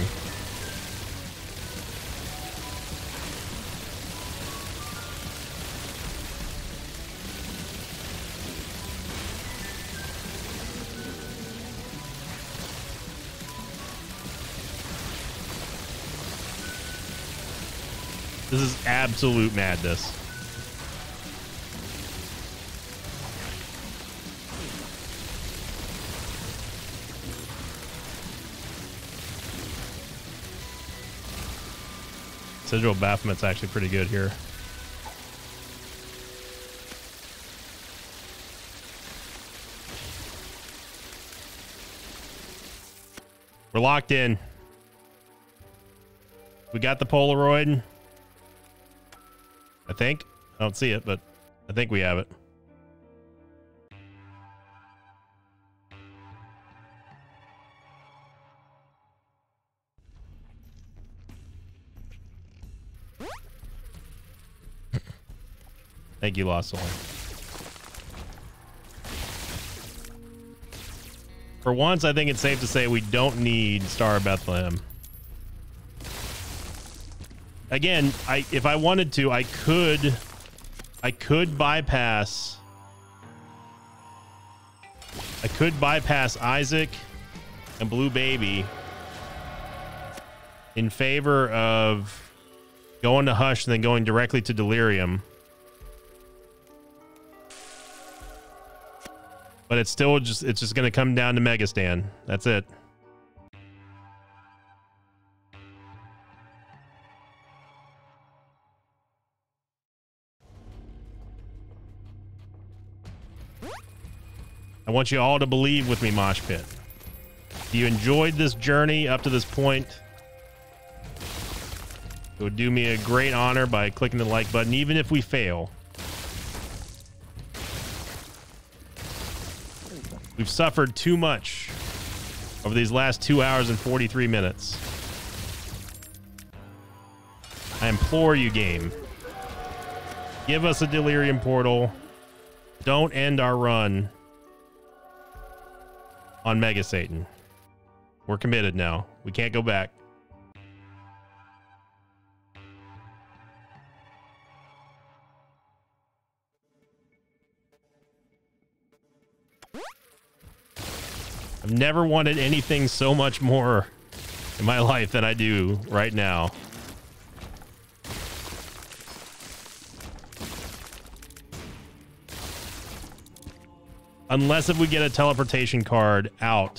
This is absolute madness. Sigil Baphomet's actually pretty good here. We're locked in. We got the Polaroid. I think. I don't see it, but I think we have it. Thank you, Lost Soul. For once, I think it's safe to say we don't need Star of Bethlehem. Again, if I wanted to, I could bypass. I could bypass Isaac and Blue Baby in favor of going to Hush and then going directly to Delirium. But it's still just going to come down to Megastan. That's it. I want you all to believe with me, Mosh Pit. If you enjoyed this journey up to this point, it would do me a great honor by clicking the like button, even if we fail. We've suffered too much over these last 2 hours and 43 minutes. I implore you, game. Give us a Delirium Portal. Don't end our run on Mega Satan. We're committed now. We can't go back. I've never wanted anything so much more in my life than I do right now. Unless if we get a teleportation card out.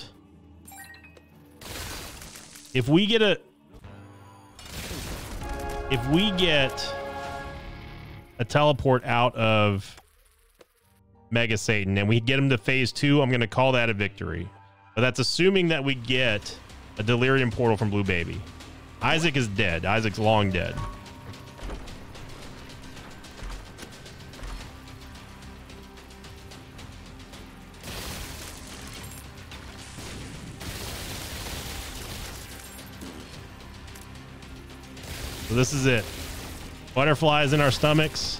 If we get a teleport out of Mega Satan and we get him to phase 2, I'm going to call that a victory. But that's assuming that we get a Delirium Portal from Blue Baby. Isaac is dead. Isaac's long dead. So this is it. Butterflies in our stomachs.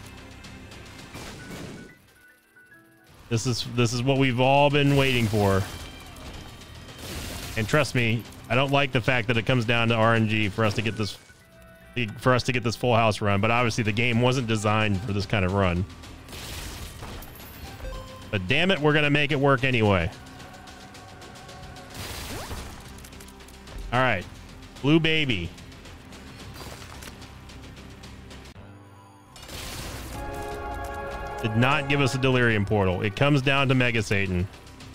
This is what we've all been waiting for. And trust me, I don't like the fact that it comes down to RNG for us to get this full house run, but obviously the game wasn't designed for this kind of run. But damn it, we're going to make it work anyway. All right. Blue Baby. Did not give us a Delirium Portal. It comes down to Mega Satan.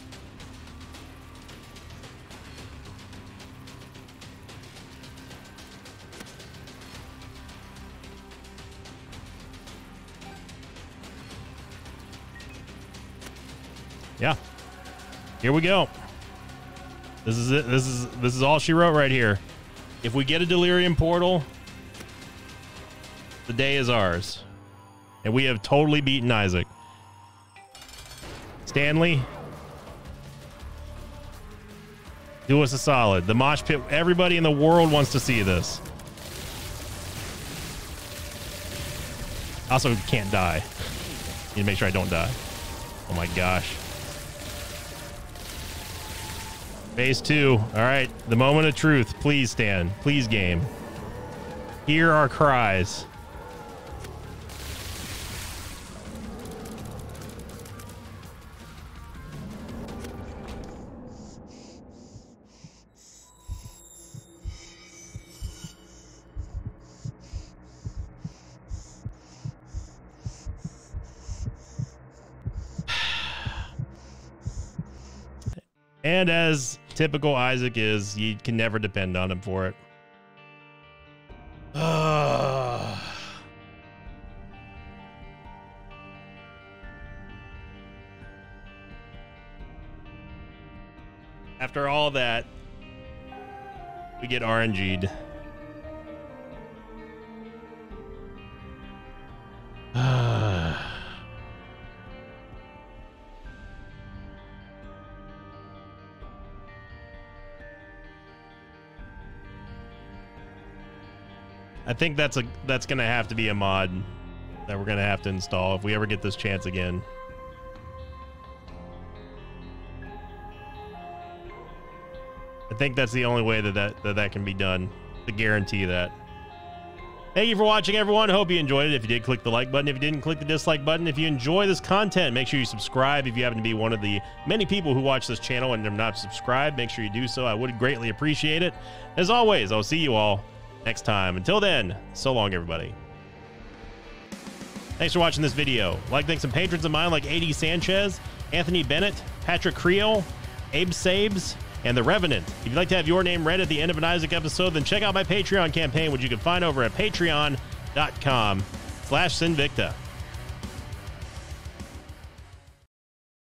Yeah. Here we go. This is it. This is all she wrote right here. If we get a Delirium Portal, the day is ours. And we have totally beaten Isaac. Stanley, do us a solid. The Mosh Pit, everybody in the world wants to see this. Also can't die. Need to make sure I don't die. Oh my gosh. Phase 2. All right. The moment of truth. Please, Stan. Please, game. Hear our cries. And as typical Isaac is, you can never depend on him for it. After all that, we get RNG'd. I think that's going to have to be a mod that we're going to have to install if we ever get this chance again. I think that's the only way that can be done to guarantee that. Thank you for watching, everyone. Hope you enjoyed it. If you did, click the like button. If you didn't, click the dislike button. If you enjoy this content, make sure you subscribe. If you happen to be one of the many people who watch this channel and are not subscribed, make sure you do so. I would greatly appreciate it. As always, I'll see you all next time. Until then, so long, everybody. Thanks for watching this video. Like, thanks some patrons of mine like AD Sanchez, Anthony Bennett, Patrick Creel, Abe Sabes, and The Revenant. If you'd like to have your name read at the end of an Isaac episode, then check out my Patreon campaign, which you can find over at patreon.com/Sinvicta.